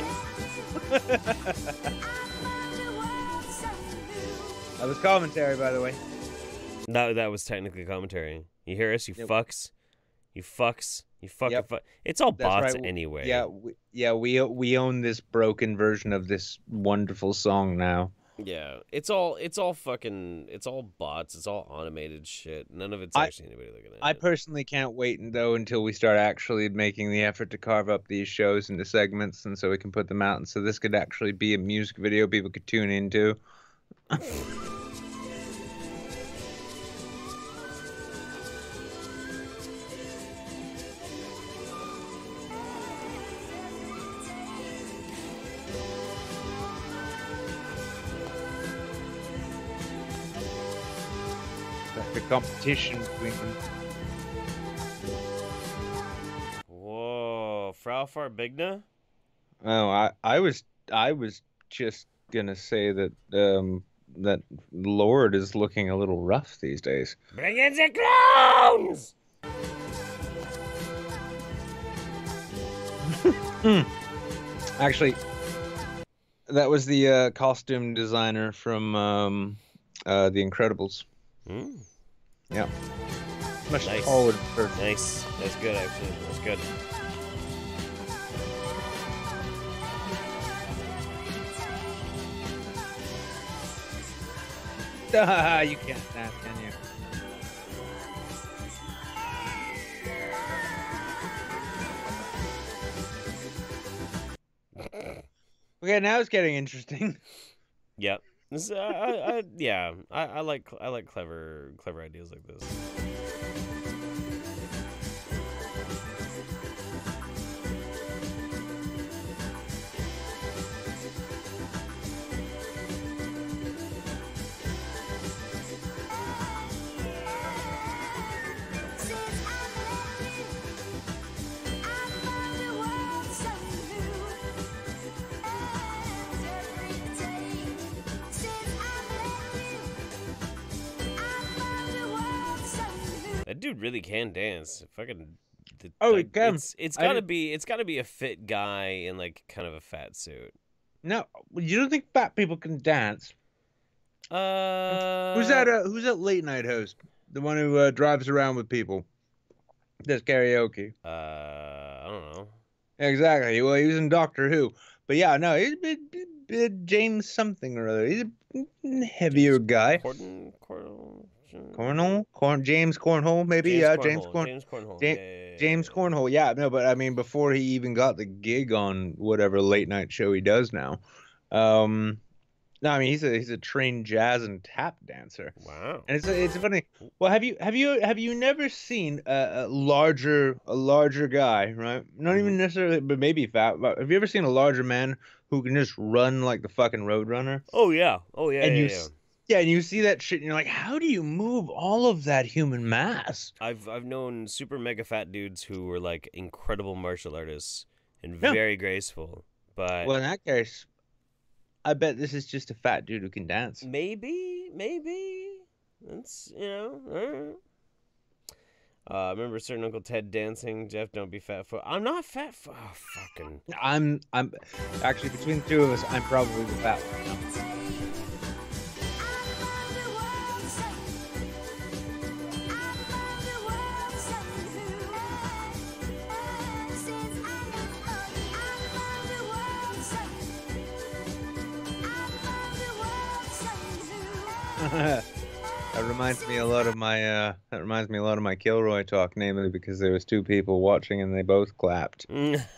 That was commentary, by the way. That that was technically commentary. You hear us, you Yep. fucks, you fucks, you fucking Yep. fuck. It's all That's bots right. anyway. Yeah, we, yeah, we we own this broken version of this wonderful song now. Yeah, it's all it's all fucking it's all bots. It's all automated shit. None of it's I- actually anybody looking at I it. personally can't wait though until we start actually making the effort to carve up these shows into segments, and so we can put them out, and so this could actually be a music video people could tune into. Like the competition between them. Whoa, Frau Farbigna? Oh, I, I was I was just gonna say that um that Lord is looking a little rough these days. Bring in the clowns! Actually, that was the uh, costume designer from um, uh, The Incredibles. Mm. Yeah. Much Nice. taller person. Nice. That's good, actually. That's good. You can't dance, can you? Okay, now it's getting interesting. Yep. This, uh, I, I, yeah, I, I like I like clever clever ideas like this. That dude really can dance. Fucking the, Oh, like, it can. it's it's I gotta didn't- be it's gotta be a fit guy in like kind of a fat suit. No, you don't think fat people can dance? Uh, Who's that? Uh, who's that late night host? The one who uh, drives around with people, does karaoke. Uh, I don't know. Exactly. Well, he was in Doctor Who, but yeah, no, he's a bit, bit, bit James something or other. He's a heavier guy. Corden, Corden, Cornhole, Corn, James Cornhole, maybe. James yeah, Cornhole, James Corn, James Cornhole. Ja- Yeah, yeah, yeah, James Cornhole. Yeah, no, but I mean, before he even got the gig on whatever late night show he does now, um, no, I mean he's a he's a trained jazz and tap dancer. Wow. And it's it's funny. Well, have you have you have you never seen a, a larger a larger guy, right? Not Mm-hmm. even necessarily, but maybe fat. But have you ever seen a larger man who can just run like the fucking Roadrunner? Oh yeah. Oh yeah. and yeah, you yeah. s- yeah, and you see that shit, and you're like, how do you move all of that human mass? I've I've known super mega fat dudes who were like incredible martial artists and Yeah. very graceful, but Well, in that case, I bet this is just a fat dude who can dance. maybe maybe that's you know. I don't know. Uh, I remember certain Uncle Ted dancing. Jeff, don't be fat foot. I'm not fat foot. Oh, fucking. I'm I'm actually between the two of us, I'm probably the fat one. That reminds me a lot of my uh that reminds me a lot of my Kilroy talk, namely because there was two people watching and they both clapped.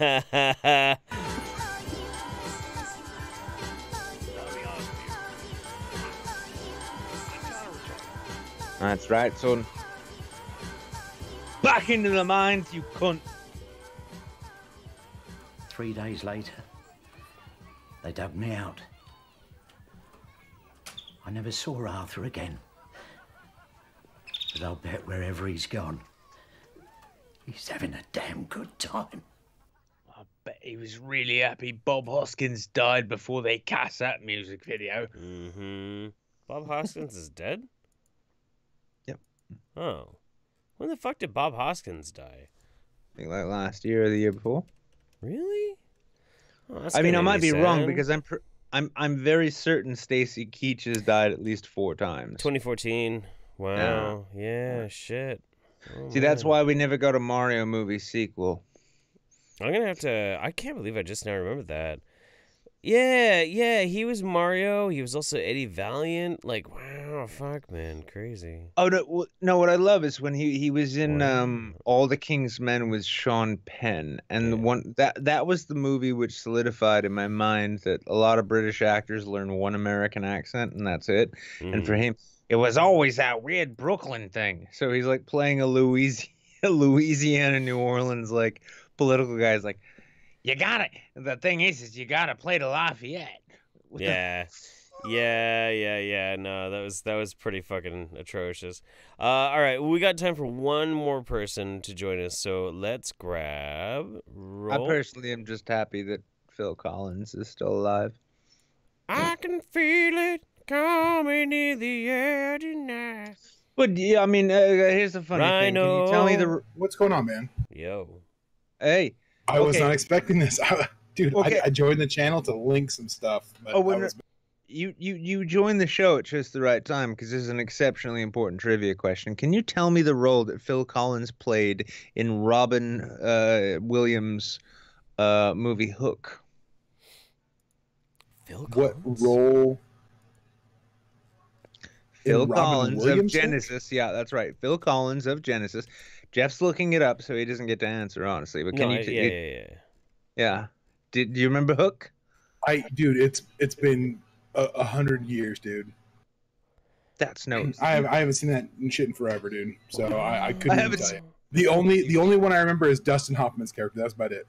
That's right, son. Back into the mines, you cunt. Three days later, they dug me out. I never saw Arthur again. But I'll bet wherever he's gone, he's having a damn good time. I bet he was really happy Bob Hoskins died before they cast that music video. Mm-hmm. Bob Hoskins is dead? Yep. Oh. When the fuck did Bob Hoskins die? I think like last year or the year before. Really? Oh, that's I mean, I gonna might be wrong sad. because I'm pr- I'm I'm very certain Stacy Keach has died at least four times. twenty fourteen. Wow. Yeah, shit. Oh, See, that's man. why we never got a Mario movie sequel. I'm gonna have to. I can't believe I just now remembered that. Yeah, yeah, he was Mario. He was also Eddie Valiant. Like, wow, fuck, man, crazy. Oh no, w- no! What I love is when he, he was in um All the King's Men with Sean Penn, and the one that that was the movie which solidified in my mind that a lot of British actors learn one American accent and that's it. And for Mhm. him, it was always that weird Brooklyn thing. So he's like playing a Louisiana, Louisiana, New Orleans like political guy. He's like, you got it. The thing is, is you gotta play the Lafayette. What the Yeah. Yeah, yeah, yeah. No, that was that was pretty fucking atrocious. Uh, all right, we got time for one more person to join us, so let's grab. I Roll. personally am just happy that Phil Collins is still alive. I can feel it coming in the air tonight. But yeah, I mean, uh, here's the funny thing. Can you tell me the? Rhino. What's going on, man? Yo. Hey. I was okay. not expecting this. Dude, Okay. I, I joined the channel to link some stuff. But Oh, I when was, you you you joined the show at just the right time because this is an exceptionally important trivia question. Can you tell me the role that Phil Collins played in Robin uh, Williams' uh, movie Hook? Phil what role? Phil Robin Collins of Williams' Hook? Genesis. Yeah, that's right. Phil Collins of Genesis. Jeff's looking it up, so he doesn't get to answer honestly. But can No, you? I- t- yeah, it- yeah, yeah. yeah. Did do you remember Hook? I, dude, it's it's been a, a hundred years, dude. That's no. I have I haven't seen that shit in forever, dude. So I, I couldn't I even haven't tell se- you. The only the only one I remember is Dustin Hoffman's character. That's about it.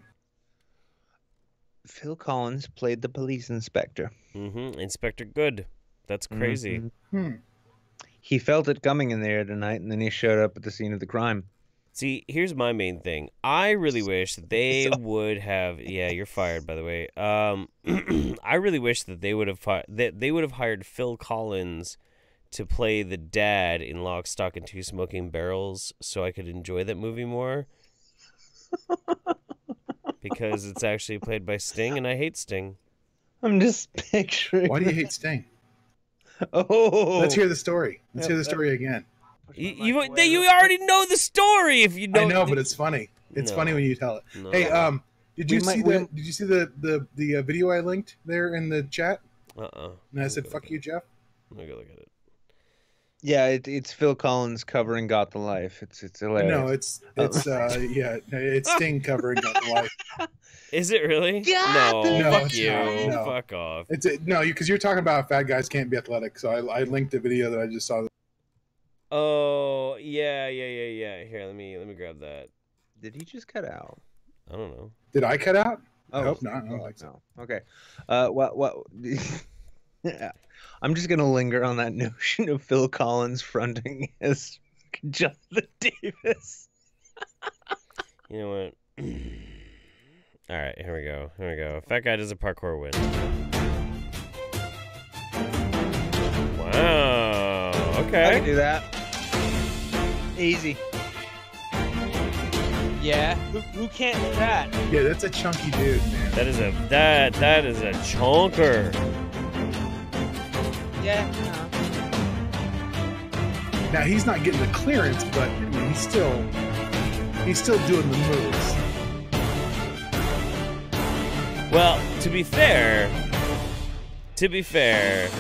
Phil Collins played the police inspector. Mm-hmm. Inspector Good. That's crazy. Mhm. Hmm. He felt it coming in there tonight, and then he showed up at the scene of the crime. See, here's my main thing. I really wish that they would have. Yeah, you're fired, by the way. Um, I really wish that they would have fi- that they would have hired Phil Collins to play the dad in Lock, Stock, and Two Smoking Barrels, so I could enjoy that movie more. Because it's actually played by Sting, and I hate Sting. I'm just picturing. Why do you hate Sting? Oh, Let's hear the story. Let's Yep, hear the that- story again. You, you, you already know the story if you know. I know, but it's funny. It's No. funny when you tell it. No. Hey, um, did We you might- see we- the Did you see the the the uh, video I linked there in the chat? Uh-uh. And I said, "Fuck you, Jeff." Let me go look at it. Yeah, it, it's Phil Collins covering "Got the Life." It's it's hilarious. No, it's it's uh yeah, it's Sting covering Got the Life. Is it really? God, no, no, fuck it's you. not, no. Fuck off. It's a, no, because you're talking about fat guys can't be athletic. So I I linked the video that I just saw. Oh, yeah, yeah, yeah, yeah. Here, let me let me grab that. Did he just cut out? I don't know. Did I cut out? I Oh, hope not. I don't like so. No. Okay. Uh, what what? Yeah. I'm just gonna linger on that notion of Phil Collins fronting as Jonathan Davis. You know what? All right, here we go. Here we go. Fat guy does a parkour win. Wow. I Okay. can do that. Easy. Yeah. Who, who can't do that? Yeah, that's a chunky dude, man. That is a that that is a chonker. Yeah. Now he's not getting the clearance, but I mean, he's still he's still doing the moves. Well, to be fair, to be fair,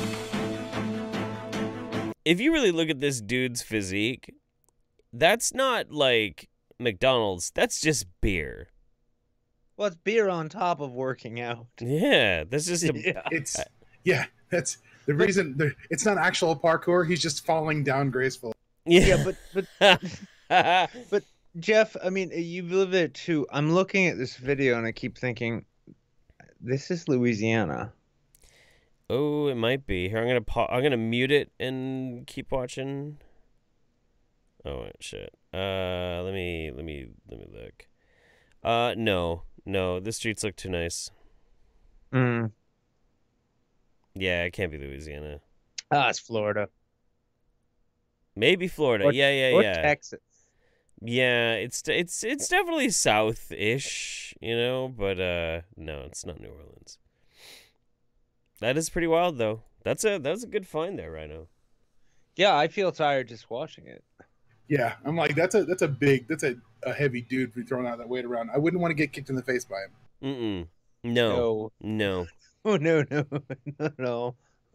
if you really look at this dude's physique, that's not like McDonald's. That's just beer. Well, it's beer on top of working out. Yeah, that's just a. Yeah. It's yeah, that's the reason. The, it's not actual parkour. He's just falling down gracefully. Yeah, but but but Jeff, I mean, you live there too. I'm looking at this video and I keep thinking, this is Louisiana. Oh, it might be. Here, I'm gonna pa- I'm gonna mute it and keep watching. Oh wait, shit. Uh, let me let me let me look. Uh, no, no, the streets look too nice. Mm. Yeah, it can't be Louisiana. Ah, it's Florida. Maybe Florida. Or- yeah, yeah, or yeah. Texas. Yeah, it's it's it's definitely south-ish, you know, but uh, no, it's not New Orleans. That is pretty wild, though. That's a that's a good find there, Rhino. Yeah, I feel tired just watching it. Yeah, I'm like that's a that's a big that's a, a heavy dude for throwing out that weight around. I wouldn't want to get kicked in the face by him. Mm-mm. No. No. Oh no no no no.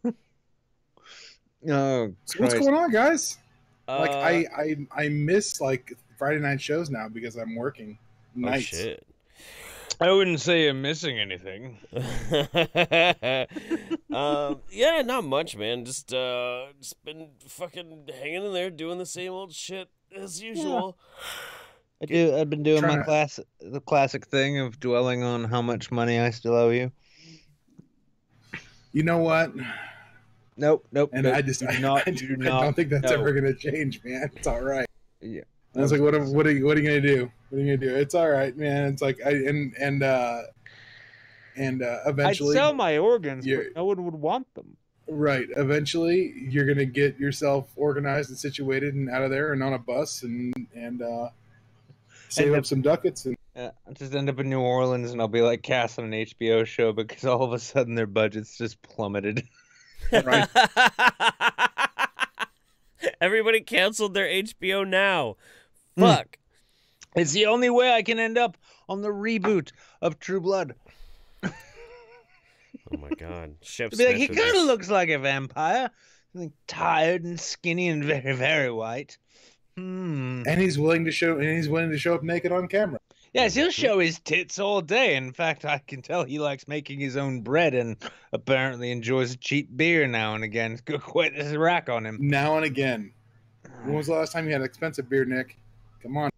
Oh, So what's Christ. going on, guys? like Uh, I, I I miss like Friday night shows now because I'm working Oh nights. shit. I wouldn't say you're missing anything. um, yeah, not much, man. Just uh, just been fucking hanging in there, doing the same old shit as usual. I do. I've been doing Trying my to- class, the classic thing of dwelling on how much money I still owe you. You know what? Nope, nope. And nope, I just do I, not, I, do I not, don't think that's no. ever gonna change, man. It's all right. Yeah. I was like, what? am- What are you? What are you gonna do? What are you gonna do? It's all right, man. It's like I and and uh and uh, I'd eventually, sell my organs, You're- but no one would want them. right? Eventually, you're gonna get yourself organized and situated and out of there and on a bus and and uh, save And up the- some ducats and Uh, I'll just end up in New Orleans and I'll be like cast on an H B O show because all of a sudden their budget's just plummeted. right. Everybody canceled their H B O Now. Hmm. Fuck. It's the only way I can end up on the reboot of True Blood. Oh my god. Shep To be like, Smith he is- kind of looks like a vampire. Like, tired and skinny and very, very white. Hmm. and he's willing to show and he's willing to show up naked on camera. Yes, he'll show his tits all day. In fact, I can tell he likes making his own bread and apparently enjoys a cheap beer now and again. It's got quite a rack on him. Now and again. When was the last time you had expensive beer, Nick? Come on.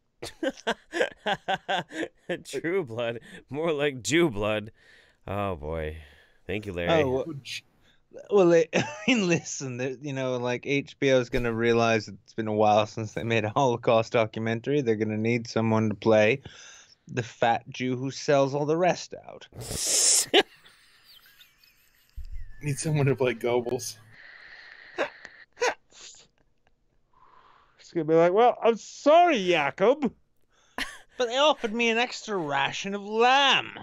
True Blood. More like Jew Blood. Oh boy. Thank you, Larry. Oh, well, well they, I mean, listen, they- you know, like H B O's going to realize it's been a while since they made a Holocaust documentary. They're going to need someone to play the fat Jew who sells all the rest out. Need someone to play Goebbels. It's going to be like, well, I'm sorry, Jacob. But they offered me an extra ration of lamb.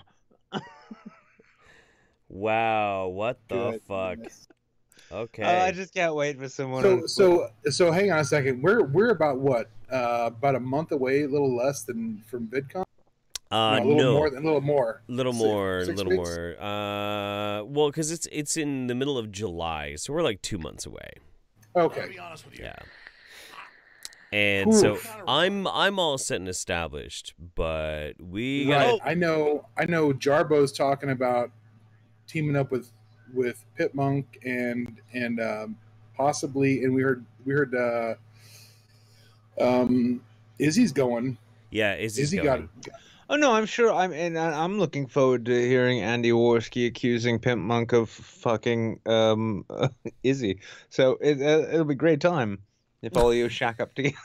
Wow, what the fuck? Okay. Oh, I just can't wait for someone. So on so so hang on a second. We're we're about what? Uh, about a month away, a little less than from VidCon. Uh, no, a little no. more than a little more. little Six- more, a six little weeks? more. Uh, well, because it's it's in the middle of July, so we're like two months away. Okay. Yeah. And so Oof. I'm I'm all set and established, but we Right. got I know. I know. Jarbo's talking about teaming up with with Pitmonk and and um, possibly, and we heard we heard uh, um, Izzy's going. yeah, is Izzy going. got. Oh no, I'm sure. I'm and I- I'm looking forward to hearing Andy Worski accusing Pimp Monk of fucking um Izzy. So it, uh, it'll be a great time if all of you shack up together.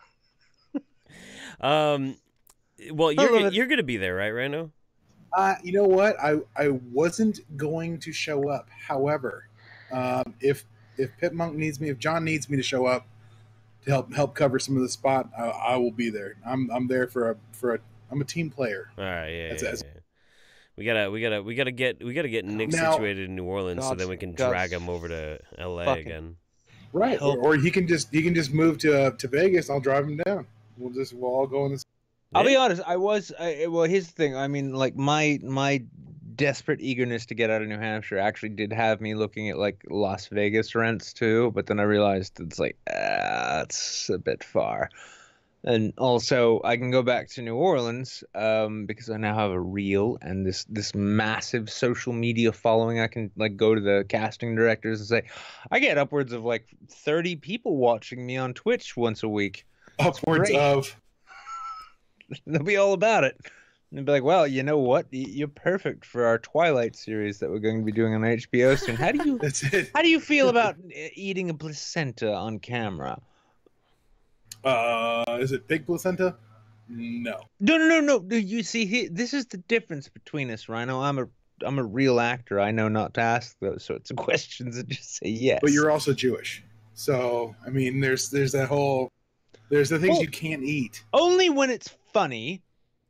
Um, well, I you're love g- it. you're gonna be there, right, Rhino? Uh, you know what? I I wasn't going to show up. However, um, if if Pitmonk needs me, if John needs me to show up to help help cover some of the spot, I, I will be there. I'm I'm there for a for a. I'm a team player. All right, yeah, That's- yeah, that's- yeah. We gotta, we gotta, we gotta get, we gotta get Nick Now- situated in New Orleans, so God's- then we can God's drag him over to L A fucking- again. Right, or, or he can just he can just move to uh, to Vegas. I'll drive him down. We'll just we'll all go in this. I'll be honest. I was. I, well, here's the thing. I mean, like my my desperate eagerness to get out of New Hampshire actually did have me looking at like Las Vegas rents too. But then I realized it's like ah, it's a bit far. And also, I can go back to New Orleans um, because I now have a reel and this this massive social media following. I can like go to the casting directors and say, I get upwards of like thirty people watching me on Twitch once a week. Upwards Great. of. They'll be all about it. And they'll be like, well, you know what? Y- You're perfect for our Twilight series that we're going to be doing on H B O soon. How do you That's it. how do you feel about e- eating a placenta on camera? Uh, is it big placenta? No. No, no, no, no. no, You see, he, this is the difference between us, Rhino. I'm a I'm a real actor. I know not to ask those sorts of questions and just say yes. But you're also Jewish, so I mean, there's there's that whole there's the things Well- you can't eat, only when it's funny.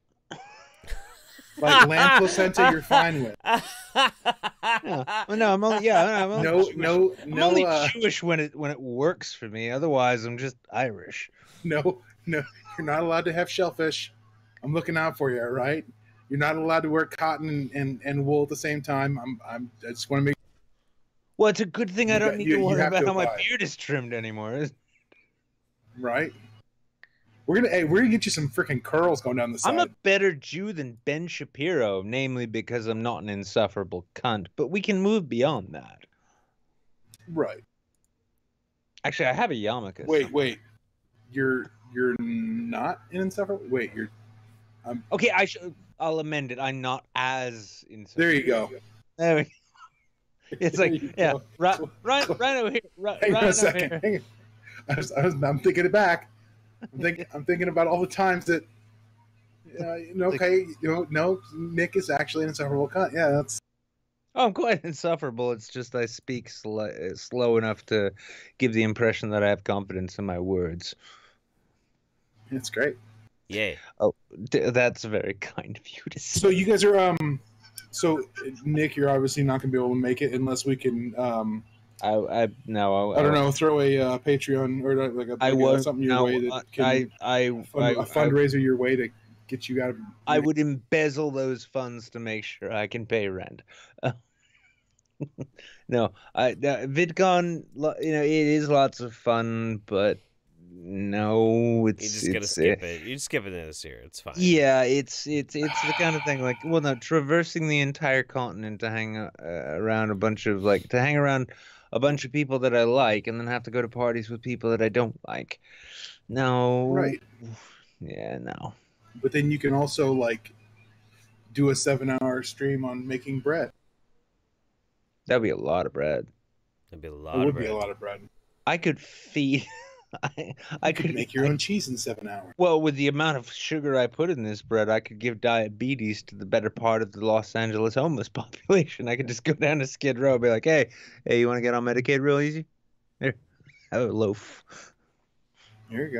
like lamb placenta. You're fine with. Yeah. Well, no, I'm only yeah. I'm only No, Jewish. no, I'm no, only uh, Jewish when it when it works for me. Otherwise, I'm just Irish. no, no. You're not allowed to have shellfish. I'm looking out for you, all right? You're not allowed to wear cotton and, and, and wool at the same time. I'm I'm I just want to make. Well, it's a good thing I You don't got- need you- to you worry have about to how my apply. beard is trimmed anymore. is- Right. We're gonna hey, we're gonna get you some freaking curls going down the side. I'm a better Jew than Ben Shapiro, namely because I'm not an insufferable cunt. But we can move beyond that. Right. Actually, I have a yarmulke. Wait, wait. You're you're not an insufferable. Wait, you're. I'm, Okay, I should. I'll amend it. I'm not as insufferable. there you go. There we go. It's There like, you yeah, go. right, right, right over here, right, Hang right on a over second. here. Hang on. I was, I was, I'm thinking it back. I'm thinking. I'm thinking about all the times that. Uh, you know, okay, you know, no, Nick is actually an insufferable cunt. Yeah, that's. Oh, I'm quite insufferable. It's just I speak sl- uh, slow enough to give the impression that I have confidence in my words. It's great. Yeah. Oh, d- that's very kind of you to say. So you guys are um. So Nick, you're obviously not going to be able to make it unless we can um. I I no. I don't know. Throw a uh, Patreon or like a, I like a- won't. something your No, way that can I I a, fund, I, a fundraiser your way to get you out of. I would embezzle those funds to make sure I can pay rent. No, I uh, VidCon. lo- You know, it is lots of fun, but no, it's You just gotta it's, skip uh, it. You skip it this year. It's fine. Yeah, it's it's it's the kind of thing like well, no, traversing the entire continent to hang uh, around a bunch of like to hang around a bunch of people that I like, and then have to go to parties with people that I don't like. No, Right. Yeah, no. But then you can also like do a seven-hour stream on making bread. That'd be a lot of bread. That'd be a It lot would of be bread. a lot of bread. I could feed. I, I You could could make your own cheese in seven hours. Well, with the amount of sugar I put in this bread, I could give diabetes to the better part of the Los Angeles homeless population. I could just go down to Skid Row and be like, hey, hey, you want to get on Medicaid real easy? Here, have a loaf. There you go.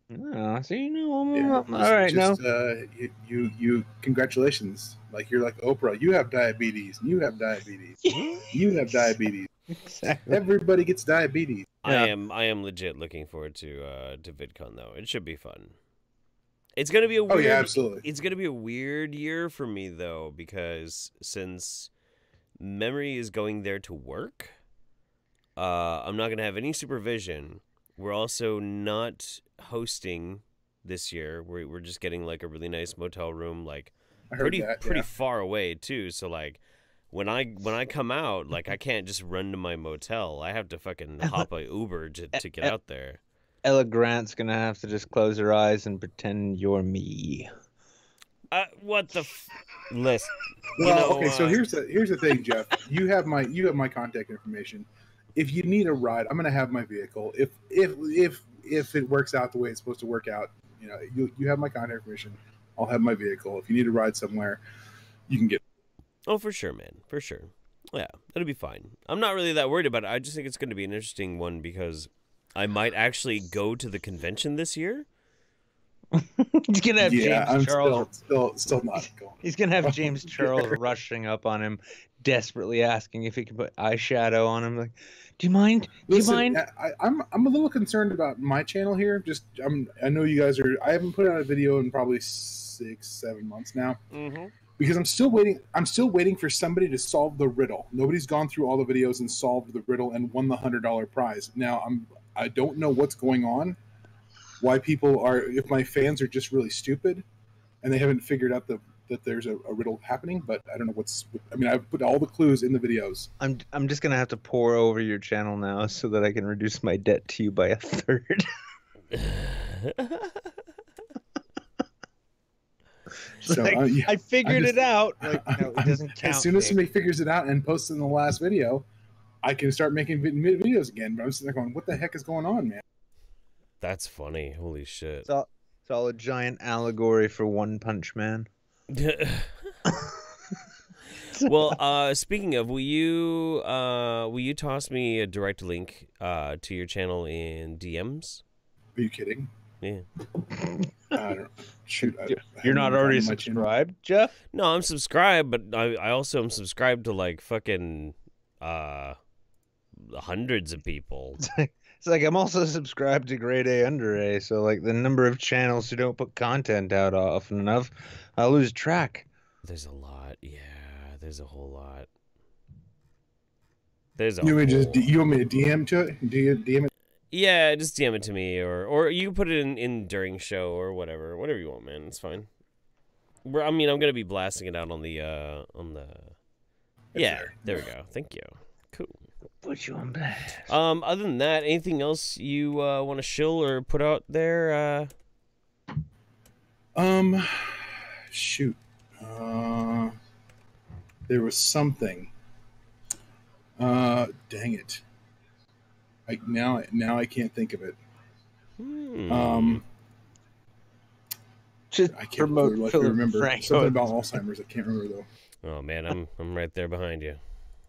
Oh, so you know, I'm, Yeah, I'm- all right now. just, uh, you, you, you, congratulations. Like you're like Oprah. You have diabetes. You have diabetes. You have diabetes. Exactly. Everybody gets diabetes. I am I am legit looking forward to uh, to VidCon though. It should be fun. It's gonna be a Oh, weird. yeah, absolutely. It's gonna be a weird year for me though, because since Memory is going there to work, uh, I'm not gonna have any supervision. We're also not hosting this year. We're we're just getting like a really nice motel room, like I heard pretty that, pretty yeah. far away too. So like. When I when I come out, like I can't just run to my motel. I have to fucking hop a Uber to, to get out there. Ella Grant's gonna have to just close her eyes and pretend you're me. Uh, what the f- list? Well, you know, okay. So uh, here's the here's the thing, Jeff. You have my you have my contact information. If you need a ride, I'm gonna have my vehicle. If if if if it works out the way it's supposed to work out, you know, you you have my contact information. I'll have my vehicle. If you need a ride somewhere, you can get. Oh, for sure, man. For sure. Yeah, it'll be fine. I'm not really that worried about it. I just think it's going to be an interesting one because I might actually go to the convention this year. He's gonna have Yeah, James I'm Charles. still still still not going. He's gonna have James Charles rushing up on him, desperately asking if he can put eyeshadow on him. Like, do you mind? Do Listen, you mind? I, I'm I'm a little concerned about my channel here. Just I'm I know you guys are. I haven't put out a video in probably six seven months now. Mm-hmm. Because I'm still waiting. I'm still waiting for somebody to solve the riddle. Nobody's gone through all the videos and solved the riddle and won the hundred dollar prize. Now I'm. I don't know what's going on. Why people are? If my fans are just really stupid, and they haven't figured out the that there's a, a riddle happening. But I don't know what's. I mean, I've put all the clues in the videos. I'm I'm just gonna have to pour over your channel now so that I can reduce my debt to you by a third. So Like, uh, yeah, I figured just- it out. Like, no, it doesn't count. As soon as Dave. somebody figures it out and posts it in the last video, I can start making vid- videos again. But I'm sitting there going, "What the heck is going on, man?" That's funny. Holy shit. It's all, it's all a giant allegory for One Punch Man. Well, uh, speaking of, will you uh, will you toss me a direct link uh, to your channel in D Ms? Are you kidding? Yeah. I don't, shoot, I, I You're not haven't already gotten my channel. subscribed, Jeff? No, I'm subscribed, but I, I also am subscribed to like fucking uh, hundreds of people. It's like I'm also subscribed to Grade A Under A, so like the number of channels who don't put content out often enough, I lose track. There's a lot, yeah. There's a whole lot. There's a You want me to whole... just you want me to D M to it? D M it? Yeah, just D M it to me, or or you can put it in, in during show or whatever, whatever you want, man. It's fine. We're, I mean, I'm gonna be blasting it out on the uh on the. Yeah, there. there we go. Thank you. Cool. Put you on blast. Um, other than that, anything else you uh, want to shill or put out there? Uh... Um, shoot. Uh, there was something. Uh, dang it. I now now I can't think of it. Hmm. Um, Just I can't promote really Philip remember Franco. something about Alzheimer's. I can't remember though. Oh man, I'm I'm right there behind you.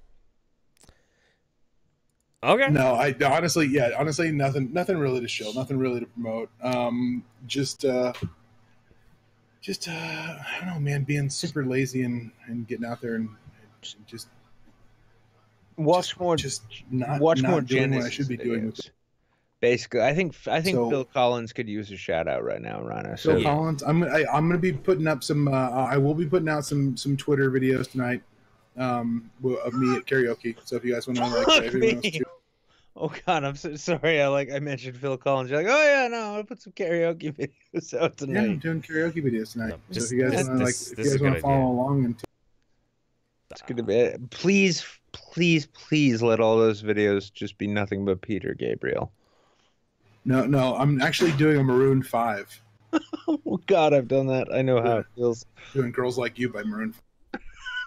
Okay. No, I honestly, yeah, honestly, nothing, nothing really to show, nothing really to promote. Um, just, uh, just, uh, I don't know, man, being super lazy and, and getting out there and just Watch just, more. just not, watch not more doing what I Genesis should be doing. With videos. Basically, I think I think So- Phil Collins could use a shout out right now, Rhino. So Phil Collins, I'm, I, I'm going to be putting up some, uh, I will be putting out some, some Twitter videos tonight, um, of me at karaoke. So if you guys want to, like, Fuck if anyone wants me. to, Oh God, I'm so sorry. I like I mentioned Phil Collins. You're like, oh yeah, no, I'll put some karaoke videos out yeah, I'm tonight. doing karaoke videos tonight. No, so just- if you guys this- want to, like, this- if this you is guys a want good to follow idea. along and It's gonna be. Please, please, please let all those videos just be nothing but Peter Gabriel. no, no, I'm actually doing a Maroon Five. Oh God, I've done that. I know how it feels. Doing Girls Like You by Maroon five.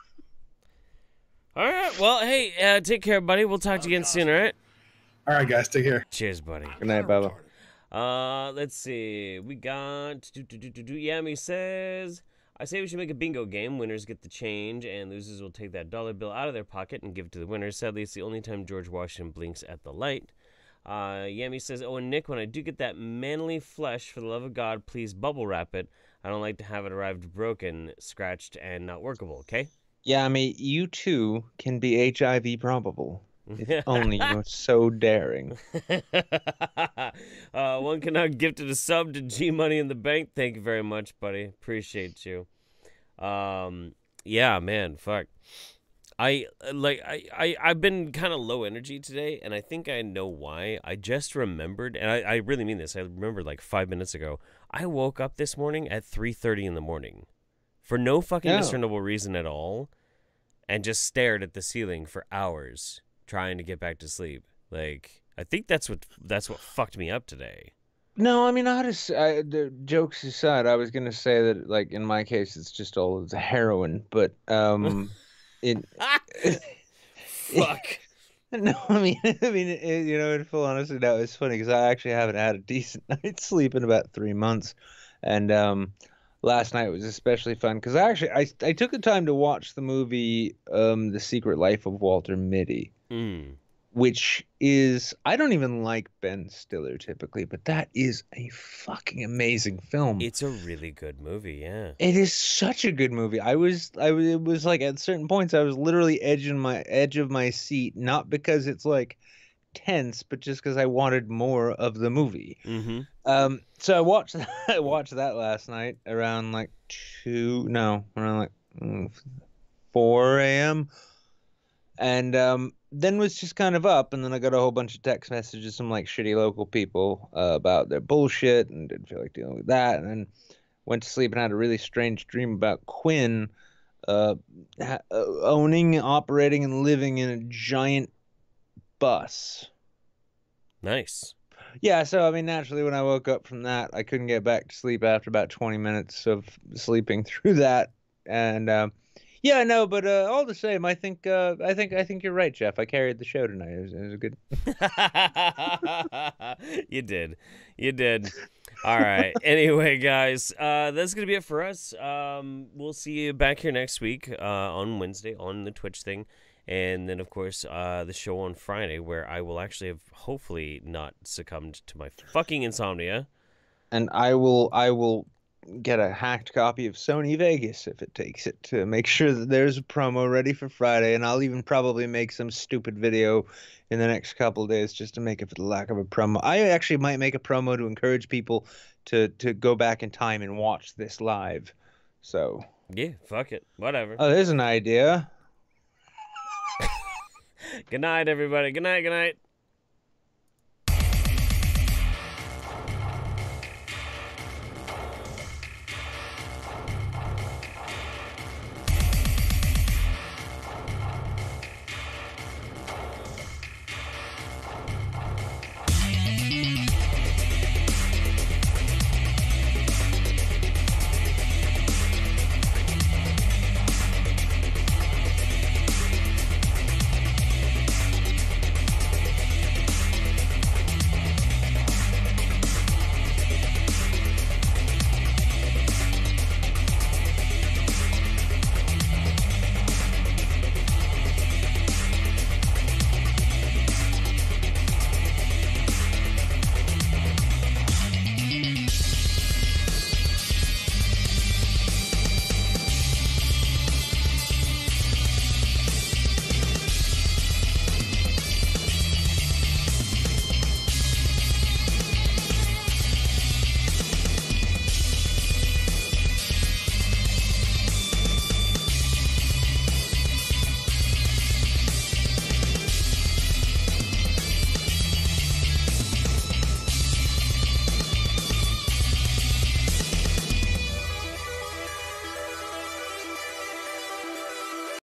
All right. Well, hey, uh, take care, buddy. We'll talk to you again soon. All right. All right, guys, take care. Cheers, buddy. Good night, Bubba. Uh, let's see. We got do, do, do, do, do. Yami says, I say we should make a bingo game. Winners get the change, and losers will take that dollar bill out of their pocket and give it to the winners. Sadly, it's the only time George Washington blinks at the light. Uh, Yami says, oh, and Nick, when I do get that manly flesh, for the love of God, please bubble wrap it. I don't like to have it arrived broken, scratched, and not workable, okay? Yeah, I mean, you too can be H I V probable. If only you were so daring. uh, one cannot gifted a sub to G Money in the Bank. Thank you very much, buddy. Appreciate you. Um, yeah, man, fuck. I like I, I I've been kind of low energy today, and I think I know why. I just remembered, and I, I really mean this. I remembered like five minutes ago. I woke up this morning at three thirty in the morning, for no fucking Oh. discernible reason at all, and just stared at the ceiling for hours trying to get back to sleep. Like, I think that's what that's what fucked me up today. No, I mean, I just, I, the jokes aside, I was gonna say that, like, in my case, it's just all it's heroin, but um, it. Fuck. No, I mean, I mean, it, you know, in full honesty, that was funny because I actually haven't had a decent night's sleep in about three months, and um, last night was especially fun because I actually I I took the time to watch the movie um, The Secret Life of Walter Mitty. Mm. Which is, I don't even like Ben Stiller typically, but that is a fucking amazing film. It's a really good movie, yeah. It is such a good movie. I was, I was, it was like at certain points I was literally edging my edge of my seat, not because it's like tense, but just because I wanted more of the movie. Mm-hmm. Um, so I watched, I watched that last night around like two, no, around like mm, four a m and um. Then was just kind of up, and then I got a whole bunch of text messages from like shitty local people uh, about their bullshit, and didn't feel like dealing with that. And then went to sleep and had a really strange dream about Quinn uh, ha- uh, owning, operating, and living in a giant bus. Nice. Yeah, so I mean, naturally, when I woke up from that, I couldn't get back to sleep after about twenty minutes of sleeping through that, and. Um, Yeah, no, but uh, all the same, I think, uh, I think, I think you're right, Jeff. I carried the show tonight. It was, it was a good. You did, you did. All right. Anyway, guys, uh, that's gonna be it for us. Um, we'll see you back here next week uh, on Wednesday on the Twitch thing, and then of course uh, the show on Friday, where I will actually have hopefully not succumbed to my fucking insomnia. And I will, I will. get a hacked copy of Sony Vegas if it takes it to make sure that there's a promo ready for Friday, and I'll even probably make some stupid video in the next couple of days just to make it for the lack of a promo. I actually might make a promo to encourage people to to go back in time and watch this live. So yeah, fuck it, whatever. Oh, there's an idea. Good night, everybody. Good night. Good night.